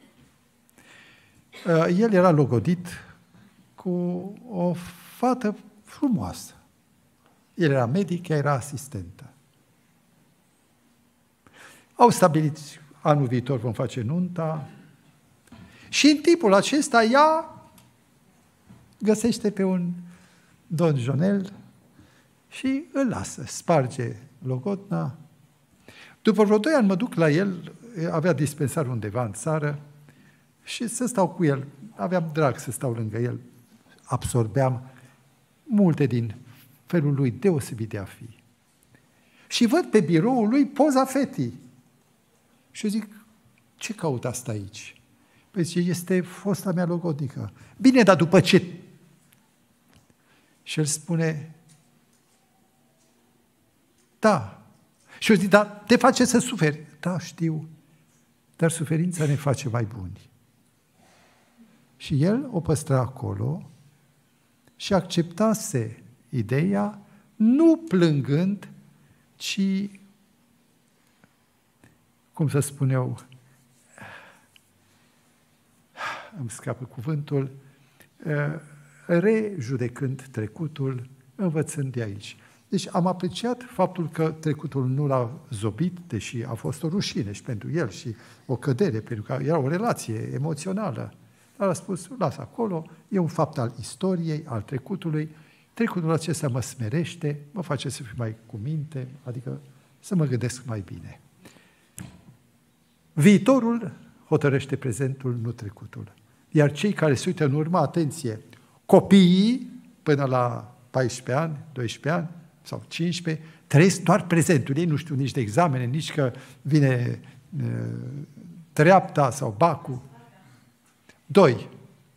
El era logodit cu o fată frumoasă. El era medic, ea era asistentă. Au stabilit, anul viitor vom face nunta și în timpul acesta ea găsește pe un donjonel și îl lasă, sparge logodna. După vreo doi ani mă duc la el, avea dispensar undeva în țară și să stau cu el. Aveam drag să stau lângă el. Absorbeam multe din felul lui deosebit de a fi. Și văd pe biroul lui poza fetii. Și eu zic, ce caut asta aici? Păi zice, este fosta mea logodnică. Bine, dar după ce? Și el spune, da. Și eu zic, da, te face să suferi. Da, știu, dar suferința ne face mai buni. Și el o păstra acolo și acceptase ideea, nu plângând, ci, cum să spun eu, îmi scapă cuvântul, rejudecând trecutul, învățând de aici. Deci am apreciat faptul că trecutul nu l-a zobit, deși a fost o rușine și pentru el și o cădere, pentru că era o relație emoțională. Dar a spus, lasă acolo, e un fapt al istoriei, al trecutului trecutul acesta mă smerește, mă face să fiu mai cu minte, adică să mă gândesc mai bine. Viitorul hotărăște prezentul, nu trecutul. Iar cei care se uită în urmă, atenție, copiii până la paisprezece ani, doisprezece ani sau cincisprezece, trăiesc doar prezentul. Ei nu știu nici de examene, nici că vine uh, treapta sau bacul. Doi,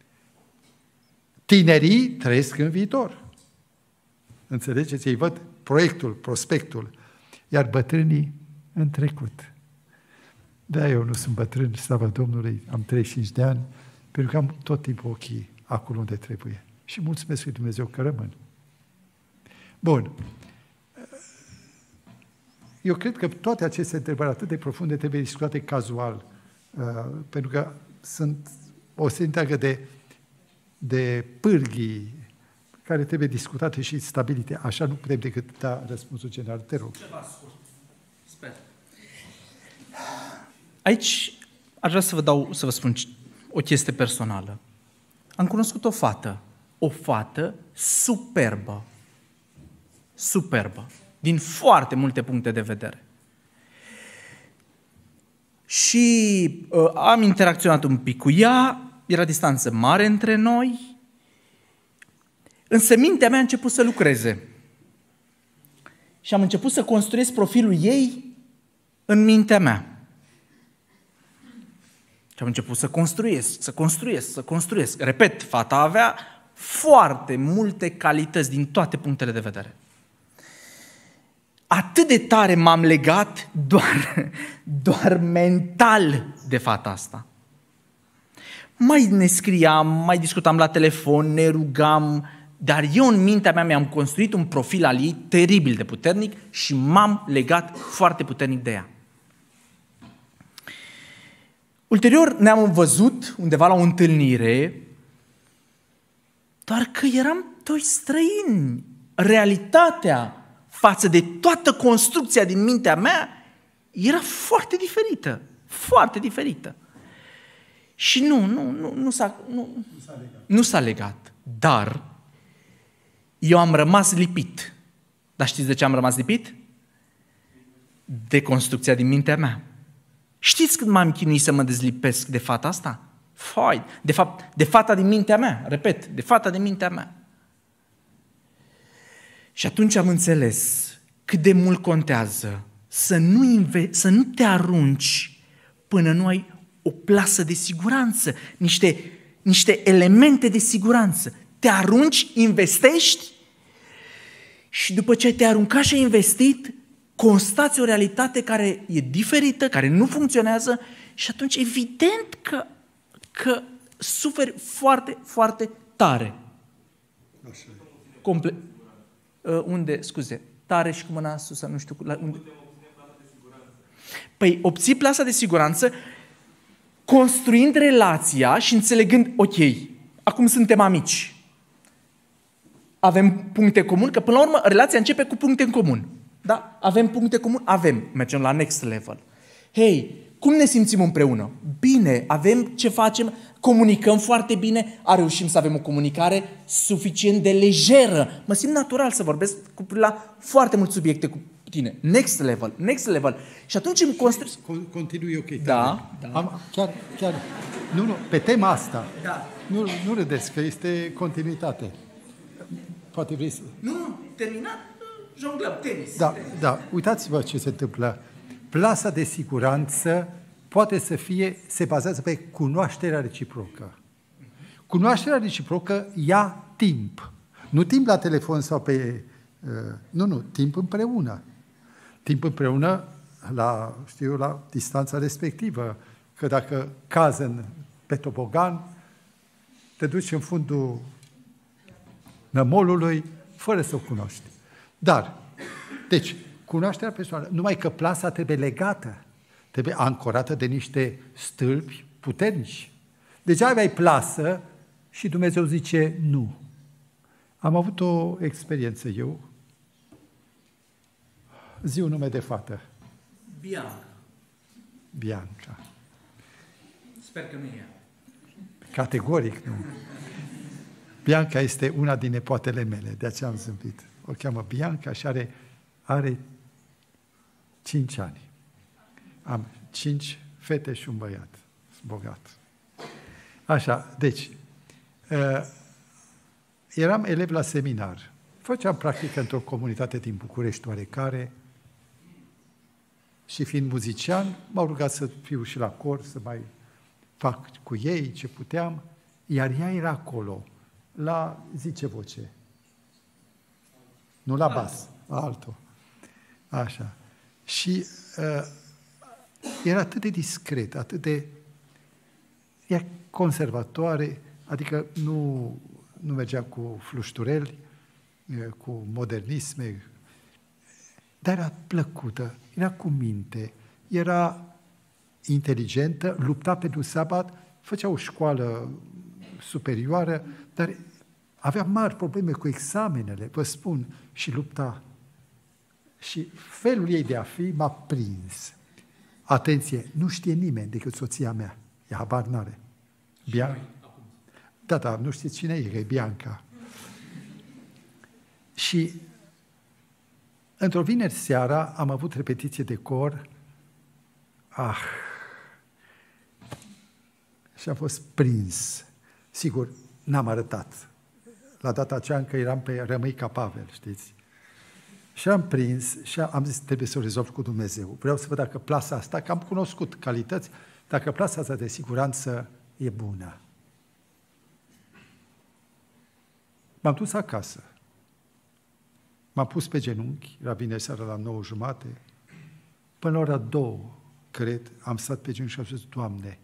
tinerii trăiesc în viitor. Înțelegeți? Ei văd proiectul, prospectul. Iar bătrânii în trecut. De-aia eu nu sunt bătrân, slavă Domnului, am treizeci și cinci de ani, pentru că am tot timpul ochii acolo unde trebuie. Și mulțumesc lui Dumnezeu că rămân. Bun. Eu cred că toate aceste întrebări atât de profunde trebuie discutate cazual, uh, pentru că sunt o serie întreagă de, de pârghii care trebuie discutate și stabilite. Așa nu putem decât da răspunsul general. Te rog. Ceva scurt. Sper. Aici aș vrea să vă dau, să vă spun o chestie personală. Am cunoscut o fată, o fată superbă, superbă, din foarte multe puncte de vedere. Și uh, am interacționat un pic cu ea, era distanță mare între noi, însă mintea mea a început să lucreze. Și am început să construiesc profilul ei în mintea mea. Și am început să construiesc, să construiesc, să construiesc. Repet, fata avea foarte multe calități din toate punctele de vedere. Atât de tare m-am legat doar, doar mental de fata asta. Mai ne scriam, mai discutam la telefon, ne rugam, dar eu în mintea mea mi-am construit un profil al ei teribil de puternic și m-am legat foarte puternic de ea. Ulterior ne-am văzut undeva la o întâlnire, doar că eram doi străini. Realitatea față de toată construcția din mintea mea era foarte diferită, foarte diferită. Și nu, nu, nu, nu s-a, nu, nu s-a legat. Nu s-a legat, dar eu am rămas lipit. Dar știți de ce am rămas lipit? De construcția din mintea mea. Știți când m-am chinuit să mă dezlipesc de fata asta? Fai, de fapt, de fata din mintea mea, repet, de fata din mintea mea. Și atunci am înțeles cât de mult contează să nu, inve- să nu te arunci până nu ai o plasă de siguranță, niște, niște elemente de siguranță. Te arunci, investești și după ce te-ai aruncat și ai investit, constați o realitate care e diferită, care nu funcționează și atunci evident că, că suferi foarte, foarte tare. Comple- uh, unde, scuze, tare și cu mâna sus, nu știu, la unde? Păi obții plasa de siguranță construind relația și înțelegând, ok, acum suntem amici. Avem puncte comune, că până la urmă relația începe cu puncte în comun. Da? Avem puncte comune? Avem. Mergem la next level. Hei, cum ne simțim împreună? Bine, avem ce facem, comunicăm foarte bine, a reușim să avem o comunicare suficient de lejeră. Mă simt natural să vorbesc cu la foarte mulți subiecte cu tine. Next level, next level. Și atunci îmi construi... Continui, ok. Da. da. Am, chiar, chiar, nu, nu, pe tema asta, da. nu, nu râdeți, că este continuitate. Poate vrei să... Nu, nu, terminat, jonglăm, tenis. Da, da, uitați-vă ce se întâmplă. Plasa de siguranță poate să fie, se bazează pe cunoașterea reciprocă. Cunoașterea reciprocă ia timp. Nu timp la telefon sau pe... Uh, nu, nu, timp împreună. Timp împreună la, știu, la distanța respectivă. Că dacă cazi în, pe tobogan, te duci în fundul nămolului fără să o cunoști. Dar, deci, cunoașterea personală, numai că plasa trebuie legată, trebuie ancorată de niște stâlpi puternici. Deci aveai plasă și Dumnezeu zice nu. Am avut o experiență eu. Zi un nume de fată. Bianca. Bianca. Sper că nu e ea. Categoric nu. Bianca este una din nepoatele mele, de aceea am zâmbit. O cheamă Bianca și are, are cinci ani. Am cinci fete și un băiat. Sunt bogat. Așa, deci, uh, eram elev la seminar. Făceam practică într-o comunitate din București oarecare și fiind muzician, m-au rugat să fiu și la cor, să mai fac cu ei ce puteam, iar ea era acolo, la, zice voce, nu la bas, la altul. Așa. Și uh, era atât de discret, atât de ea conservatoare, adică nu, nu mergea cu fluștureli, cu modernisme, dar era plăcută, era cu minte, era inteligentă, lupta pentru sabat, făcea o școală superioară, dar avea mari probleme cu examenele, vă spun, și lupta. Și felul ei de a fi m-a prins. Atenție, nu știe nimeni decât soția mea. E habar n-are. Bianca. Da, da, nu știți cine e, că e Bianca. Și într-o vineri seara am avut repetiție de cor. Ah! Și am fost prins. Sigur, n-am arătat. La data aceea încă eram pe Rămâi ca Pavel, știți? Și am prins și am zis, trebuie să o rezolv cu Dumnezeu. Vreau să văd dacă plasa asta, că am cunoscut calități, dacă plasa asta de siguranță e bună. M-am dus acasă. M-am pus pe genunchi, era vineri seara la nouă jumate, până la ora două, cred, am stat pe genunchi și am zis, Doamne,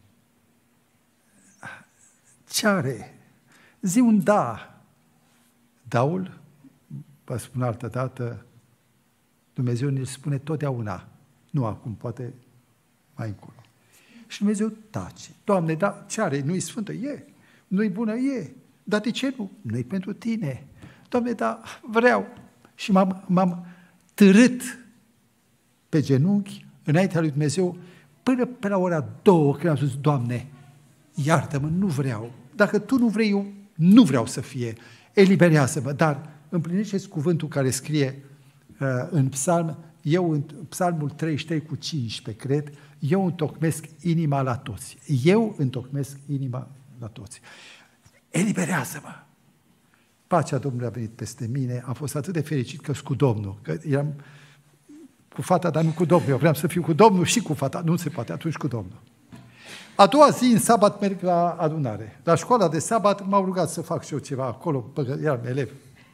ce are? Zi un da. Daul, vă spun altă dată, Dumnezeu ne spune totdeauna, nu acum, poate mai încolo. Și Dumnezeu tace. Doamne, da, ce are? Nu-i sfântă? E. Nu-i bună? E. Dar de ce nu? Nu-i pentru tine. Doamne, da, vreau. Și m-am, m-am târât pe genunchi înaintea lui Dumnezeu până pe la ora două, când am zis, Doamne, iartă-mă, nu vreau. Dacă Tu nu vrei, eu nu vreau să fie. Eliberează-mă, dar împlinește-ți cuvântul care scrie uh, în psalm, eu în psalmul treizeci și trei cu cincisprezece, cred, eu întocmesc inima la toți. Eu întocmesc inima la toți. Eliberează-mă! Pacea Domnului a venit peste mine, am fost atât de fericit că sunt cu Domnul, că eram cu fata, dar nu cu Domnul. Eu vreau să fiu cu Domnul și cu fata, nu se poate, atunci cu Domnul. A doua zi, în sabat, merg la adunare. La școala de sabat m-au rugat să fac și eu ceva acolo, eram elev.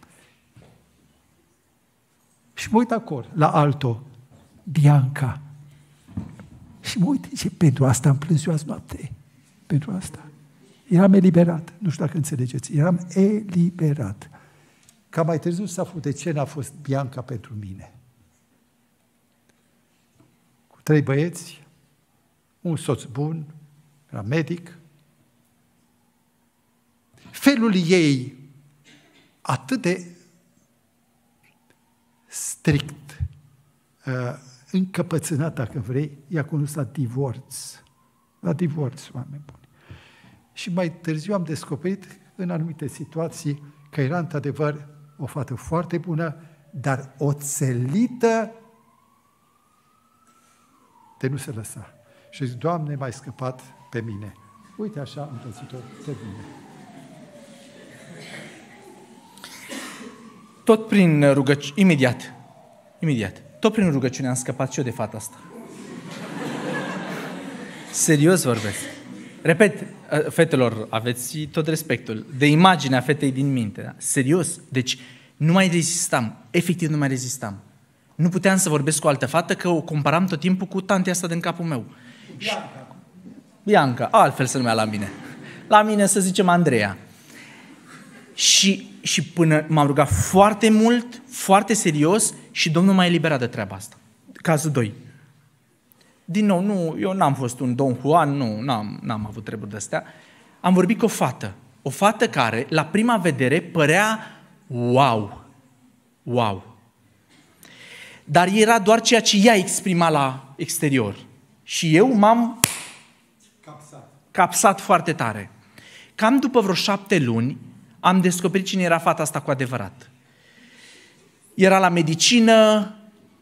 Și mă uit acolo, la altul, Bianca. Și mă uit, ce pentru asta am plâns eu azi noapte. Pentru asta. Eram eliberat. Nu știu dacă înțelegeți. Eram eliberat. Ca mai târziu să aflu de ce n-a fost Bianca pentru mine. Cu trei băieți, un soț bun, era medic. Felul ei atât de strict, încăpățânat, dacă vrei, i-a condus la divorț. La divorț, oameni buni. Și mai târziu am descoperit, în anumite situații, că era într-adevăr o fată foarte bună, dar oțelită de nu se lăsa. Și zic, Doamne, m-ai scăpat pe mine. Uite așa, împlățitor, termină. Tot prin rugăciune, imediat, imediat, tot prin rugăciune am scăpat și eu de fata asta. Serios vorbesc. Repet, fetelor, aveți tot respectul, de imaginea fetei din minte. Da? Serios, deci nu mai rezistam, efectiv nu mai rezistam. Nu puteam să vorbesc cu o altă fată, că o comparam tot timpul cu tantea asta din capul meu. Bianca. Bianca, altfel se numea la mine. La mine să zicem Andreea. Și, și până m-am rugat foarte mult, foarte serios și Domnul m-a eliberat de treaba asta. Cazul doi. Din nou, nu, eu n-am fost un Don Juan, nu, n-am, n-am avut treburi de-astea. Am vorbit cu o fată. O fată care, la prima vedere, părea wow. Wow. Dar era doar ceea ce ea exprima la exterior. Și eu m-am capsat, capsat foarte tare. Cam după vreo șapte luni, am descoperit cine era fata asta cu adevărat. Era la medicină,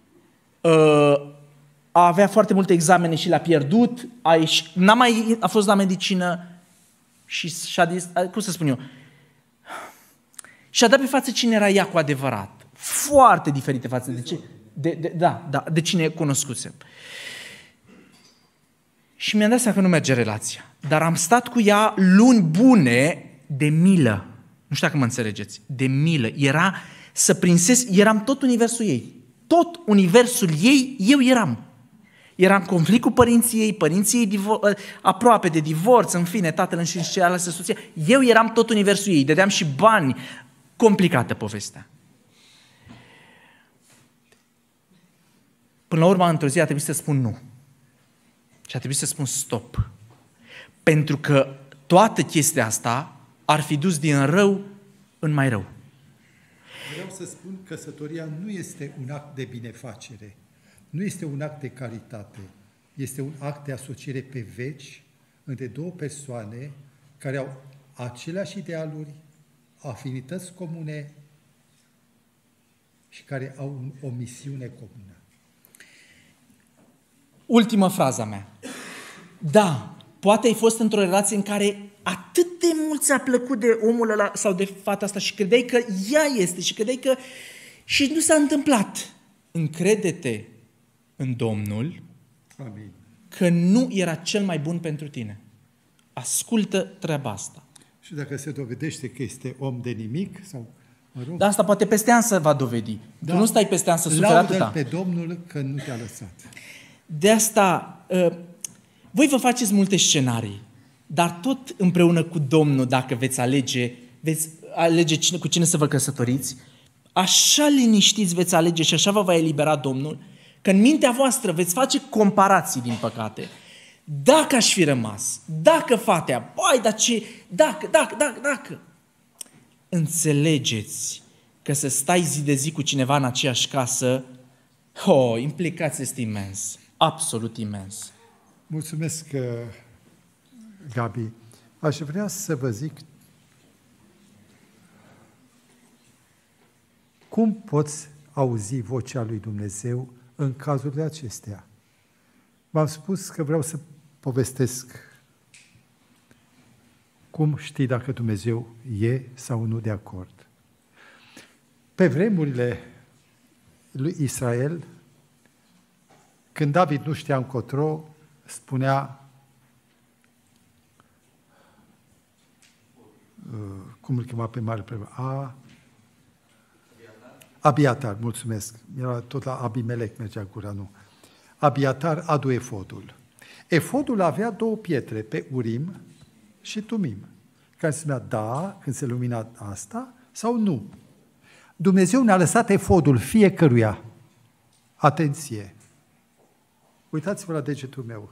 a avea foarte multe examene și le-a pierdut, a, ieși, n-a mai a fost la medicină și și-a dis, cum să spun eu, și-a dat pe față cine era ea cu adevărat. Foarte diferite față de ce, de, de, da, da, de cine cunoscusem. Și mi-am dat seama că nu merge relația. Dar am stat cu ea luni bune de milă. Nu știu dacă mă înțelegeți. De milă. Era să prinsesc, eram tot universul ei. Tot universul ei, eu eram. Eram în conflict cu părinții ei, părinții ei divor- aproape de divorț, în fine, tatăl și cealaltă soția. Eu eram tot universul ei, dădeam și bani. Complicată povestea. Până la urmă, într-o zi a trebuit să spun nu. Și a trebuit să spun stop. Pentru că toată chestia asta ar fi dus din rău în mai rău. Vreau să spun că căsătoria nu este un act de binefacere, nu este un act de caritate, este un act de asociere pe veci între două persoane care au aceleași idealuri, afinități comune și care au o misiune comună. Ultima fraza mea. Da, poate ai fost într-o relație în care atât de mult ți-a plăcut de omul ăla sau de fata asta și credeai că ea este și credeai că... și nu s-a întâmplat. Încrede-te în Domnul. Amin. Că nu era cel mai bun pentru tine. Ascultă treaba asta. Și dacă se dovedește că este om de nimic, sau, mă rog... Dar asta poate peste an să va dovedi. Da. Tu nu stai peste an să suferi atâta. Laudă-L pe Domnul că nu te-a lăsat. De asta, voi vă faceți multe scenarii, dar tot împreună cu Domnul, dacă veți alege, veți alege cine, cu cine să vă căsătoriți, așa liniștiți veți alege și așa vă va elibera Domnul, că în mintea voastră veți face comparații, din păcate. Dacă aș fi rămas, dacă fatea, băi, dar ce, dacă, dacă, dacă, dacă. Înțelegeți că să stai zi de zi cu cineva în aceeași casă, oh, implicația este imens, absolut imens. Mulțumesc, Gabi. Aș vrea să vă zic cum poți auzi vocea lui Dumnezeu în cazurile acestea. V-am spus că vreau să povestesc cum știi dacă Dumnezeu e sau nu de acord. Pe vremurile lui Israel, când David nu știa încotro, spunea, cum îl chema pe mare preot? A... Abiatar, mulțumesc. Era tot la Abimelec mergea gura, nu. Abiatar adu efodul. Efodul avea două pietre, pe Urim și Tumim, care se spunea da, când se lumina asta, sau nu. Dumnezeu ne-a lăsat efodul fiecăruia. Atenție! Uitați-vă la degetul meu.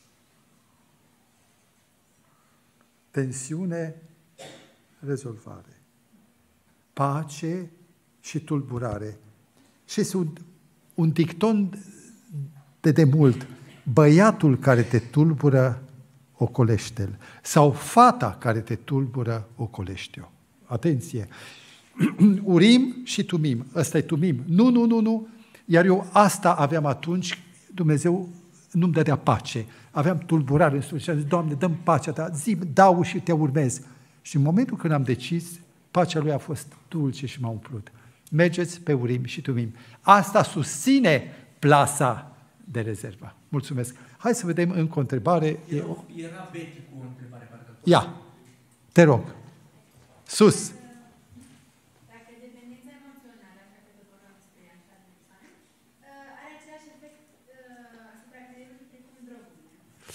Tensiune, rezolvare. Pace și tulburare. Și este un, un dicton de demult. Băiatul care te tulbură, ocolește-l. Sau fata care te tulbură, ocolește-o. Atenție! Urim și Tumim. Ăsta e Tumim. Nu, nu, nu, nu. Iar eu asta aveam atunci, Dumnezeu nu-mi dădea pace. Aveam tulburare în suflet și am zis, Doamne, dă-mi pacea ta, zi, dau și te urmez. Și în momentul când am decis, pacea lui a fost dulce și m-a umplut. Mergeți pe Urim și Tumim. Asta susține plasa de rezervă. Mulțumesc. Hai să vedem încă o întrebare. Era Betty cu o întrebare. Parcă. Ia, te rog. Sus. Dacă dependența emoțională, așa că după că spune așa de persoană, are același efect asupra creierului precum drogurile.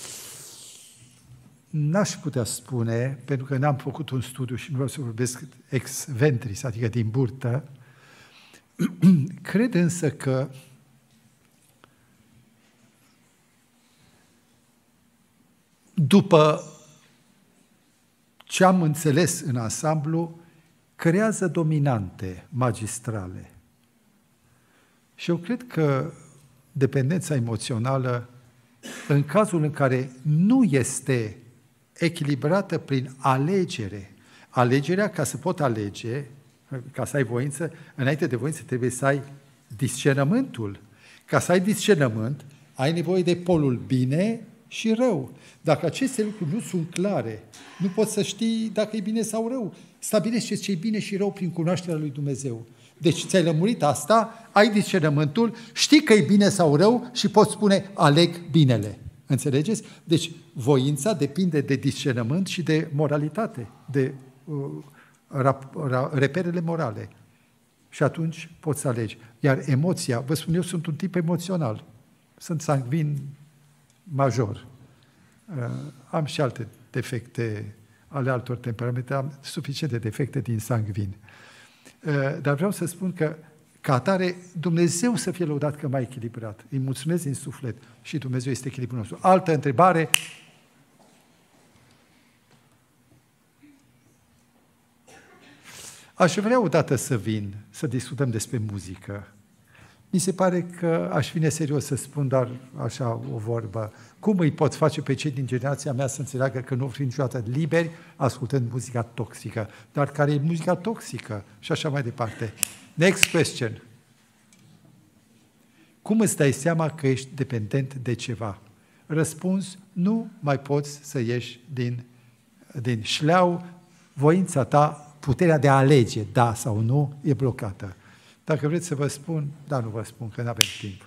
N-aș putea spune, pentru că n-am făcut un studiu și nu vreau să vorbesc ex ventris, adică din burtă. Cred însă că după ce am înțeles în ansamblu, creează dominante magistrale. Și eu cred că dependența emoțională, în cazul în care nu este echilibrată prin alegere, alegerea, ca să pot alege, ca să ai voință, înainte de voință trebuie să ai discernământul. Ca să ai discernământ, ai nevoie de polul bine și rău. Dacă aceste lucruri nu sunt clare, nu poți să știi dacă e bine sau rău. Stabilește ce e bine și rău prin cunoașterea lui Dumnezeu. Deci ți-ai lămurit asta, ai discernământul, știi că e bine sau rău și poți spune, aleg binele. Înțelegeți? Deci voința depinde de discernământ și de moralitate, de uh, rap, ra, reperele morale. Și atunci poți să alegi. Iar emoția, vă spun, eu sunt un tip emoțional. Sunt sanguin major. Uh, am și alte defecte ale altor temperamente, am suficiente defecte din sanguin. Uh, dar vreau să spun că, ca atare, Dumnezeu să fie lăudat că m-a echilibrat. Îi mulțumesc din suflet și Dumnezeu este echilibrul nostru. Altă întrebare. Aș vrea odată să vin, să discutăm despre muzică. Mi se pare că aș fi neserios să spun doar așa o vorbă. Cum îi pot face pe cei din generația mea să înțeleagă că nu fi niciodată liberi ascultând muzica toxică, dar care e muzica toxică și așa mai departe. Next question. Cum îți dai seama că ești dependent de ceva? Răspuns, nu mai poți să ieși din, din șleau, voința ta, puterea de a alege, da sau nu, e blocată. Dacă vreți să vă spun, da, nu vă spun, că nu avem timp.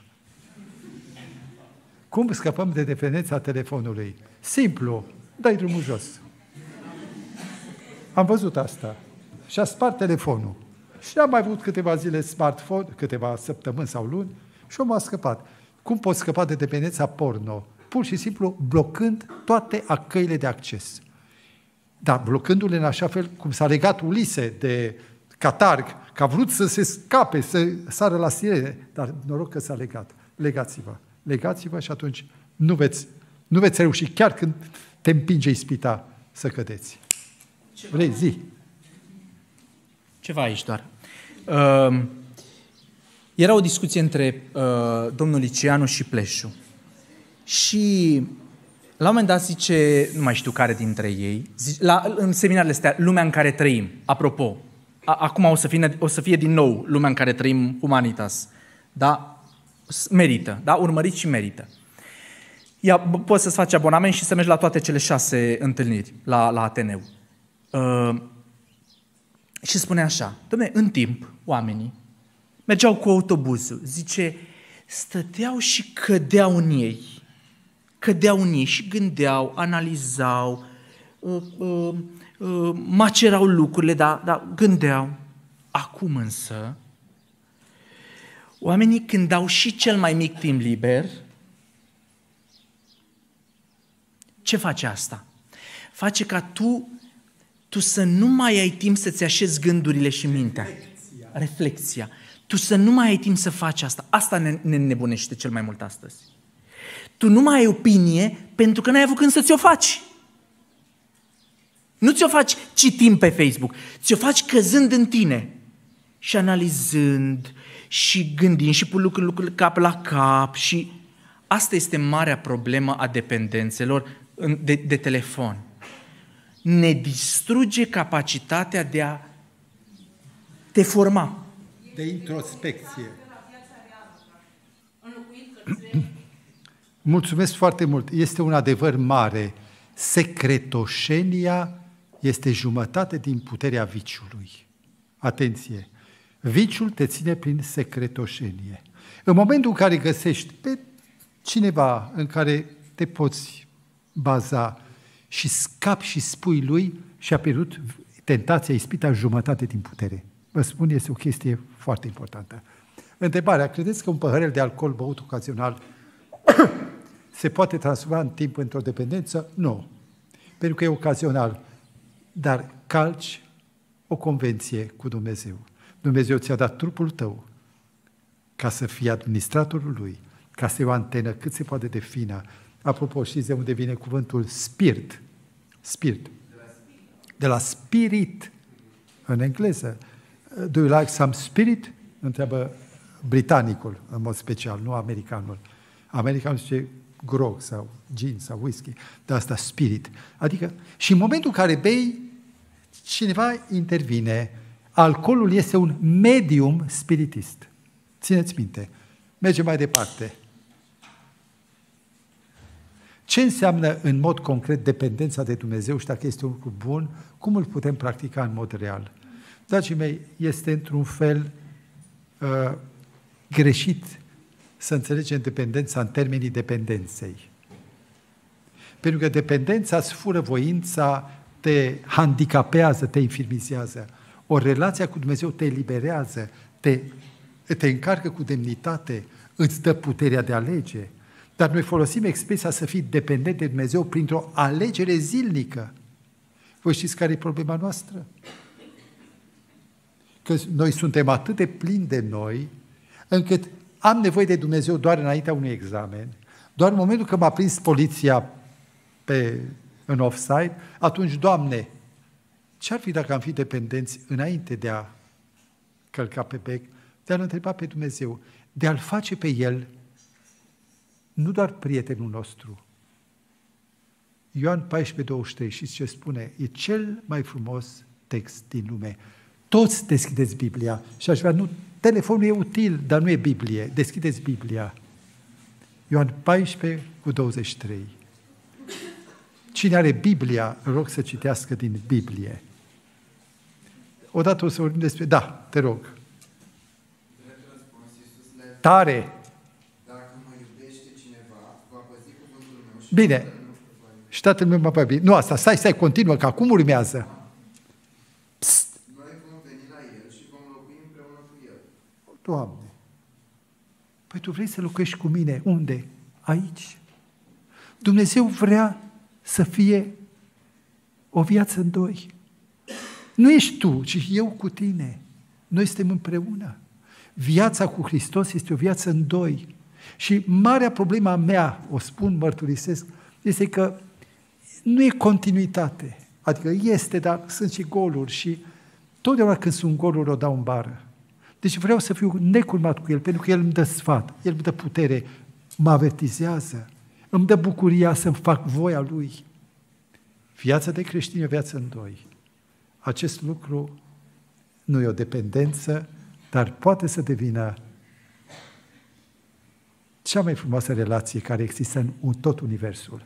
Cum scăpăm de dependența telefonului? Simplu, dai drumul jos. Am văzut asta. Și-a spart telefonul. Și am mai avut câteva zile smartphone, câteva săptămâni sau luni, și omul a scăpat. Cum poți scăpa de dependența porno? Pur și simplu blocând toate căile de acces. Dar blocându-le în așa fel cum s-a legat Ulise de catarg, că a vrut să se scape, să sară la sirene, dar noroc că s-a legat. Legați-vă. Legați-vă și atunci nu veți, nu veți reuși, chiar când te împinge ispita, să cădeți. Vrei, zi. Ceva aici doar. Uh, era o discuție între uh, domnul Liceanu și Pleșu. Și la un moment dat zice, nu mai știu care dintre ei, zice, la, în seminarele astea, lumea în care trăim, apropo, a, acum o să, fie, o să fie din nou lumea în care trăim, Humanitas, da? Merită, da? Urmăriți și merită. Ia, poți să-ți faci abonament și să mergi la toate cele șase întâlniri la, la Ateneu. Uh, și spune așa, dom'le, în timp, oamenii mergeau cu autobuzul, zice, stăteau și cădeau în ei. Cădeau în ei și gândeau, analizau, uh, uh, uh, macerau lucrurile, dar da, gândeau. Acum însă, oamenii când au și cel mai mic timp liber, ce face asta? Face ca tu, tu să nu mai ai timp să-ți așezi gândurile și mintea. Reflexia. Reflexia. Tu să nu mai ai timp să faci asta. Asta ne, ne nebunește cel mai mult astăzi. Tu nu mai ai opinie pentru că n-ai avut când să ți-o faci. Nu ți-o faci citind pe Facebook, ți-o faci căzând în tine și analizând și gândind și pun lucruri, lucruri cap la cap. Și asta este marea problemă a dependențelor de, de telefon. Ne distruge capacitatea de a te forma. De introspecție. Mulțumesc foarte mult. Este un adevăr mare. Secretoșenia este jumătate din puterea viciului. Atenție! Viciul te ține prin secretoșenie. În momentul în care găsești pe cineva în care te poți baza și scapi și spui lui, și-a pierdut tentația, ispita, jumătate din putere. Vă spun, este o chestie foarte importantă. Întrebarea, credeți că un păhărel de alcool băut ocazional se poate transforma în timp într-o dependență? Nu. Pentru că e ocazional. Dar calci o convenție cu Dumnezeu. Dumnezeu ți-a dat trupul tău ca să fii administratorul lui, ca să fie o antenă cât se poate de fină. Apropo, știți de unde vine cuvântul spirit? Spirit. De la spirit, în engleză. Do you like some spirit? Întreabă britanicul, în mod special, nu americanul. Americanul zice grog sau gin sau whisky, dar asta spirit. Adică, și în momentul în care bei, cineva intervine, alcoolul este un medium spiritist. Țineți minte. Mergem mai departe. Ce înseamnă în mod concret dependența de Dumnezeu și dacă este un lucru bun, cum îl putem practica în mod real? Dragii mei, este într-un fel uh, greșit să înțelegem dependența în termenii dependenței. Pentru că dependența îți fură voința, te handicapează, te infirmizează. O relație cu Dumnezeu te eliberează, te, te încarcă cu demnitate, îți dă puterea de a alege. Dar noi folosim expresia să fii dependent de Dumnezeu printr-o alegere zilnică. Voi știți care e problema noastră? Că noi suntem atât de plini de noi, încât am nevoie de Dumnezeu doar înaintea unui examen, doar în momentul când m-a prins poliția pe, în offside, atunci, Doamne, ce-ar fi dacă am fi dependenți înainte de a călca pe bec, de a-L întreba pe Dumnezeu, de a-L face pe El nu doar prietenul nostru. Ioan paisprezece douăzeci și trei, știți ce spune? E cel mai frumos text din lume. Toți deschideți Biblia și aș vrea, nu, telefonul e util, dar nu e Biblie. Deschideți Biblia. Ioan paisprezece cu douăzeci și trei. Cine are Biblia, rog să citească din Biblie. Odată o să vorbim despre... Da, te rog. Tare! Bine. Și tatăl meu m-a păbit. Nu asta, stai, stai, continuă, că acum urmează. Psst. Noi vom veni la El și vom locui împreună cu El. Doamne, păi Tu vrei să locuiești cu mine? Unde? Aici. Dumnezeu vrea să fie o viață în doi. Nu ești tu, ci eu cu tine. Noi suntem împreună. Viața cu Hristos este o viață în doi. Și marea problema mea, o spun, mărturisesc, este că nu e continuitate. Adică este, dar sunt și goluri și totdeauna când sunt goluri o dau în bară. Deci vreau să fiu necurmat cu El, pentru că El îmi dă sfat, El îmi dă putere, mă avertizează, îmi dă bucuria să-mi fac voia Lui. Viața de creștin e o viață în doi. Acest lucru nu e o dependență, dar poate să devină cea mai frumoasă relație care există în tot universul.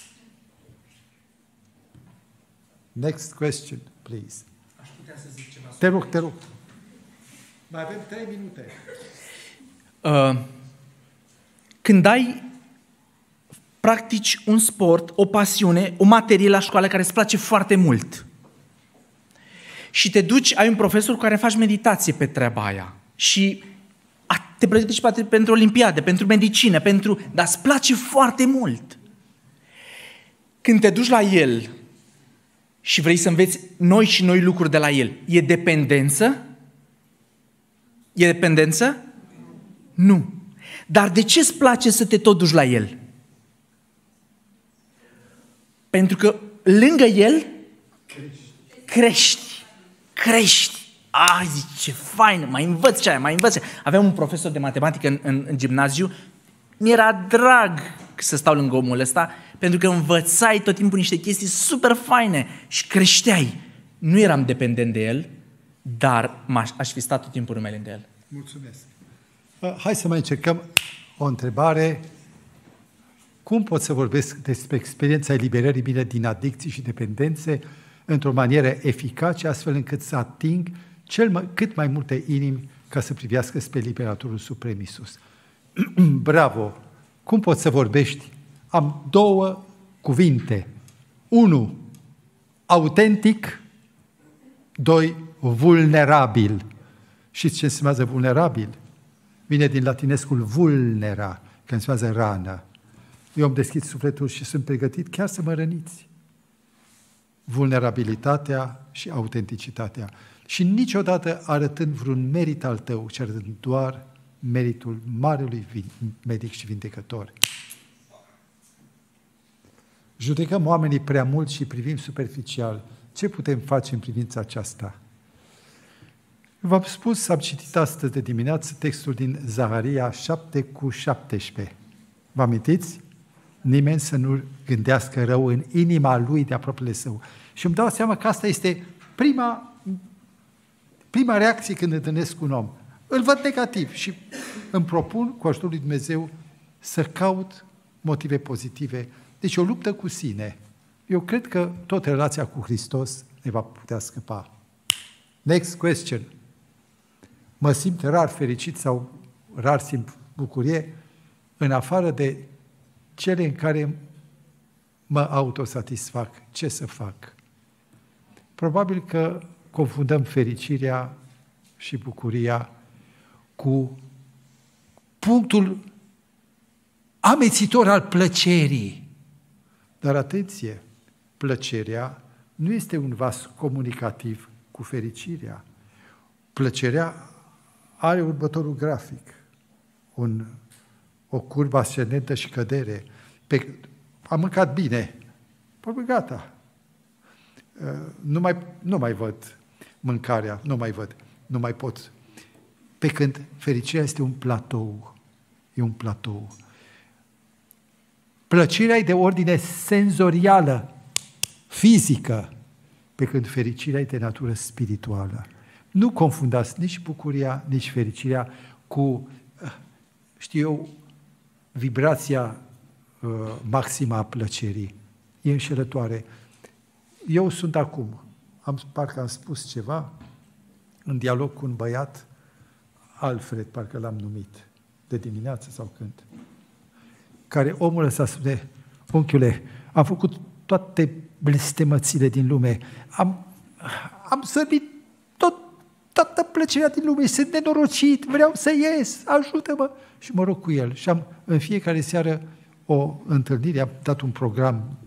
Next question, please. Aș putea să zic ceva. Te rog, te rog. Mai avem trei minute. Uh, când ai practici un sport, o pasiune, o materie la școală care îți place foarte mult și te duci, ai un profesor cu care faci meditație pe treaba aia și te pregătești pentru olimpiade, pentru medicină, pentru... dar îți place foarte mult. Când te duci la el și vrei să înveți noi și noi lucruri de la el, e dependență? E dependență? Nu. Dar de ce îți place să te tot duci la el? Pentru că lângă el crești. Crești. Ai, ce fain, mai învăț ce aia, mai învăț. Aveam un profesor de matematică în, în, în gimnaziu, mi-era drag să stau lângă omul ăsta, pentru că învățai tot timpul niște chestii super faine și creșteai. Nu eram dependent de el, dar m-aș, aș fi stat tot timpul numele lângă el. Mulțumesc. Hai să mai încercăm o întrebare. Cum pot să vorbesc despre experiența eliberării mele din adicții și dependențe într-o manieră eficace, astfel încât să ating cel mai, cât mai multe inimi ca să privească spre Liberatorul Suprem Iisus? Bravo! Cum poți să vorbești? Am două cuvinte. Unu, autentic. Doi, vulnerabil. Știți ce înseamnă vulnerabil? Vine din latinescul vulnera, că înseamnă rană. Eu îmi deschid sufletul și sunt pregătit chiar să mă răniți. Vulnerabilitatea și autenticitatea. Și niciodată arătând vreun merit al tău, ci arătând doar meritul marelui medic și vindecător. Judecăm oamenii prea mult și privim superficial. Ce putem face în privința aceasta? V-am spus, am citit astăzi de dimineață textul din Zaharia șapte cu șaptesprezece. Vă amintiți? Nimeni să nu gândească rău în inima lui de aproapele său. Și îmi dau seama că asta este prima, prima reacție când întâlnesc un om, îl văd negativ și îmi propun, cu ajutorul lui Dumnezeu, să caut motive pozitive. Deci o luptă cu sine. Eu cred că tot relația cu Hristos ne va putea scăpa. Next question. Mă simt rar fericit sau rar simt bucurie în afară de cele în care mă autosatisfac. Ce să fac? Probabil că confundăm fericirea și bucuria cu punctul amețitor al plăcerii. Dar atenție, plăcerea nu este un vas comunicativ cu fericirea. Plăcerea are următorul grafic, un, o curbă ascendentă și cădere. Pe, am mâncat bine, păi gata. Nu mai, nu mai văd mâncarea, nu mai văd, nu mai pot. Pe când fericirea este un platou, e un platou. Plăcerea e de ordine senzorială, fizică, pe când fericirea e de natură spirituală. Nu confundați nici bucuria, nici fericirea cu, știu eu, vibrația uh, maximă a plăcerii. E înșelătoare. Eu sunt acum, am, parcă am spus ceva, în dialog cu un băiat, Alfred, parcă l-am numit, de dimineață sau când, care omul ăsta spune, unchiule, am făcut toate blestemățile din lume, am, am sărbit tot, toată plăcerea din lume, sunt nenorocit, vreau să ies, ajută-mă! Și mă rog cu el. Și am în fiecare seară o întâlnire, am dat un program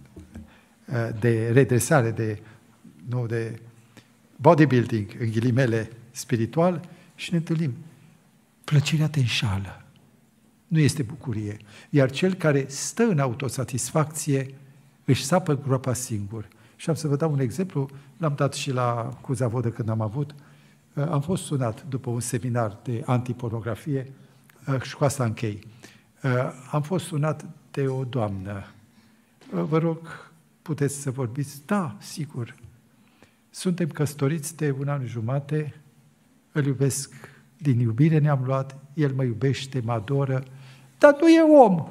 de redresare, de, nu, de bodybuilding, în ghilimele, spiritual, și ne întâlnim. Plăcerea te înșală. Nu este bucurie. Iar cel care stă în autosatisfacție își sapă groapa singur. Și am să vă dau un exemplu, l-am dat și la Cuzavodă când am avut. Am fost sunat după un seminar de antipornografie și cu asta închei. Am fost sunat de o doamnă. Vă rog, puteți să vorbiți? Da, sigur. Suntem căsătoriți de un an jumate, îl iubesc, din iubire ne-am luat, el mă iubește, mă adoră, dar nu e om.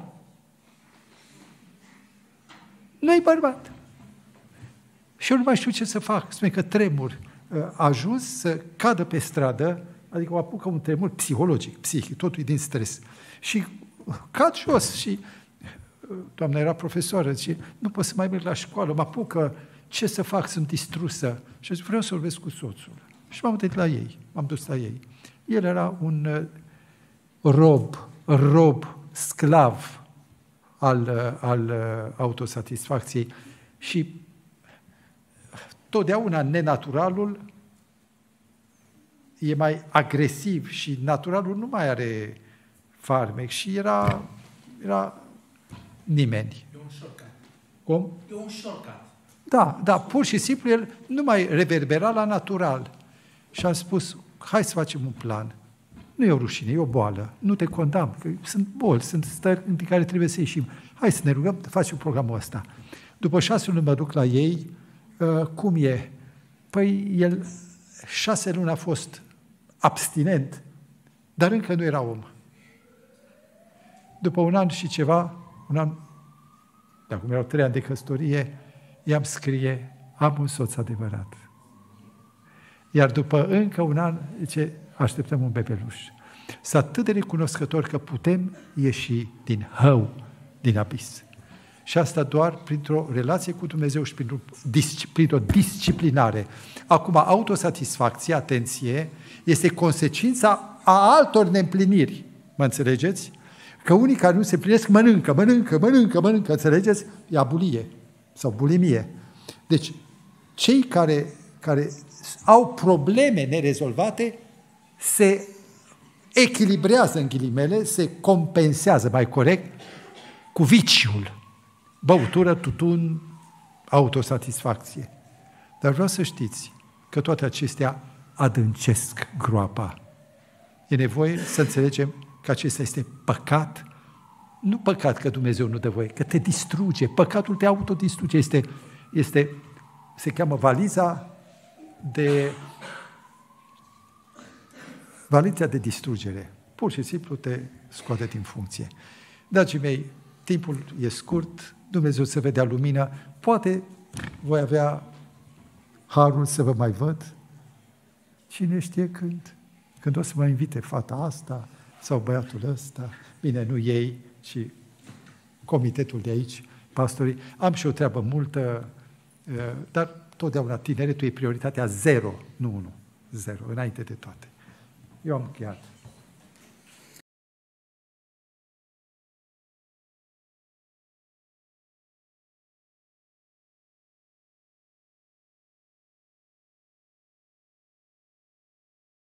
Nu e bărbat. Și eu nu mai știu ce să fac. Spune că tremur. A ajuns să cadă pe stradă, adică o apucă un tremur psihologic, psihic, totul e din stres. Și cad jos și doamna era profesoară, zice, nu pot să mai merg la școală, mă apucă, ce să fac, sunt distrusă. Și zic, vreau să vorbesc cu soțul. Și m-am uitat la ei, m-am dus la ei. El era un rob, rob, sclav al, al autosatisfacției și totdeauna nenaturalul e mai agresiv și naturalul nu mai are farmec și era, era nimeni. E un shortcut. Cum? E un shortcut. Da, da, pur și simplu el nu mai reverbera la natural. Și am spus, hai să facem un plan. Nu e o rușine, e o boală. Nu te condamn, că sunt boli, sunt stări în care trebuie să ieșim. Hai să ne rugăm, facem programul ăsta. După șase luni mă duc la ei. Uh, cum e? Păi el șase luni a fost abstinent, dar încă nu era om. După un an și ceva, un an, de acum erau trei ani de căsătorie, i-am scrie, am un soț adevărat. Iar după încă un an, zice, așteptăm un bebeluș. Sunt atât de recunoscător că putem ieși din hău, din abis. Și asta doar printr-o relație cu Dumnezeu și printr-o, printr-o disciplinare. Acum, autosatisfacția, atenție, este consecința a altor neîmpliniri. Mă înțelegeți? Că unii care nu se împlinesc mănâncă, mănâncă, mănâncă, mănâncă, înțelegeți? E abulie sau bulimie. Deci, cei care, care au probleme nerezolvate se echilibrează, în ghilimele, se compensează, mai corect, cu viciul. Băutură, tutun, autosatisfacție. Dar vreau să știți că toate acestea adâncesc groapa. E nevoie să înțelegem că acesta este păcat. Nu păcat că Dumnezeu nu dă voie, că te distruge. Păcatul te autodistruge. Este, este, se cheamă valiza de valiția de distrugere. Pur și simplu te scoate din funcție. Dragii mei, timpul e scurt, Dumnezeu să vedea lumină, poate voi avea harul să vă mai văd. Cine știe când? Când o să mă invite fata asta sau băiatul ăsta. Bine, nu ei, ci comitetul de aici, pastorii. Am și o treabă multă, dar totdeauna tineretul e prioritatea zero, nu unu. Zero, înainte de toate. Eu am încheiat.